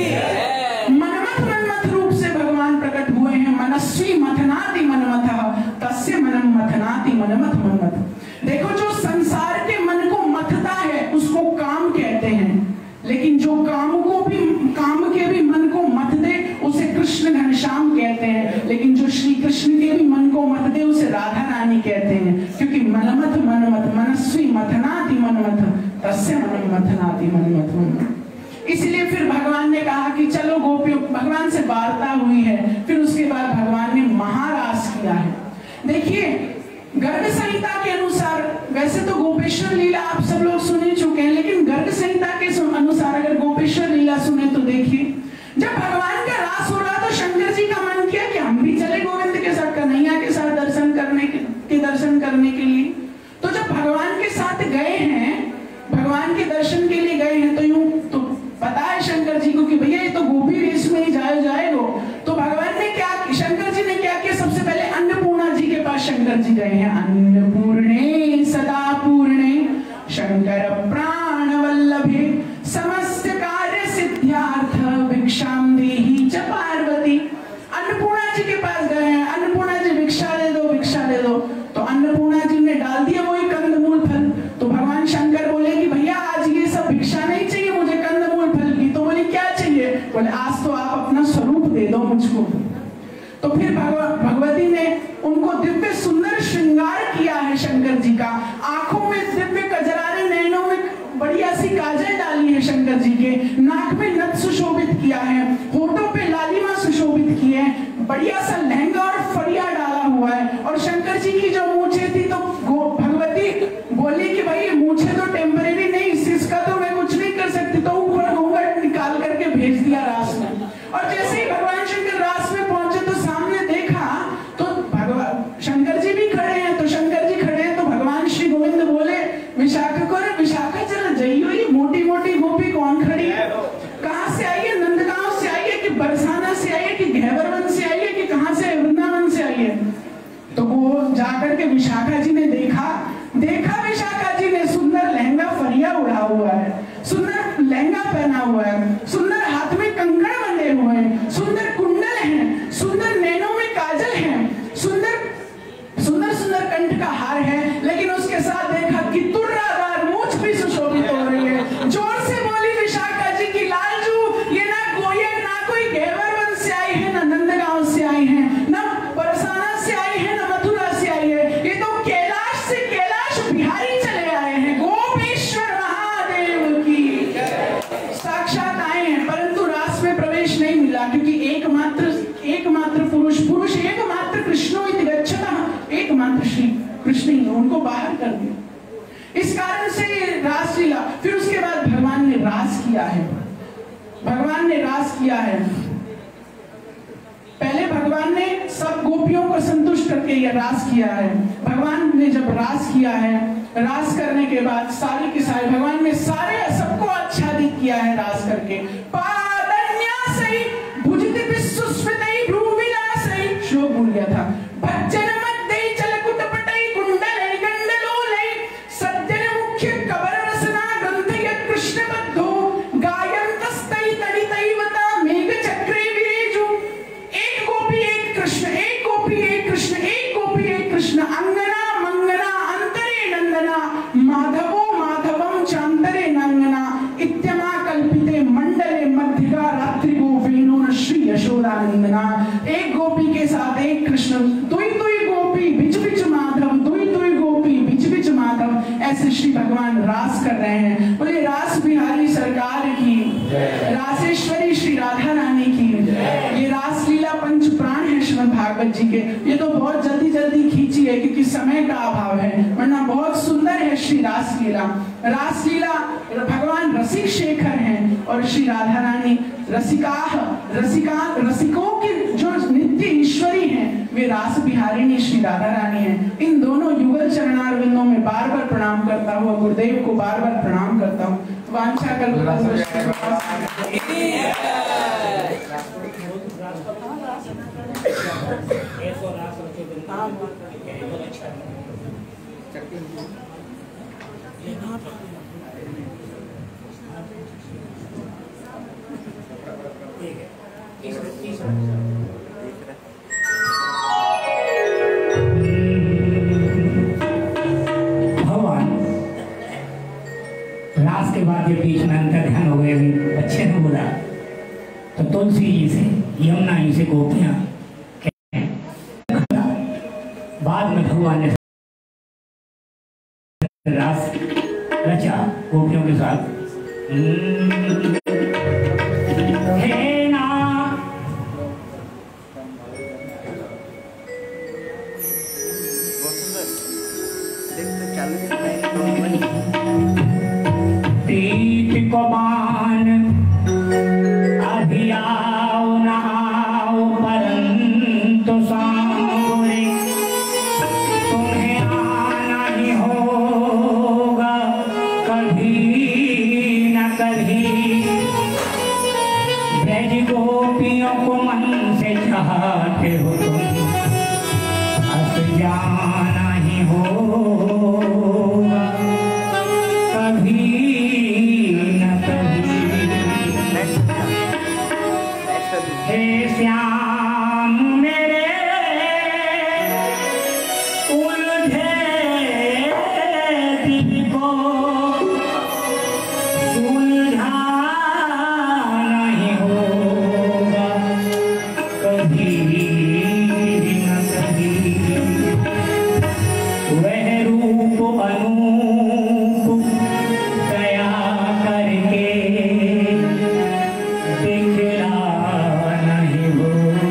मनमथ मनमथ रूप से भगवान प्रकट हुए हैं। मनस्वी मथनाति मनमथः तस्य मनम मथनाति मनमथ मनमथ। देखो जो संसार के मन को मथता है उसको काम कहते हैं, लेकिन जो काम को भी काम के भी मन को मथ दे उसे कृष्ण घनश्याम कहते हैं, लेकिन जो श्री कृष्ण के भी मन को मथ दे उसे राधा रानी कहते हैं, क्योंकि मनमथ मनमथ मनस्वी मथनाति मनमथ तस्य मनम मथनाति मनमथ मनमथ। इसलिए फिर भगवान ने कहा कि चलो गोपियों, भगवान से वार्ता हुई है, फिर उसके बाद भगवान ने महारास किया है। देखिए गर्ग संहिता के अनुसार, वैसे तो गोपेश्वर लीला आप सब लोग सुन ही चुके हैं, लेकिन गर्ग संहिता के अनुसार अगर गोपेश्वर लीला सुने तो देखिए जब भगवान का रास हो रहा तो शंकर जी का मन किया कि हम भी चले गोविंद के साथ, कन्हैया के साथ दर्शन करने के, के दर्शन करने के लिए। तो जब भगवान के साथ गए हैं, भगवान के दर्शन के लिए गए हैं, तो यूं तो पता है शंकर जी को कि भैया ये तो गोपी रेस में ही जाए जाएगा। तो भगवान ने क्या, शंकर जी ने क्या किया, सबसे पहले अन्नपूर्णा जी के पास शंकर जी गए हैं। अन्नपूर्णे सदा पूर्णे शंकर प्राण वल्लभे समस्त कार्य सिद्ध्यार्थ भिक्षां देहि च पार्वती। अन्नपूर्णा जी के पास गए हैं, अन्नपूर्णा जी भिक्षा दे दो, भिक्षा दे दो। तो अन्नपूर्णा जी ने डाल दिया वही कंदमूल फल। तो भगवान शंकर बोले कि भैया आज ये सब भिक्षा नहीं चाहिए मुझे कंदमूल फल की। तो बोले क्या चाहिए, बोले आज तो आप अपना स्वरूप दे दो मुझको। तो फिर भगवती ने उनको दिव्य सुंदर श्रृंगार किया है शंकर जी का। आंखों में दिव्य कजरारे, नैनों में बढ़िया सी काजल डाली है शंकर जी के, नाक में नथ सुशोभित किया है, होठों पे लालिमा सुशोभित की है, बढ़िया सा लहंगा और फरिया डाला हुआ है। और शंकर जी की जो मूछें थी तो भगवती बोली कि भाई मूछें तो टेम्परेरी नहीं, इसका तो मैं कुछ नहीं कर सकती, करके विशाखा जी ने देखा देखा विशाखा जी ने सुंदर लहंगा फरिया उड़ा हुआ है, सुंदर लहंगा पहना हुआ है, सुंदर हाथ में कंकड़ बंधे हुए हैं, सुंदर कुंडल हैं, सुंदर नैनों में काजल हैं, सुंदर सुंदर सुंदर कंठ का हार है, लेकिन उसके साथ देखा कि तुर्रादार मूंछ भी सुशोभित हो रही है। जोर से बोली विशाखा जी की लालजू, ये ना कोई ना कोई घेवर वंश से आई है, ना नंदगांव से आई है, ना बरसाना से आई है, ना मथुरा से आई है, ये तो कैलाश से कैलाश बिहारी चले आए हैं। गोपेश्वर महादेव की साक्षात आए हैं, परंतु रास में प्रवेश नहीं मिला, क्योंकि एकमात्र एकमात्र पुरुष पुरुष एकमात्र कृष्णो इति गच्छतः, एकमात्र श्री कृष्ण ही उनको बाहर कर दिया। इस कारण से रास लीला, फिर उसके बाद भगवान ने रास किया है, भगवान ने रास किया है। पहले भगवान ने सब गोपियों को संतुष्ट करके यह रास किया है। भगवान ने जब रास किया है, रास करने के बाद सारे के सारे भगवान ने सारे सबको आच्छादित किया है रास करके। पादन्यासै भुजति विश्वस्मितै भ्रूविलासै, श्लोक भूल गया था। भज्जन मध्यै चलकुटपटै कुंडलै गंडलोलै, सज्जन मुख्य कबर रसना ग्रंथयत् कृष्णबद्धो, गायन्तस्तै तडितैवता मेघ चक्रे विरेजु। एक गोपी एक कृष्ण, एक गोपी एक कृष्ण, एक गोपी एक कृष्ण, अंगना मंगना अंतरे नंदना, माधवो माधवम चांतरे नंगना, इत्यमा कल्पिते मंडले मध्यगा रात्रिगो वेणु न श्री यशोदानंदना। एक गोपी के साथ एक कृष्ण, दुई दुई गोपी बिच बिच माधव, दुई दुई गोपी बिच बिच माधव, ऐसे श्री भगवान रास कर रहे हैं। बोले रास बिहारी सरकार की, रासेश्वरी श्री राधा रानी की। ये रास लीला पंच प्राण है श्रीमद् भागवत जी के। ये तो बहुत जल्दी जल्दी खींची है क्योंकि समय का अभाव है, वरना बहुत सुंदर है श्री रास लीला। रास लीला भगवान रसिक शेखर हैं और श्री राधा रानी रसिका रसिका रसिकों की जो नित्य ईश्वरी हैं, वे रास बिहारिणी श्री राधा रानी हैं। इन दोनों युगल चरणार बिंदों में बार बार प्रणाम करता हुआ गुरुदेव को बार बार प्रणाम करता हूँ। वांछा कर रास के बाद ये बीच में अंतर ध्यान हो गए, अच्छे ने बोला तो तुलसी जी से यमुना जी से गोपियां, बाद में भगवान ने रास रचा गोपियों के साथ। हे ना प्रीत को मान अभी आओ न आओ परंतु सांवरे, तुम्हें आना ही होगा कभी न कभी। ब्रज गोपियों को मन से चाहते हो तुम, हंस जाना ही होगा कभी न कभी। हे श्याम मेरे उलझे दिल को सुलझा नहीं होगा कभी न कभी। वह रूप अनूप दया करके दिखला नहीं होगा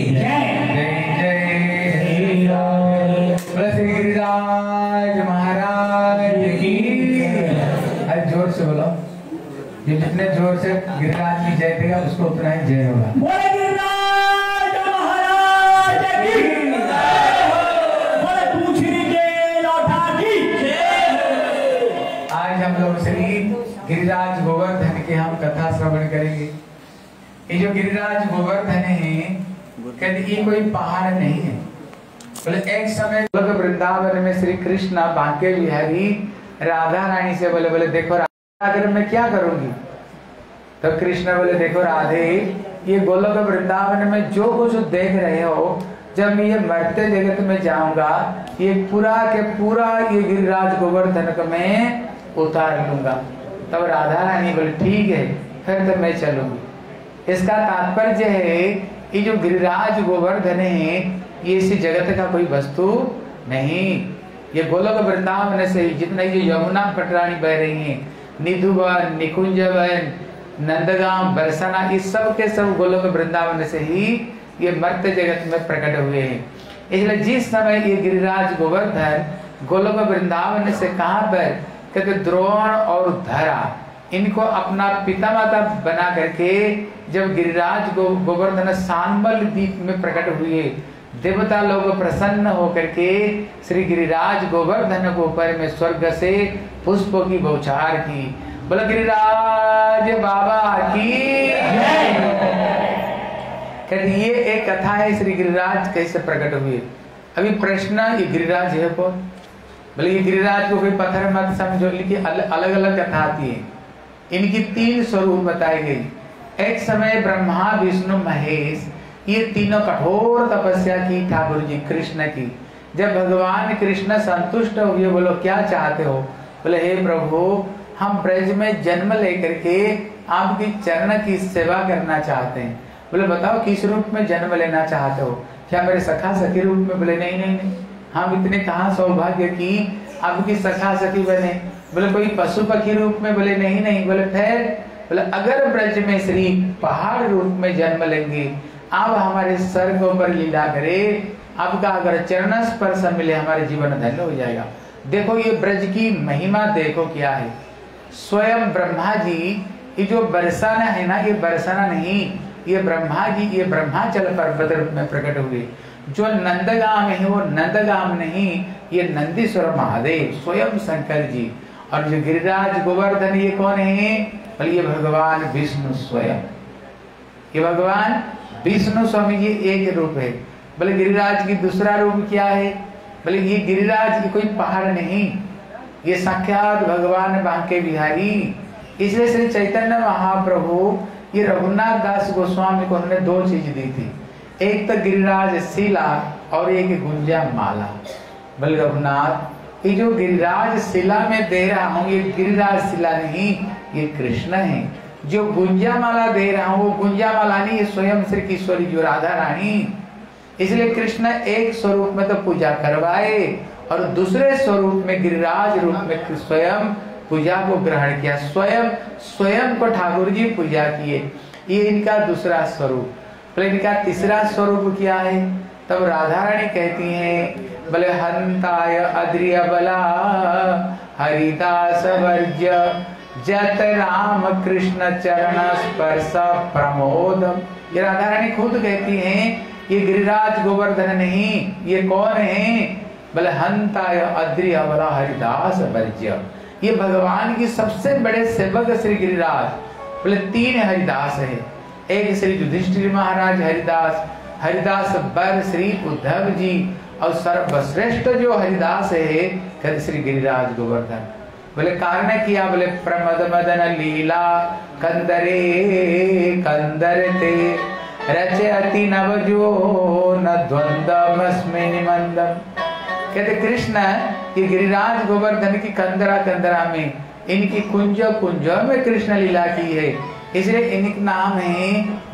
जय जय जय बोले श्री गिरिराज महाराज की। अरे जोर से बोलो, ये जितने जोर से गिरिराज की जय देगा उसको उतना ही जय होगा। बोले गिरिराज महाराज की बोले पूछने के लौटा की। आज हम लोग श्री गिरिराज गोवर्धन की हम कथा श्रवण करेंगे। ये जो गिरिराज गोवर्धन है कहते ये कोई पहाड़ नहीं है। बोले एक समय लोग वृंदावन में श्री कृष्ण बांके बिहारी राधा रानी से बोले बोले देखो राधा अगर मैं क्या करूंगी। तो कृष्ण बोले देखो राधे, ये गोलोक वृंदावन में जो कुछ देख रहे हो, जब ये मरते जगत में जाऊंगा ये पूरा के पूरा ये गिरिराज गोवर्धन को मैं उतार लूंगा। तब राधा रानी बोले ठीक है फिर तो मैं चलूंगी। इसका तात्पर्य है ये जो गिरिराज गोवर्धन है ये इस जगत का कोई वस्तु नहीं। ये गोलोक वृंदावन से जितना ये यमुना पटरानी बह रही है, निधुवन, निकुंजवन, नंदगांव, बरसाना, इस सब के सब गोलोक वृंदावन से ही ये मर्त्य जगत में प्रकट हुए हैं। इसलिए जिस समय ये गिरिराज गोवर्धन गोलोक वृंदावन से कहां पर कहते द्रोण और धरा इनको अपना पितामाता बना करके जब गिरिराज गो, गोवर्धन सांबल द्वीप में प्रकट हुए, देवता लोग प्रसन्न होकर के श्री गिरिराज गोवर्धन को ऊपर में स्वर्ग से पुष्पों की बौछार की। बोलो गिरिराज बाबा की। ये एक कथा है श्री गिरिराज कैसे प्रकट हुए। अभी प्रश्न ये गिरिराज है कौन? बोले ये गिरिराज को कोई पत्थर मत समझो, लेकिन अलग अलग कथा आती है। इनकी तीन स्वरूप बताई गई। एक समय ब्रह्मा विष्णु महेश ये तीनों कठोर तपस्या की ठाकुर जी कृष्ण की। जब भगवान कृष्ण संतुष्ट हुए, बोलो क्या चाहते हो? बोले हे प्रभु हम ब्रज में जन्म लेकर के आपकी चरण की सेवा करना चाहते हैं। बोले बताओ किस रूप में जन्म लेना चाहते हो? क्या मेरे सखा सखी रूप में? बोले नहीं नहीं नहीं, हम इतने कहाँ सौभाग्य की आपकी सखा सखी बने। बोले कोई पशु पक्षी रूप में? बोले नहीं नहीं। बोले फिर? बोले अगर ब्रज में श्री पहाड़ रूप में जन्म लेंगे, आप हमारे सर के ऊपर लीला करे, आपका अगर चरण स्पर्श मिले हमारे जीवन धन्य हो जाएगा। देखो ये ब्रज की महिमा देखो क्या है। स्वयं ब्रह्मा जी ये जो बरसाना है ना, ये बरसाना नहीं, ये ब्रह्मा जी ये ब्रह्माचल पर्वत रूप में प्रकट हुए। जो नंदगाम है वो नंदगाम नहीं, ये नंदीश्वर महादेव स्वयं शंकर जी। और जो गिरिराज गोवर्धन ये कौन है? बोले ये भगवान विष्णु स्वयं। ये भगवान विष्णु स्वामी जी एक रूप है। बोले गिरिराज की दूसरा रूप क्या है? बोले ये गिरिराज ये कोई पहाड़ नहीं, ये साक्षात भगवान बांके बिहारी। इसलिए श्री चैतन्य महाप्रभु ये रघुनाथ दास गोस्वामी को उन्होंने दो चीज दी थी, एक तो गिरिराज शिला और एक गुंजा माला। बोले रघुनाथ ये जो गिरिराज शिला में दे रहा हूँ ये गिरिराज शिला नहीं, ये कृष्ण है। जो गुंजा माला दे रहा हूँ वो गुंजा माला नहीं, ये स्वयं श्री किशोरी जो राधा रानी। इसलिए कृष्ण एक स्वरूप में तो पूजा करवाए और दूसरे स्वरूप में गिरिराज रूप में स्वयं पूजा को ग्रहण किया। स्वयं स्वयं को ठाकुर जी पूजा किए। ये इनका दूसरा स्वरूप। बोले इनका तीसरा स्वरूप क्या है? तब राधा रानी कहती हैं बोले हंताय अद्रिय बला हरिदास वर्ज्य जत राम कृष्ण चरण स्पर्श प्रमोद। ये राधा रानी खुद कहती हैं ये गिरिराज गोवर्धन नहीं, ये कौन है? बोले हंताय अद्रिय बला हरिदास वर्ज्य। ये भगवान की सबसे बड़े सेवक श्री गिरिराज। बोले तीन हरिदास है, एक श्री युधिष्ठिर महाराज हरिदास, हरिदास बर श्री उद्धव जी, और सर्वश्रेष्ठ जो हरिदास है श्री गिरिराज गोवर्धन। बोले कारण किया? बोले प्रमद मदन लीला कंदरे कंदरते रचे अति नवजो न द्वंद्वमस्मि निमंदम। कहते कृष्ण ये गिरिराज गोवर्धन की कंदरा कंदरा में इनकी कुंज कुंज में कृष्ण लीला की है, इसलिए इनका नाम है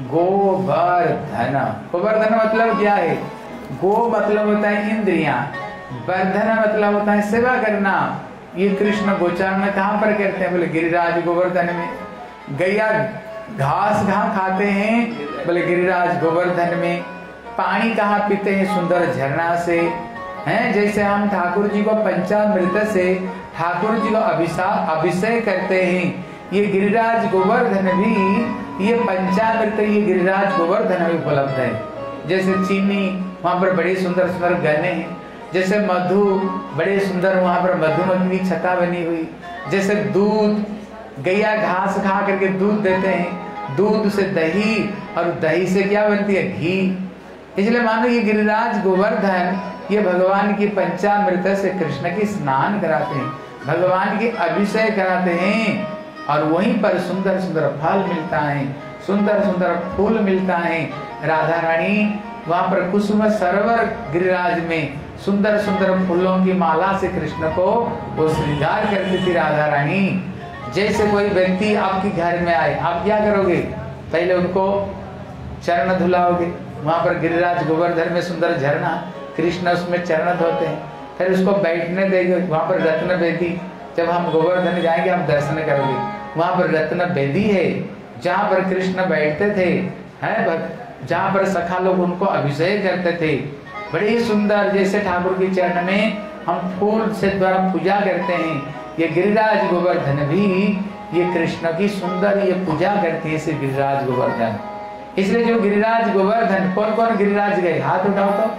गोवर्धन। गोवर्धन मतलब क्या है? गो मतलब होता है इंद्रियां, वर्धन मतलब होता है सेवा करना। ये कृष्ण गोचारण कहाँ पर करते हैं? बोले गिरिराज गोवर्धन में। गैया घास कहाँ खाते हैं? बोले गिरिराज गोवर्धन में। पानी कहाँ पीते हैं? सुंदर झरना से, हैं? जैसे हम ठाकुर जी को पंचामृत से ठाकुर जी को अभिषेक अभिषेक करते हैं, ये गिरिराज गोवर्धन भी ये पंचामृत ये गिरिराज गोवर्धन में उपलब्ध है। जैसे चीनी वहाँ पर बड़े सुंदर सुंदर गन्ने हैं, जैसे मधु बड़े सुंदर वहाँ पर मधुमक्खी की छटा बनी हुई, जैसे दूध गैया घास खा करके दूध देते हैं, दूध से दही और दही से क्या बनती है? घी। इसलिए मानो ये गिरिराज गोवर्धन ये भगवान की पंचामृत से कृष्ण की स्नान कराते हैं, भगवान की अभिषेक कराते हैं, और वहीं पर सुंदर सुंदर फल मिलता है, सुंदर सुंदर फूल मिलता है। राधा रानी वहाँ पर कुसुम सरोवर गिरिराज में सुंदर सुंदर फूलों की माला से कृष्ण को वो श्रृंगार करती थी राधा रानी। जैसे कोई व्यक्ति आपके घर में आए, आप क्या करोगे? पहले उनको चरण धुलाओगे, वहां पर गिरिराज गोवर्धन में सुंदर झरना, कृष्ण उसमें चरण धोते हैं, फिर उसको बैठने देंगे, वहां पर रत्न बेदी, जब हम गोवर्धन जाएंगे हम दर्शन करोगे, वहां पर रत्न बेदी है जहाँ पर कृष्ण बैठते थे, हैं? जहाँ पर सखा लोग उनको अभिषेक करते थे, बड़े ही सुंदर। जैसे ठाकुर के चरण में हम फूल से द्वारा पूजा करते हैं, ये गिरिराज गोवर्धन भी ये कृष्ण की सुंदर ये पूजा करते हैं, इसे गिरिराज गोवर्धन। इसलिए जो गिरिराज गोवर्धन, कौन कौन गिरिराज गए? हाथ उठाओ तो,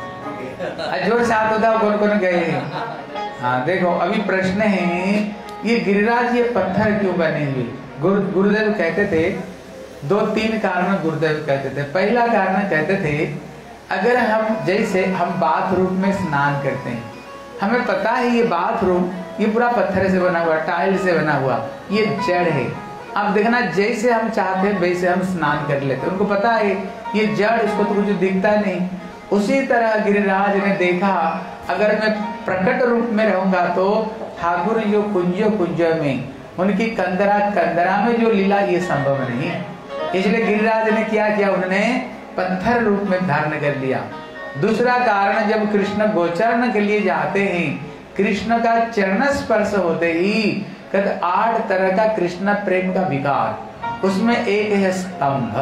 जोर से हाथ उठाओ, कौन कौन गए? हाँ देखो, अभी प्रश्न है ये गिरिराज ये पत्थर क्यों बने हुए? गुरु गुरुदेव कहते थे, दो तीन कारण गुरुदेव कहते थे। पहला कारण कहते थे, अगर हम जैसे हम बाथरूम में स्नान करते हैं, हमें पता है ये बाथरूम ये पूरा पत्थर से बना हुआ, टाइल से बना हुआ, ये जड़ है। अब देखना जैसे हम चाहते हैं वैसे हम स्नान कर लेते, उनको पता है ये जड़, इसको तो कुछ दिखता नहीं। उसी तरह गिरिराज ने देखा, अगर मैं प्रकट रूप में रहूंगा तो ठाकुर जो कुंज कुंज में उनकी कंदरा कंदरा में जो लीला ये संभव नहीं है। इसलिए गिरिराज ने क्या किया? उन्होंने पत्थर रूप में धारण कर लिया। दूसरा कारण, जब कृष्ण गोचरण के लिए जाते हैं, कृष्ण का चरण स्पर्श होते ही कद आठ तरह का कृष्ण प्रेम का विकार, उसमें एक है स्तंभ,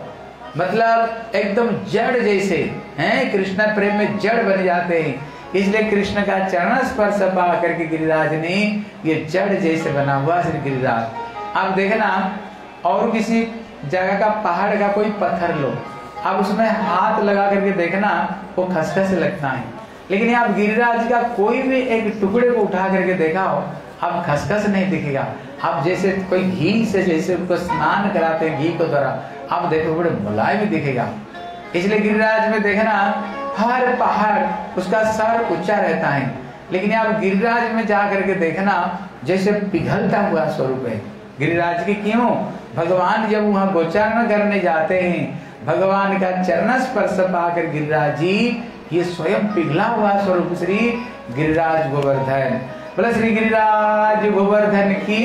मतलब एकदम जड़ जैसे हैं, कृष्ण प्रेम में जड़ बन जाते हैं। इसलिए कृष्ण का चरण स्पर्श पा करके गिरिराज ने ये जड़ जैसे बना हुआ श्री गिरिराज। आप देखना, और किसी जगह का पहाड़ का कोई पत्थर लो, आप उसमें हाथ लगा करके देखना वो खसखस लगता है, लेकिन आप गिरिराज का कोई भी एक टुकड़े को उठा करके देखा हो, आप खसखस नहीं दिखेगा। आप जैसे कोई घी से जैसे उनको स्नान कराते हैं घी को द्वारा, आप देखो बड़े मुलायम भी दिखेगा। इसलिए गिरिराज में देखना हर पहाड़ उसका सर ऊंचा रहता है, लेकिन आप गिरिराज में जा करके देखना जैसे पिघलता हुआ स्वरूप है गिरिराज की। क्यों? भगवान जब वहां गोचरण करने जाते हैं, भगवान का चरण स्पर्श पाकर गिरिराज जी ये स्वयं पिघला हुआ स्वरूप श्री गिरिराज गोवर्धन। बोला श्री गिरिराज गोवर्धन की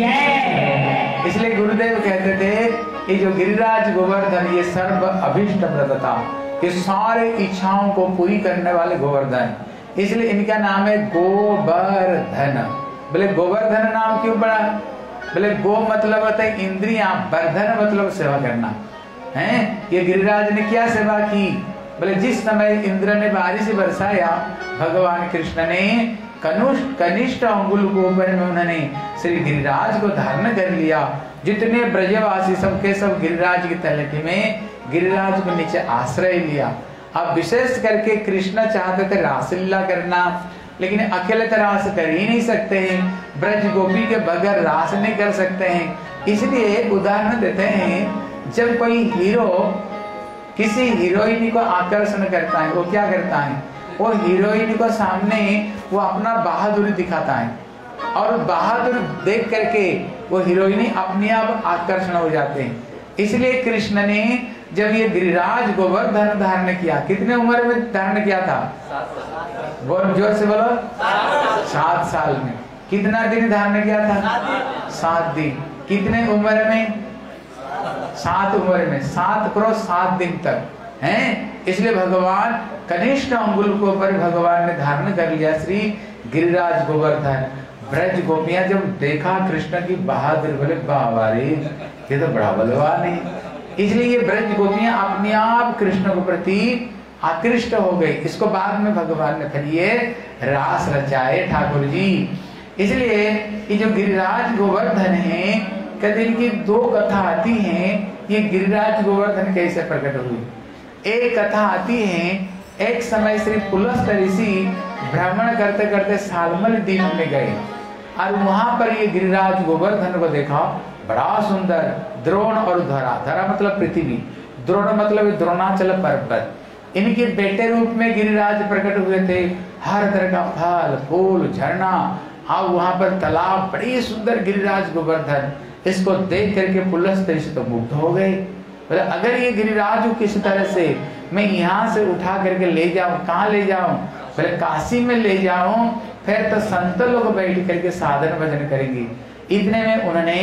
जय। इसलिए गुरुदेव कहते थे, ये जो गिरिराज गोवर्धन ये सर्व अभिष्ट प्रदता, ये सारे इच्छाओं को पूरी करने वाले गोवर्धन, इसलिए इनका नाम है गोवर्धन। बोले गोवर्धन नाम क्यों पड़ा? बोले गो मतलब होता है इंद्रियां, वर्धन मतलब सेवा करना है। ये गिरिराज ने क्या सेवा की? बोले जिस समय इंद्र ने बारिश बरसाया, भगवान कृष्ण ने कनिष्ठ कनिष्ठ अंगुल को ऊपर में उन्होंने श्री गिरिराज को धारण कर लिया। जितने ब्रजवासी सब के सब गिरिराज की तलहटी में गिरिराज को नीचे आश्रय लिया। अब विशेष करके कृष्ण चाहते थे रासलीला करना, लेकिन अकेले तो रास कर ही नहीं सकते हैं, ब्रज गोपी के बगैर रास नहीं कर सकते हैं। इसलिए उदाहरण देते हैं, जब कोई हीरो किसी हीरोइन को आकर्षण करता है, वो क्या करता है? वो हीरोइन को सामने वो अपना बहादुरी दिखाता है, और बहादुर देख करके वो हीरोइन अपने आप आकर्षण हो जाते हैं। इसलिए कृष्ण ने जब ये गिरिराज गोवर्धन धारण किया, कितने उम्र में धारण किया था? बहुत जोर से बोलो। सात साल में। कितना दिन धारण किया था? सात दिन। कितने उम्र में? सात उम्र में, सात करोड़ सात दिन तक हैं। इसलिए भगवान कनिष्ठ अंगुल को पर भगवान ने धारण कर लिया श्री गिरिराज गोवर्धन। ब्रज गोपियां जब देखा कृष्ण की बहादुर, बोले बाबा रे ये तो बड़ा बलवान है, इसलिए ये ब्रज गोपियां अपने आप कृष्ण के प्रति आकृष्ट हो गई। इसको बाद में भगवान ने फिर ये रास रचाए ठाकुर जी। इसलिए ये जो गिरिराज गोवर्धन है, कभी इनकी दो कथा आती हैं। ये गिरिराज गोवर्धन कैसे प्रकट हुई? एक कथा आती है, एक समय श्री पुलस्त्य ऋषि भ्रमण करते करते सालमल द्वीप में गए और वहां पर ये गिरिराज गोवर्धन को देखा। बड़ा सुंदर द्रोण और धरा, धरा मतलब पृथ्वी, द्रोण मतलब द्रोणाचल पर्वत। इनके बेटे रूप में गिरिराज प्रकट हुए थे। हर तरह का फल फूल झरना और वहां पर तालाब, बड़ी सुंदर गिरिराज गोवर्धन। इसको देख करके पुलस्त्य ऋषि तो मुग्ध हो गए। बोले अगर ये गिरिराज को किसी तरह से मैं यहाँ से उठा करके ले जाऊं, कहाँ ले जाऊं? बोले काशी में ले जाऊं, फिर तो संत लोग बैठ करके साधन भजन करेंगे। इतने में उन्होंने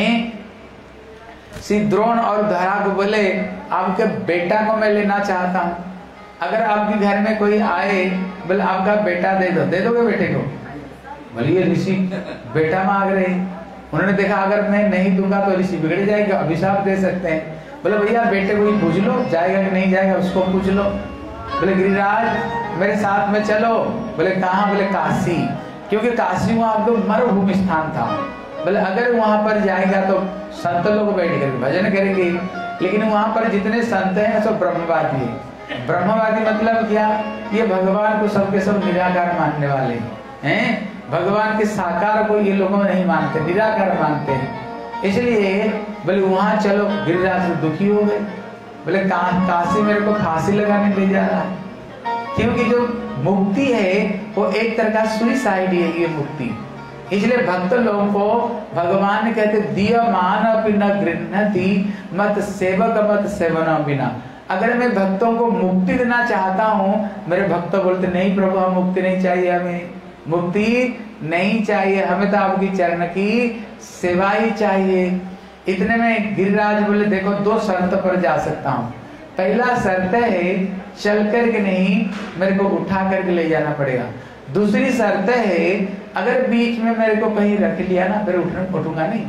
श्री द्रोण और धरा को बोले आपके बेटा को मैं लेना चाहता हूँ, अगर आपके घर में कोई आए बोले आपका बेटा दे दो, दे दोगे बेटे को? बोलिए ऋषि बेटा मांग रहे। उन्होंने देखा अगर मैं नहीं दूंगा तो ऋषि बिगड़ जाएगा, अभिशाप दे सकते हैं। बोले भैया बेटे को ही पूछ लो, जाएगा कि नहीं जाएगा उसको पूछ लो। बोले गिरिराज मेरे साथ में चलो। बोले कहाँ? बोले काशी, क्योंकि काशी वहां आपको मरुभूमि स्थान था। बोले अगर वहां पर जाएगा तो संत लोग बैठ करके भजन करेंगे, लेकिन वहां पर जितने संत हैं सब ब्रह्मवादी है। ब्रह्मवादी मतलब क्या? ये भगवान को सबके सब निराकार मानने वाले हैं। भगवान के साकार को ये लोग नहीं मानते, निराकार मानते हैं। इसलिए बोले वहां चलो। गिरिराज दुखी हो गए। बोले का, काशी मेरे को फांसी लगाने ले जा रहा है, क्योंकि जो मुक्ति है वो एक तरह का सुइसाइड है ये मुक्ति। इसलिए भक्त लोगों को भगवान कहते दीयमान अपि न गृह्णति मत सेवक मत सेवन बिना। अगर मैं भक्तों को मुक्ति देना चाहता हूँ, मेरे भक्त बोलते नहीं प्रभु हम मुक्ति नहीं चाहिए, हमें मुक्ति नहीं चाहिए, हमें तो आपकी चरण की सेवा ही चाहिए। इतने में गिरिराज बोले देखो दो शर्त पर जा सकता हूँ। पहला शर्त है चल कर के नहीं, मेरे को उठा करके ले जाना पड़ेगा। दूसरी शर्त है अगर बीच में मेरे को कहीं रख लिया ना फिर उठने उठूंगा नहीं।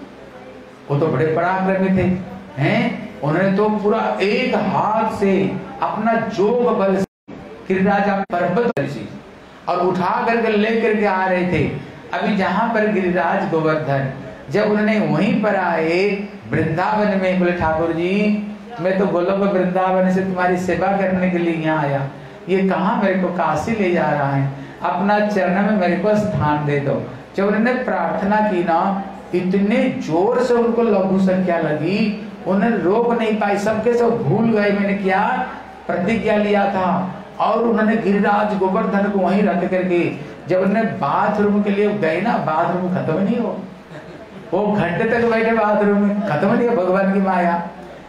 वो तो बड़े पराक्रमी थे हैं, उन्होंने तो पूरा एक हाथ से अपना जोग बल से गिरिराज पर्वत ऋषि और उठा करके लेकर के आ रहे थे। अभी जहां पर गिरिराज गोवर्धन जब उन्होंने वहीं पर आए वृंदावन में, बोले ठाकुर जी मैं तो गोलोक वृंदावन से तुम्हारी सेवा करने के लिए यहाँ आया, ये कहाँ मेरे को काशी ले जा रहा है, अपना चरण में मेरे को स्थान दे दो। जब उन्होंने प्रार्थना की ना, इतने जोर से उनको लघु संख्या लगी, उन्हें रोक नहीं पाई, सबके सब भूल गए मैंने क्या प्रतिज्ञा लिया था। और उन्होंने गिरिराज गोवर्धन को वहीं रख करके जब उन्होंने बाथरूम के लिए गए ना, बाथरूम खत्म नहीं हो, वो घंटे तक बैठे बाथरूम में, खत्म नहीं हो भगवान की माया।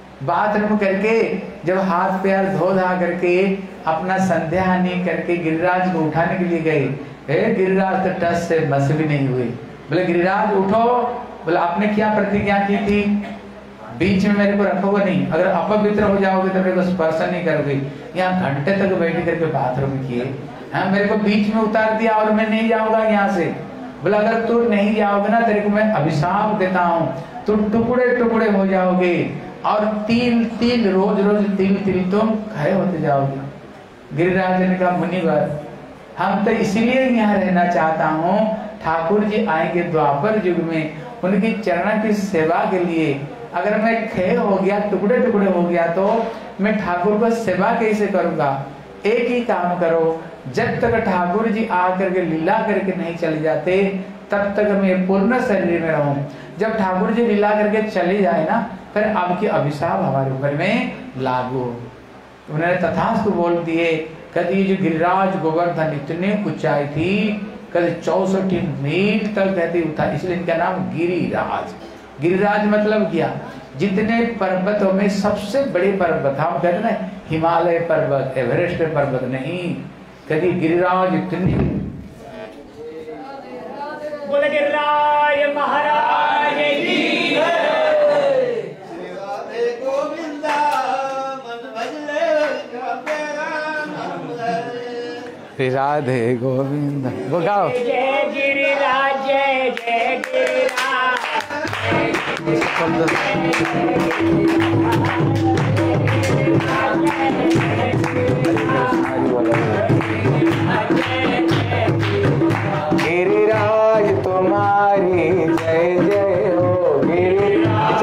बाथरूम करके जब हाथ पैर धो धा करके अपना संध्या हानि करके गिरिराज को उठाने के लिए गए, हे गिरिराज तो टस से बस भी नहीं हुए। बोले गिरिराज उठो। बोले आपने क्या प्रतिज्ञा की थी, बीच में मेरे को रखोगे नहीं, अगर अपवित्र हो जाओगे तो मेरे को स्पर्श नहीं करोगे। यहाँ घंटे तक बैठ करके बाथरूम किए, हाँ मेरे को बीच में उतार दिया और मैं नहीं जाऊंगा यहाँ से। बोला अगर तू नहीं जाओगे ना तेरे को मैं अभिशाप देता हूँ, तू टुकड़े टुकड़े हो जाओगे और तिल तिल रोज रोज तिल तिल तुम खड़े होते जाओगे। गिरिराज ने कहा मुनिवर हम तो इसलिए यहाँ रहना चाहता हूँ, ठाकुर जी आएंगे द्वापर युग में, उनकी चरण की सेवा के लिए। अगर मैं क्षय हो गया, टुकड़े टुकड़े हो गया तो मैं ठाकुर को सेवा कैसे करूंगा। एक ही काम करो, जब तक ठाकुर जी आकर के लीला करके नहीं चले जाते तब तक मैं पूर्ण शरीर में रहूं। जब ठाकुर जी लीला करके चले जाए ना, फिर आपकी अभिशाप हमारे ऊपर में लागू। उन्होंने तथास्तु बोल दिए। कभी जो गिरिराज गोवर्धन इतनी ऊंचाई थी, कभी चौसठ मील तक कहती उठा, इसलिए इनका नाम गिरिराज। गिरिराज मतलब क्या, जितने पर्वतों में सबसे बड़े पर्वत, हम कहते ना हिमालय पर्वत, एवरेस्ट पर्वत नहीं, कभी गिरिराज इतनी। बोले गिरिराज महाराज की राधे गोविंद वो गाओ। जय गिरिराज जय जय गिरिराज गिरिराज तुम्हारी जय जय हो गिरिराज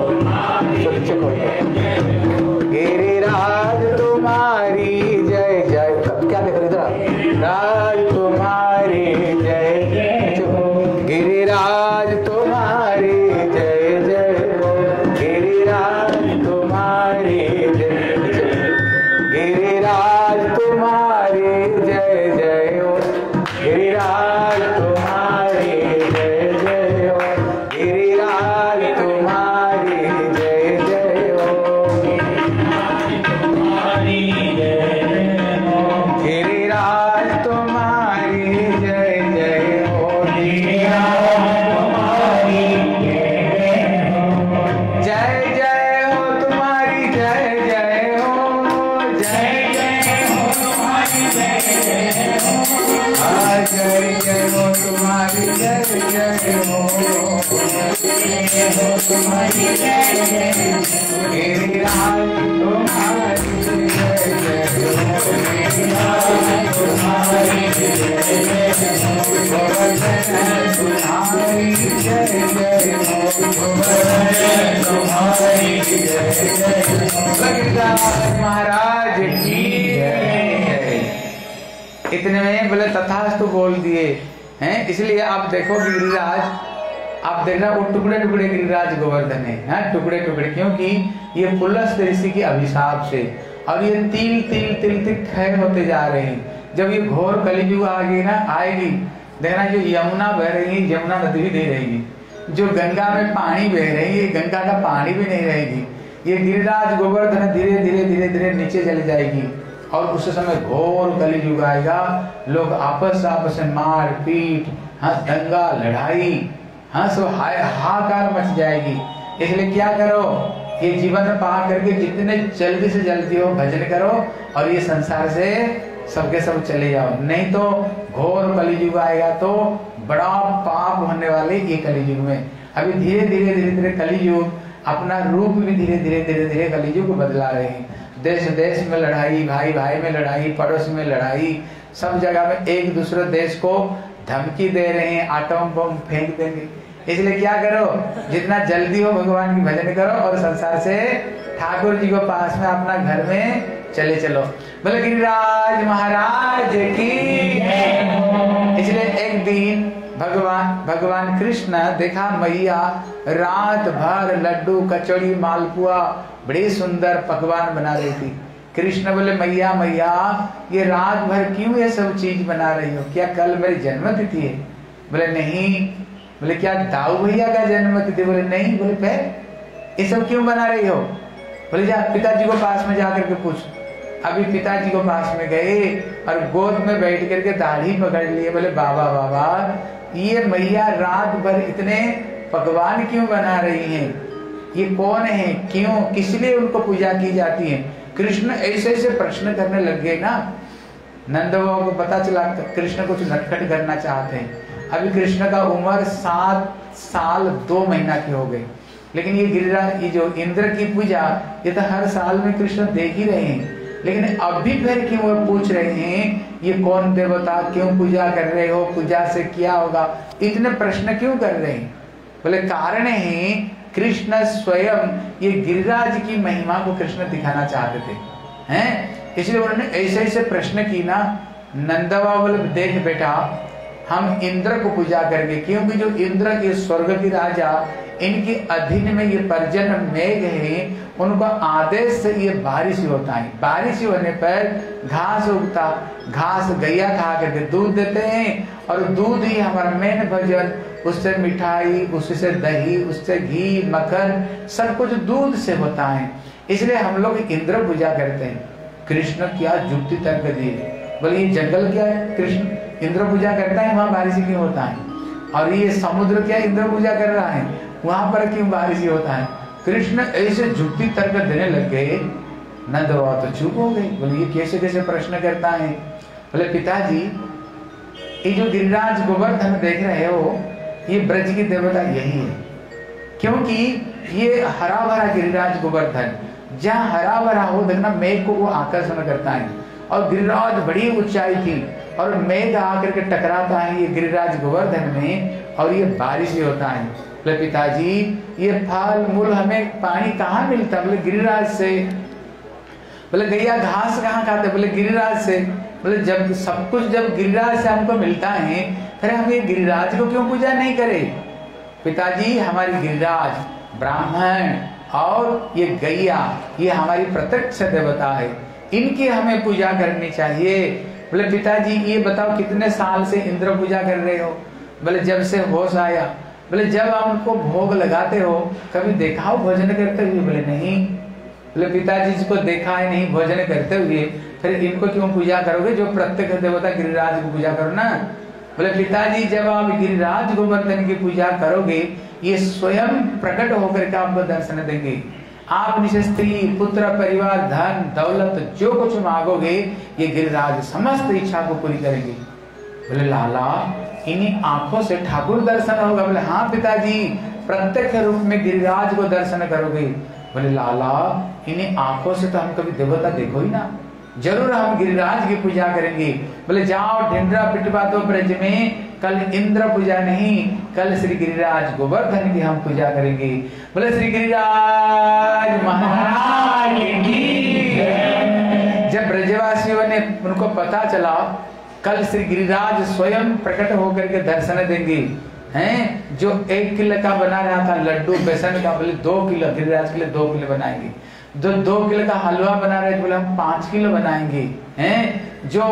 गिरिराज तुम्हारी जय जय। क्या देख रहे इधर राज तुम्हारी जय जय हो गिरिराज तुम्हारी जय जय हो गिरिराज तुम्हारी जय गिरिराज तुम्हारी जय जय हो गिरिराज तुम्हारी जय जय हो गिरिराज तुम्हारी जय जय हो गिरिराज तुम्हारी जय जय हो जय जय हो तुम्हारी जय जय हो जय जय हो तुम्हारी जय जय हो जय जय हो तुम्हारी जय जय हो तुम्हारी जय जय गिरिराज तुम्हारी जय जय हो गिरिराज तुम्हारी जय जय हो गोवर्धन तुम्हारी जय जय हो गोवर्धन तुम्हारी जय जय हो गिरिराज महाराज की जय। इतने में बोले तथास्तु बोल दिए हैं। इसलिए आप देखो गिरिराज, आप देखना वो टुकड़े टुकड़े गिरिराज गोवर्धन है, हाँ टुकड़े टुकड़े, क्योंकि ये पुलस्त्य ऋषि के अभिशाप से, और ये तिल तिल तिल तिल क्षय होते जा रहे हैं। जब ये घोर कलियुग आएगी ना आएगी, देखना जो यमुना बह रही है, यमुना नदी भी नहीं रहेगी, जो गंगा में पानी बह रही है, गंगा का पानी भी नहीं रहेगी। ये गिरिराज गोवर्धन धीरे धीरे धीरे धीरे नीचे चली जाएगी, और उस समय घोर कलियुग आएगा। लोग आपस आपस में मार पीट, हाँ दंगा लड़ाई, हाँ सब हाय हाकार मच जाएगी। इसलिए क्या करो, ये जीवन में पा करके जितने जल्दी से जल्दी हो भजन करो, और ये संसार से सबके सब चले जाओ, नहीं तो घोर कलियुग आएगा तो बड़ा पाप होने वाले ये कलियुग में। अभी धीरे धीरे धीरे धीरे कलियुग अपना रूप भी धीरे धीरे धीरे धीरे कलियुग को बदला रहे हैं। देश देश में लड़ाई, भाई भाई में लड़ाई, पड़ोस में लड़ाई, सब जगह में एक दूसरे देश को धमकी दे रहे हैं, आटम बम फेंक देंगे। इसलिए क्या करो, जितना जल्दी हो भगवान की भजन करो, और संसार से ठाकुर जी को पास में अपना घर में चले चलो। बोले गिरिराज महाराज की। इसलिए एक दिन भगवान भगवान कृष्ण देखा मैया रात भर लड्डू कचौड़ी मालपुआ बड़ी सुंदर पकवान बना रही थी। कृष्ण बोले मैया मैया ये रात भर क्यों ये सब चीज बना रही हो, क्या कल मेरी जन्मतिथि है? बोले नहीं। बोले क्या दाऊ भैया का जन्मतिथि? बोले नहीं। बोले फिर ये सब क्यों बना रही हो? बोले जा पिताजी को पास में जाकर के पूछ। अभी पिताजी को पास में गए और गोद में बैठ करके दाढ़ी पकड़ लिए। बोले बाबा बाबा ये मैया रात भर इतने पकवान क्यों बना रही हैं? ये कौन है, क्यों, किस लिए उनको पूजा की जाती है? कृष्ण ऐसे ऐसे प्रश्न करने लग गए ना। नंद बाबा को पता चला कृष्ण कुछ नटखट करना चाहते हैं। अभी कृष्ण का उम्र सात साल दो महीना की हो गई, लेकिन ये गिरिराज ये जो इंद्र की पूजा ये तो हर साल में कृष्ण देख ही रहे हैं, लेकिन अभी फिर क्यों वो पूछ रहे हैं ये कौन देवता, क्यों पूजा कर रहे हो, पूजा से क्या होगा, इतने प्रश्न क्यों कर रहे हैं? बोले कारण है कृष्ण स्वयं ये गिरिराज की महिमा को कृष्ण दिखाना चाहते थे, हैं? इसलिए उन्होंने ऐसे ऐसे प्रश्न की ना। नंदवा बोले देख बेटा हम इंद्र को पूजा करके, क्योंकि जो इंद्र के स्वर्ग के राजा इनके अधीन में ये पर्जन मेघ है, उनका आदेश से ये बारिश होता है। बारिश होने पर घास उगता, घास गैया खा करके दूध देते हैं, और दूध ही हमारा मेन भोजन, उससे मिठाई, उससे दही, उससे घी, मक्खन, सब कुछ दूध से होता है। इसलिए हम लोग इंद्र पूजा करते हैं। कृष्ण क्या जुक्ति तर्क दिए, बोले ये जंगल क्या है, कृष्ण इंद्र पूजा करता है, वहां बारिश क्यों होता है? और ये समुद्र क्या इंद्र पूजा कर रहा है, वहां पर क्यों बारिश होता है? कृष्ण ऐसे जुक्ति तर्क देने लग गए। नंद बाबा तो चुप हो गए। बोले ये कैसे कैसे प्रश्न करता है? बोले पिताजी ये जो गिरिराज गोवर्धन देख रहे हो ये ब्रज की देवता यही है। क्योंकि ये हरा भरा गिरिराज गोवर्धन, जहाँ हरा भरा हो देखना मेघ को वो आकर्षण करता है। और गिरिराज बड़ी ऊंचाई थी और मेघ आकर के टकराता है ये गिरिराज गोवर्धन में और ये बारिश ही होता है। बोले पिताजी ये फल मूल हमें पानी कहाँ मिलता? बोले गिरिराज से। बोले गैया घास कहाँ खाते? बोले गिरिराज से। बोले जब सब कुछ जब गिरिराज से हमको मिलता है फिर हम ये गिरिराज को क्यों पूजा नहीं करें? पिताजी हमारी गिरिराज, ब्राह्मण और ये गैया ये हमारी प्रत्यक्ष देवता है, इनकी हमें पूजा करनी चाहिए। बोले पिताजी ये बताओ कितने साल से इंद्र पूजा कर रहे हो? बोले जब से होश आया। बोले जब आप उनको भोग लगाते हो कभी देखा हो भोजन करते हुए? बोले नहीं। बोले पिताजी जिसको देखा है नहीं भोजन करते हुए फिर इनको क्यों पूजा करोगे? जो प्रत्यक्ष देवता गिरिराज को पूजा करो ना। बोले पिताजी जब आप गिरिराज गोवर्धन की पूजा करोगे ये स्वयं प्रकट होकर के आपको दर्शन देंगे। आप निश्चय स्त्री पुत्र परिवार धन दौलत जो कुछ मांगोगे ये गिरिराज समस्त इच्छा को पूरी करेंगे। बोले लाला इन्हीं आंखों से ठाकुर दर्शन होगा? बोले हाँ पिताजी प्रत्यक्ष रूप में गिरिराज को दर्शन करोगे। बोले लाला इन्हीं आंखों से तो हम कभी देवता देखो ही ना, जरूर हम गिरिराज की पूजा करेंगे। बोले जाओ ढिंडरा पिटवा दो ब्रज में, कल इंद्र पूजा नहीं कल श्री गिरिराज गोवर्धन की हम पूजा करेंगे। बोले श्री गिरिराज महाराज की जय। जब ब्रजवासियों ने उनको पता चला कल श्री गिरिराज स्वयं प्रकट होकर के दर्शन देंगे, हैं जो एक किलो का बना रहा था लड्डू बेसन का, बोले दो किलो गिरिराज के लिए दो किलो बनाएंगे। जो दो किलो का हलवा बना रहे थे बोले हम पांच किलो बनाएंगे। हैं जो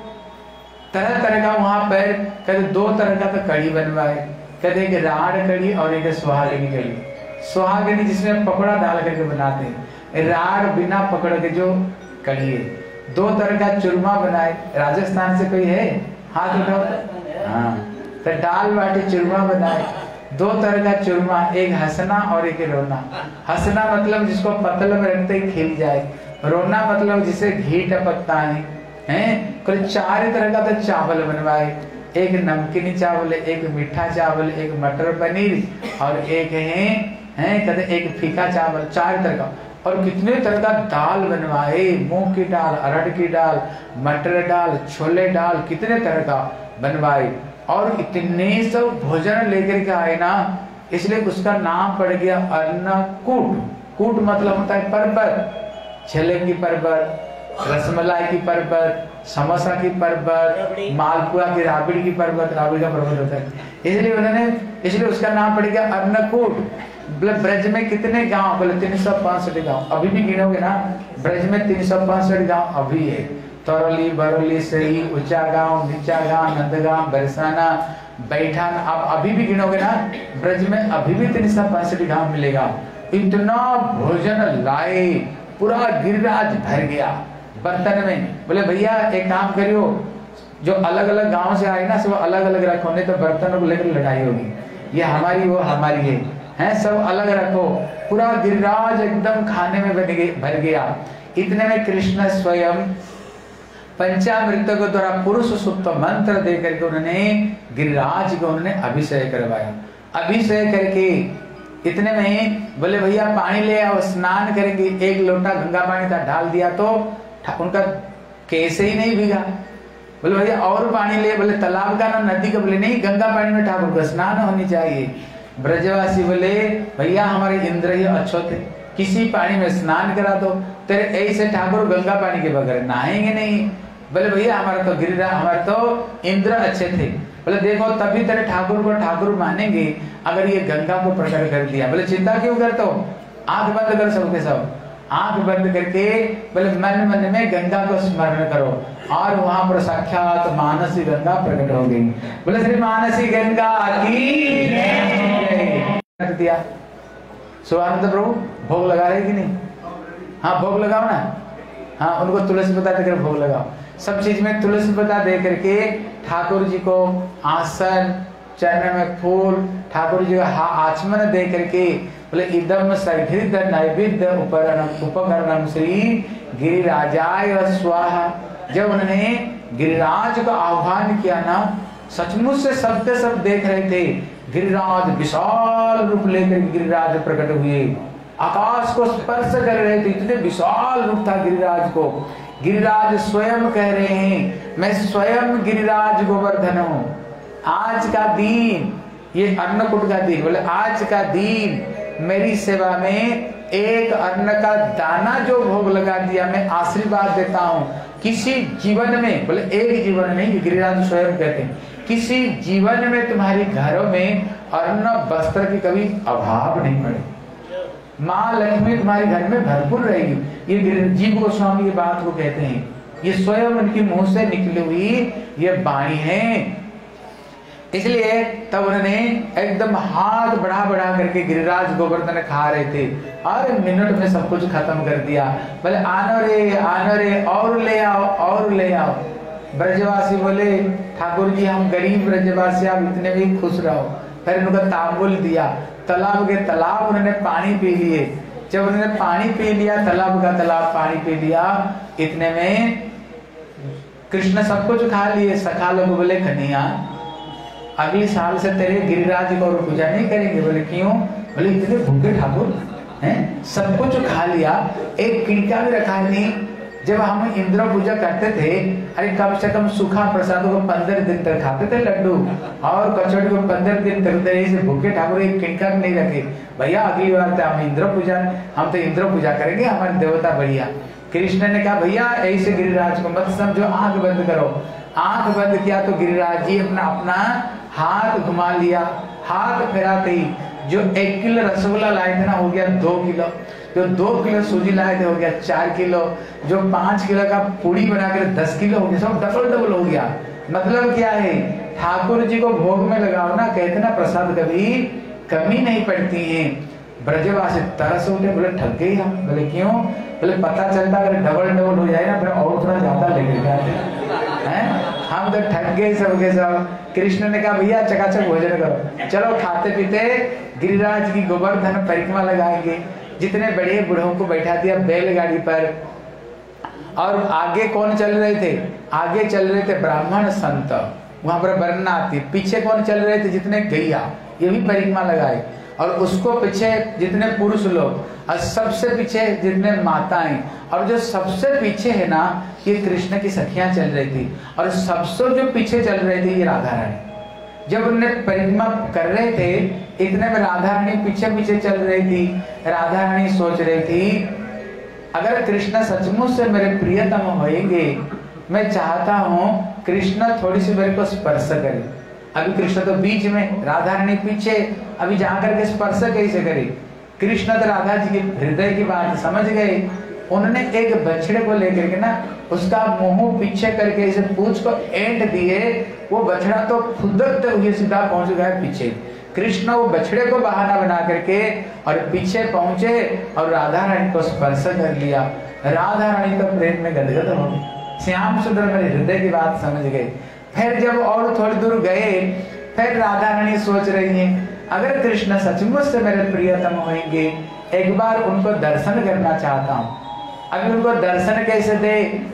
तरह तरह का वहां पर कहते दो तरह का तो कड़ी बनवाए, कहते एक राड़ कड़ी और एक सुहागिनी कड़ी। सुहागिनी जिसमें पकौड़ा डाल करके बनाते हैं, राड़ बिना पकड़ के जो कड़ी है। दो तरह का चूरमा बनाए, राजस्थान से कोई है हाथ उठाओ? हाँ तो दाल बाटी चूरमा बनाए, दो तरह का चूरमा, एक हंसना और एक रोना। हंसना मतलब जिसको पतल में रखते ही खिल जाए, रोना मतलब जिसे घी टपकता है। हैं कुल चार तरह का तो चावल बनवाए, एक नमकीनी चावल, एक मीठा चावल, एक मटर पनीर और एक है हैं कहते एक फीका चावल, चार तरह का। और कितने तरह का दाल बनवाए, मूंग की दाल, अरहर की दाल, मटर दाल, छोले दाल, कितने तरह का बनवाए। और इतने सब भोजन लेकर के आए ना, इसलिए उसका नाम पड़ गया अन्नकूट। कूट मतलब होता है पर्वत, छेले की पर्वत, रसमलाई की पर्वत, समोसा की पर्वत, मालपुआ की राबड़ी की पर्वत, राबड़ी का पर्वत होता है, इसलिए उन्होंने इसलिए उसका नाम पड़ गया अन्नकूट। ब्रज में कितने गांव? बोले तीन सौ पैंसठ गाँव। अभी भी गिनोगे ना ब्रज में तीन सौ पैंसठ गाँव अभी है। तौरली, बरौली, सही, ऊंचा गांव, नीचा गांव, नंदगांव, बरसाना, बैठान, आप अभी भी गिनोगे ना ब्रज में अभी भी तीन सौ पैंसठ गाँव मिलेगा। इतना भोजन लाए, पूरा गिरिराज भर गया बर्तन में। बोले भैया एक काम करियो, जो अलग अलग गांव से आए ना सब अलग अलग रखो, नहीं तो बर्तनों को लेकर लड़ाई होगी, ये हमारी वो हमारी है, हैं सब अलग रखो। पूरा गिरिराज एकदम खाने में बन गए भर गया। इतने में कृष्ण स्वयं पंचामृत को द्वारा पुरुष सुप्त मंत्र दे करके उन्होंने गिरिराज को उन्होंने अभिषेक करवाया। अभिषेक करके इतने में बोले भैया पानी ले आओ, स्नान करेंगे। एक लोटा गंगा पानी था, डाल दिया तो उनका कैसे ही नहीं भीगा। बोले भैया और पानी ले, बोले तालाब का ना नदी का? बोले नहीं गंगा पानी में ठाकुर का स्नान होनी चाहिए। ब्रजवासी बोले भैया हमारे इंद्र ही अच्छे थे, किसी पानी में स्नान करा दो, तेरे ऐसे ठाकुर गंगा पानी के बगैर नहाएंगे नहीं। बोले भैया हमारा तो गिरिराज हमारे तो इंद्र अच्छे थे। बोले देखो तभी तेरे ठाकुर को ठाकुर मानेंगे अगर ये गंगा को प्रकट कर दिया। बोले चिंता क्यों करते हो, आंख बंद कर सबके सब, आंख बंद करके बोले मन मन में गंगा को स्मरण करो और वहां पर साक्षात मानसी गंगा प्रकट हो गई। बोले श्री मानसी गंगा की जय। दिया सुहानंद प्रभु भोग लगा रहे कि नहीं? हाँ भोग लगाओ ना, हाँ उनको तुलसी पत्ता देकर भोग लगाओ। सब चीज में तुलसी पत्ता दे करके ठाकुर जी को आसन, चरण में फूल, ठाकुर जी को आचमन दे करके बोले इदम सघृत नैवेद्य उपकरणम उपकरणम श्री गिरिराजाय स्वाहा। जब उन्होंने गिरिराज को आह्वान किया ना, सचमुच से सब के सब देख रहे थे गिरिराज विशाल रूप लेकर गिरिराज प्रकट हुए, आकाश को स्पर्श कर रहे थे, इतने विशाल रूप था गिरिराज को। गिरिराज स्वयं कह रहे हैं मैं स्वयं गिरिराज गोवर्धन हूं। आज का दिन, ये अन्नकूट का दिन, बोले आज का दिन मेरी सेवा में एक अन्न का दाना जो भोग लगा दिया, मैं आशीर्वाद देता हूं किसी जीवन में, बोले एक जीवन में, गिरिराज स्वयं कहते हैं किसी जीवन में तुम्हारे घरों में अन्न वस्त्र की कभी अभाव नहीं पड़े, माँ लक्ष्मी तुम्हारे घर में भरपूर रहेगी। ये जीव गोस्वामी की बात को कहते हैं, ये स्वयं उनकी मुंह से निकली हुई ये वाणी है। इसलिए तब उन्होंने एकदम हाथ बढ़ा बढ़ा करके गिरिराज गोवर्धन खा रहे थे और मिनट में सब कुछ खत्म कर दिया। बोले आनो रे आनो रे, और ले आओ और ले आओ। ब्रजवासी बोले ठाकुर जी हम गरीब ब्रजवासी, आप इतने भी खुश रहो। फिर उनको तांबुल दिया, तालाब के तालाब उन्होंने पानी पी लिए। जब उन्होंने पानी पी लिया, तालाब का तालाब पानी पी लिया, इतने में कृष्ण सब कुछ खा लिए। सखा लोग बोले कन्हैया अगले साल से तेरे गिरिराज को और पूजा नहीं करेंगे। बोले क्यों? बोले इतने भूखे ठाकुर हैं, सब कुछ खा लिया, एक किणका भी रखा नहीं। जब हम इंद्र पूजा करते थे, अरे कम से कम सूखा प्रसाद को पंद्रह दिन तक खाते थे, लड्डू और कचौड़ी को पंद्रह दिन तक, ऐसे भूखे ठाकुर एक किणका नहीं रखे। भैया अगली बार तो हम इंद्र पूजा हम तो इंद्र पूजा करेंगे, हमारे देवता बढ़िया। कृष्ण ने कहा भैया ऐसे गिरिराज को मत समझो, आंख बंद करो। आंख बंद किया तो गिरिराज जी अपना अपना हाथ घुमा लिया। हाथ फेराते ही जो एक किलो रसगुल्ला लाए थे ना हो गया दो किलो, जो दो किलो सूजी लाए थे हो गया चार किलो, जो पांच किलो का पूड़ी बनाकर दस किलो हो गया, सब डबल डबल हो गया। मतलब क्या है, ठाकुर जी को भोग में लगाओ ना, कहते ना प्रसाद कभी कमी नहीं पड़ती है। ब्रजवासी तरस उठे, बोले ठग गए हम। बोले क्यों? बोले पता चलता अगर डबल डबल हो जाए ना फिर और थोड़ा ज्यादा लेके जाते हैं, हम तो ठग गए सब के सब। कृष्ण ने कहा भैया चकाचक भोजन करो, चलो खाते पीते गिरिराज की गोवर्धन परिक्रमा लगाएंगे। जितने बड़े बूढ़ों को बैठा दिया बैलगाड़ी पर, और आगे कौन चल रहे थे? आगे चल रहे थे ब्राह्मण संत, वहां पर वर्णना आती। पीछे कौन चल रहे थे? जितने गैया, ये भी परिक्रमा लगाए। और उसको पीछे जितने पुरुष लोग, और सबसे पीछे जितने माताएं, और जो सबसे पीछे है ना ये कृष्ण की सखियां चल रही थी, और सबसे जो पीछे चल रहे थे ये राधा रानी। जब उन्हें परिक्रमा कर रहे थे, इतने में राधा रानी पीछे पीछे चल रही थी। राधा रानी सोच रही थी अगर कृष्ण सचमुच से मेरे प्रियतम होंगे, मैं चाहता हूँ कृष्ण थोड़ी सी मेरे को स्पर्श करे। अभी कृष्ण तो बीच में, राधा रानी पीछे, अभी जाकर के स्पर्श कैसे करे? कृष्ण तो राधा जी के हृदय की बात समझ गए। उन्होंने एक बछड़े को लेकर के ना उसका मुंह पीछे करके इसे पूंछ को एंट दिए, वो बछड़ा तो फुदकते हुए सीधा पहुंच गया पीछे। कृष्ण वो बछड़े को बहाना बना करके और पीछे पहुंचे और राधा रानी को स्पर्श कर लिया। राधा रानी तो प्रेम में गदगद हो गई, श्याम सुंदर मेरे हृदय की बात समझ गए। फिर जब और थोड़ी दूर गए, फिर राधा रानी सोच रही है अगर कृष्ण सचमुच से मेरे प्रियतम होंगे, एक बार उनको दर्शन करना चाहता हूँ। अभी उनको दर्शन कैसे दे?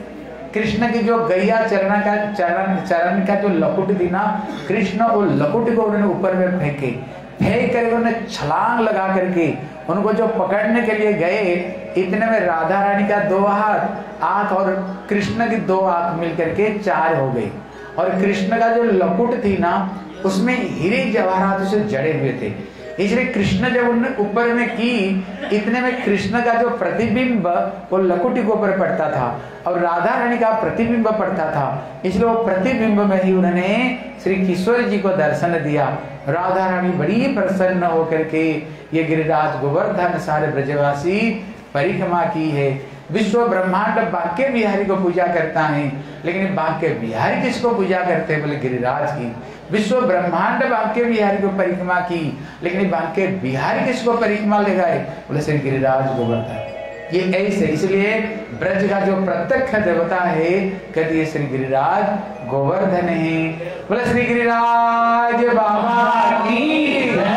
कृष्ण की जो गैया चरण का चरण चरण का जो लकुट थी ना, कृष्ण वो लकुट को उन्होंने ऊपर में फेंके, फेंक कर उन्होंने छलांग लगा करके उनको जो पकड़ने के लिए गए, इतने में राधा रानी का दो हाथ आंख और कृष्ण की दो आंख मिलकर के चार हो गई। और कृष्ण का जो लकुट थी ना उसमें हीरे जवाहरात से जड़े हुए थे। इसलिए कृष्ण जब उन्होंने ऊपर में की, इतने में कृष्ण का जो प्रतिबिंब वो लकुटी के ऊपर पड़ता था और राधा रानी का प्रतिबिंब पड़ता था। इसलिए वो प्रतिबिंब में ही उन्होंने श्री किशोर जी को दर्शन दिया। राधा रानी बड़ी प्रसन्न होकर के ये गिरिराज गोवर्धन सारे ब्रजवासी परिक्रमा की है। विश्व ब्रह्मांड बांके बिहारी को पूजा करता है, लेकिन बांके बिहारी किसको पूजा करते हैं? बोले गिरिराज की। विश्व ब्रह्मांड बांके बिहारी को परिक्रमा की, लेकिन बांके बिहारी किसको परिक्रमा लगाए? बोले श्री गिरिराज गोवर्धन। ये ऐसे, इसलिए ब्रज का जो प्रत्यक्ष देवता है कहते हैं श्री गिरिराज गोवर्धन है। बोले श्री गिरिराज बाबा की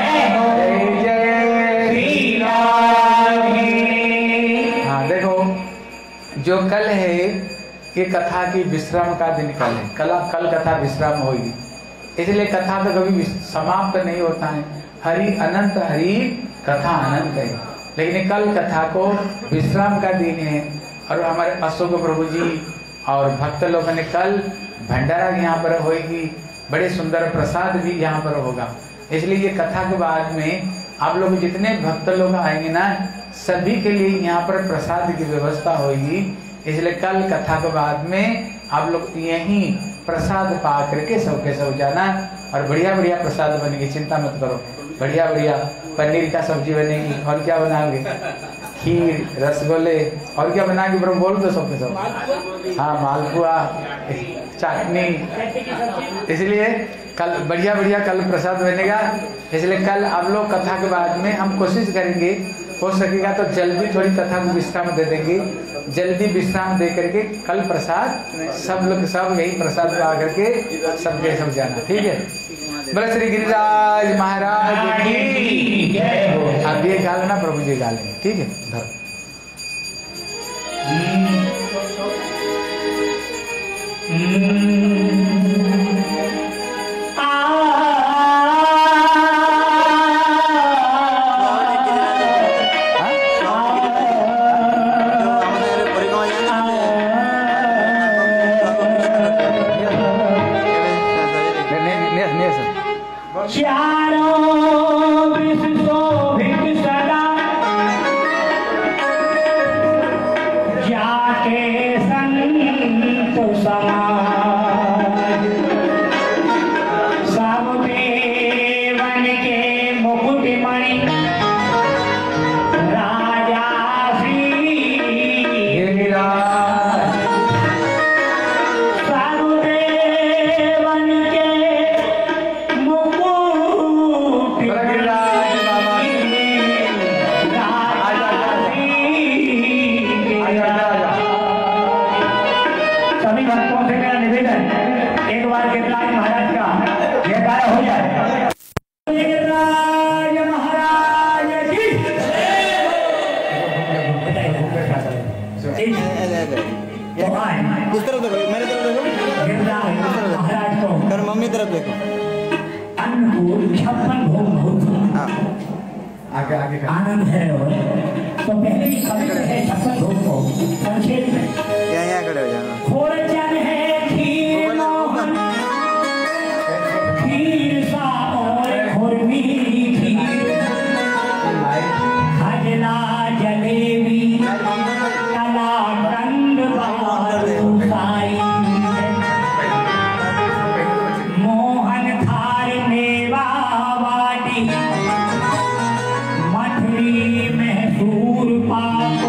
जय जय श्री राम। हाँ देखो, जो कल है ये कथा की विश्राम का दिन कल है, कल कल कथा विश्राम होगी। इसलिए कथा तो कभी समाप्त नहीं होता है। हरि अनंत, हरि कथा अनंत है। लेकिन कल कथा को विश्राम का दिन है और हमारे अशोक प्रभु जी और भक्त लोगों ने कल भंडारा यहाँ पर होगी, बड़े सुंदर प्रसाद भी यहाँ पर होगा। इसलिए ये कथा के बाद में आप लोग जितने भक्त लोग आएंगे ना, सभी के लिए यहाँ पर प्रसाद की व्यवस्था होगी। इसलिए कल कथा के बाद में आप लोग यहीं प्रसाद पा करके सबके सब जाना और बढ़िया बढ़िया प्रसाद बनेगी, चिंता मत करो। बढ़िया बढ़िया पनीर का सब्जी बनेगी, और क्या बनाओगे? खीर, रसगुल्ले, और क्या बनाओगे ब्रो? बोल दो सबके सब। हाँ, मालपुआ, चटनी। इसलिए कल बढ़िया बढ़िया कल प्रसाद बनेगा। इसलिए कल आप लोग कथा के बाद में हम कोशिश करेंगे, हो सकेगा तो जल्दी थोड़ी कथा को विश्राम दे देंगे। जल्दी विश्राम दे करके कल प्रसाद सब लोग सब यही प्रसाद ला करके सबके सब जाना, ठीक है? बोले श्री गिरिराज महाराज की जय हो। आप ये गा लेना, प्रभु जी गा लेंगे, ठीक है? धर मम्मी तरफ देखो। छप्पन भोग बहुत आगे आगे आनंद है। और तो पहले ही खड़े है छप्पन भोग को संक्षेप में यहाँ यहाँ खड़े हो जाना। खोरचन है खीर मोहन, खीर सा और खुरमी खीर, खजला जलेबी कलाकंद बालूशाही, मोहन थार मेवा वाटी, मठरी महसूर पाप,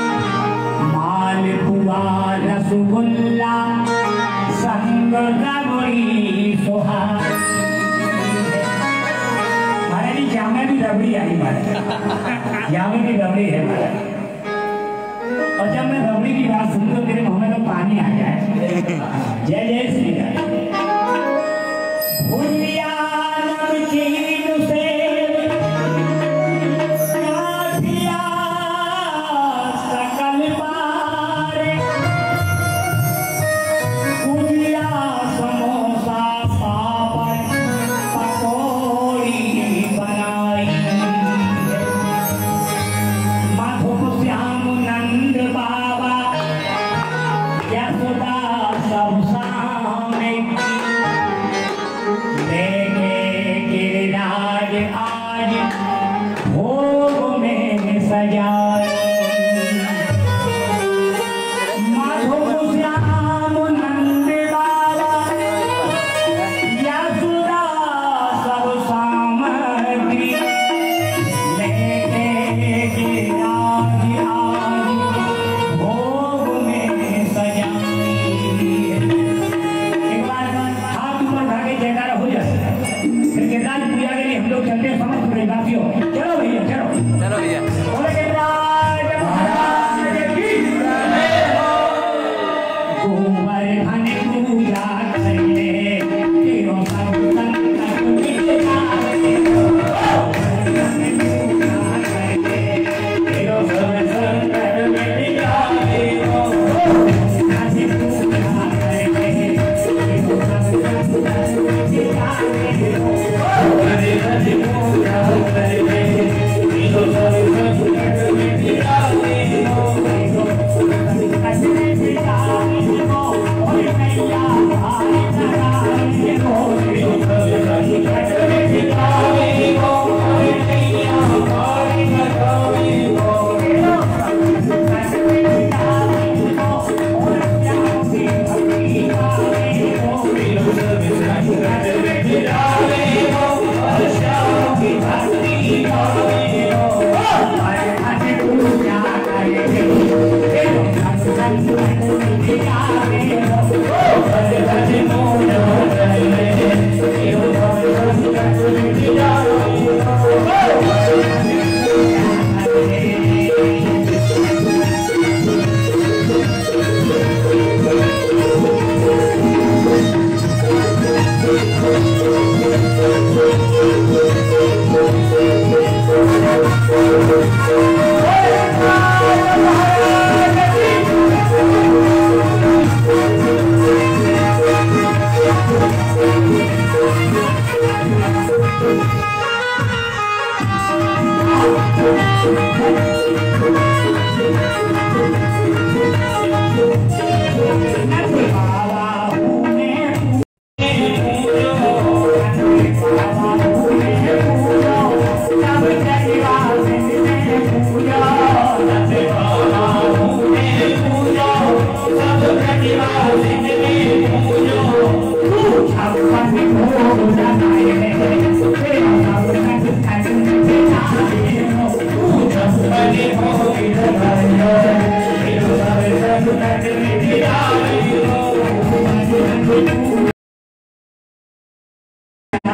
मालपुआ रसगुल्ला संग रबड़ी सुहारी। महाराज जामे भी रबड़ी आई बात, जामे भी रबड़ी है महाराज। और जब मैं रबड़ी की बात सुनता मेरे मुंह में तो पानी आ जाए। जय जय श्री राम। भुलिया नमकीन से काठिया सकल पारे, भुलिया समोसा पापड़ पकौड़ी बनाई, माधव श्याम नंद बाबा यशोदा सब सामने लेके गिरिराज आज भोग में सजाए, माधव श्याम नंद बाबा यशोदा सब सामग्री लेके गिरिराज आज भोग में सजाए। एक बार हाथ ऊपर उठा के जयकारा हो जाए। फिर गिरिराज पूजा के लिए हम लोग चलते हैं समस्त प्रेमवासियों। चलो भैया चलो चलो भैया। बोले गिरिराज महाराज की जय हो। गोवर्धन पूजा करने तेरो सब संकट मिट जाए, गोवर्धन पूजा करने तेरो सब संकट मिट जाए, काशी पूजा करने तेरो सब संकट मिट जाए।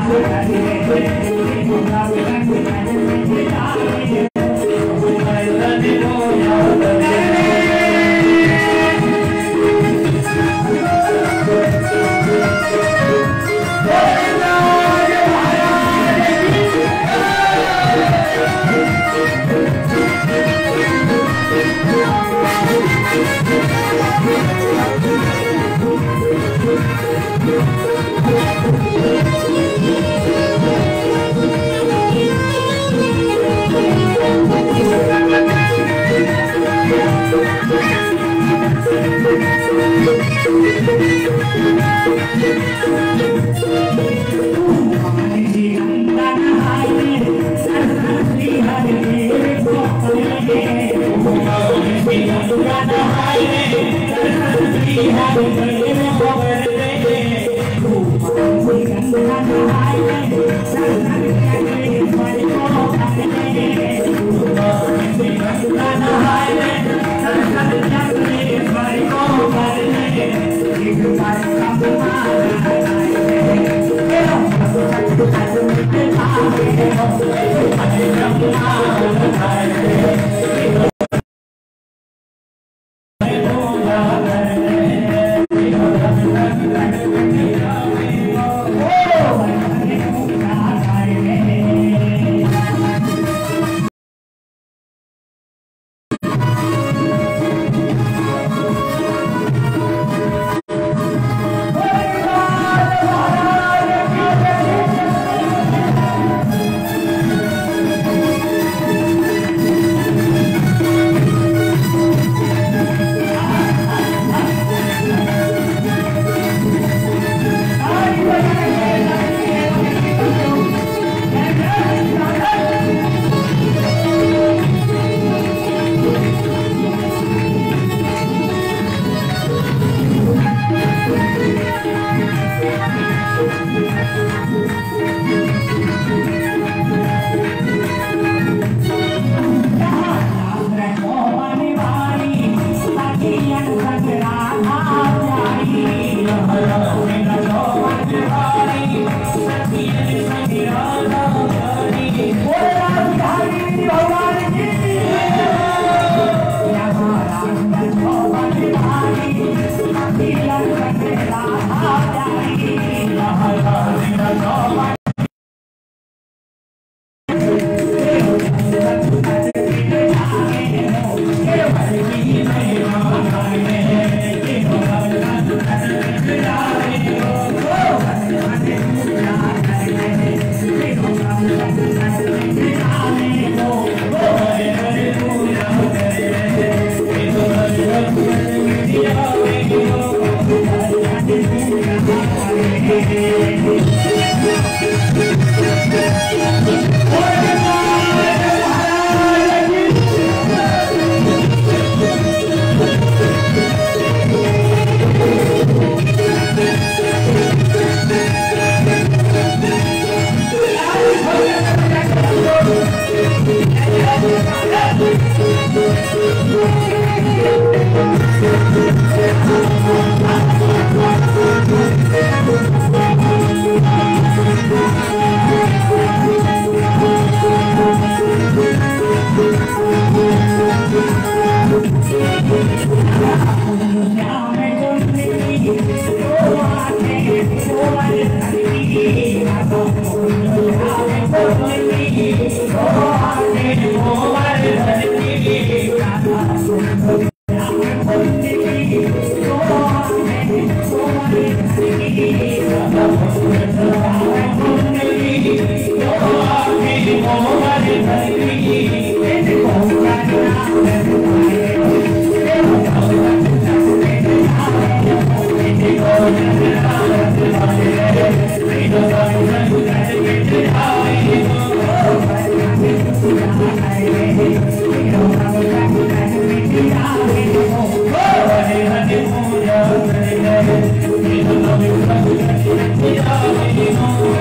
Oh,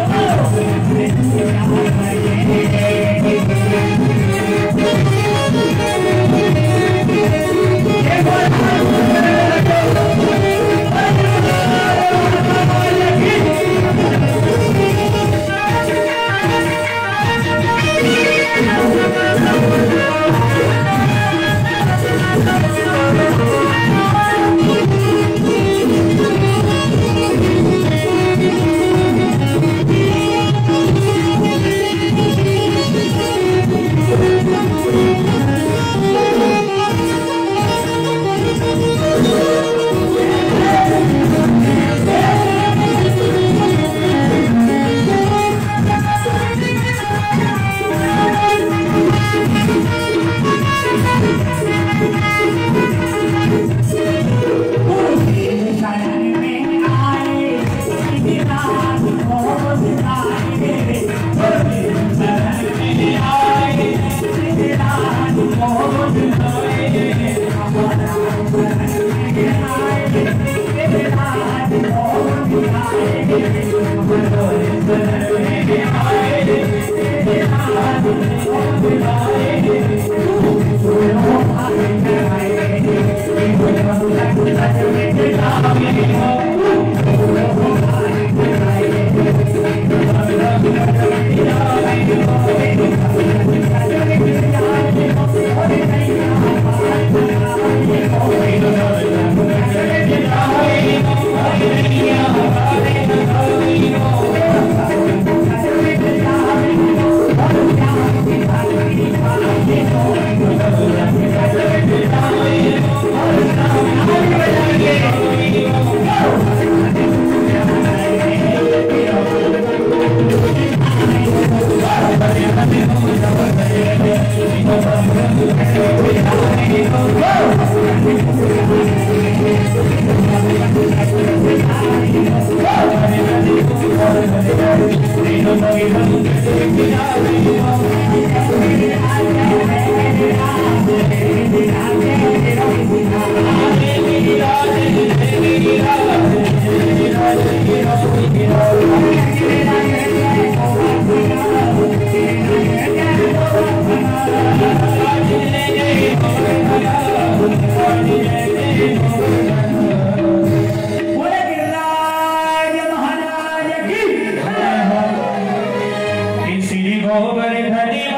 गोबर धरी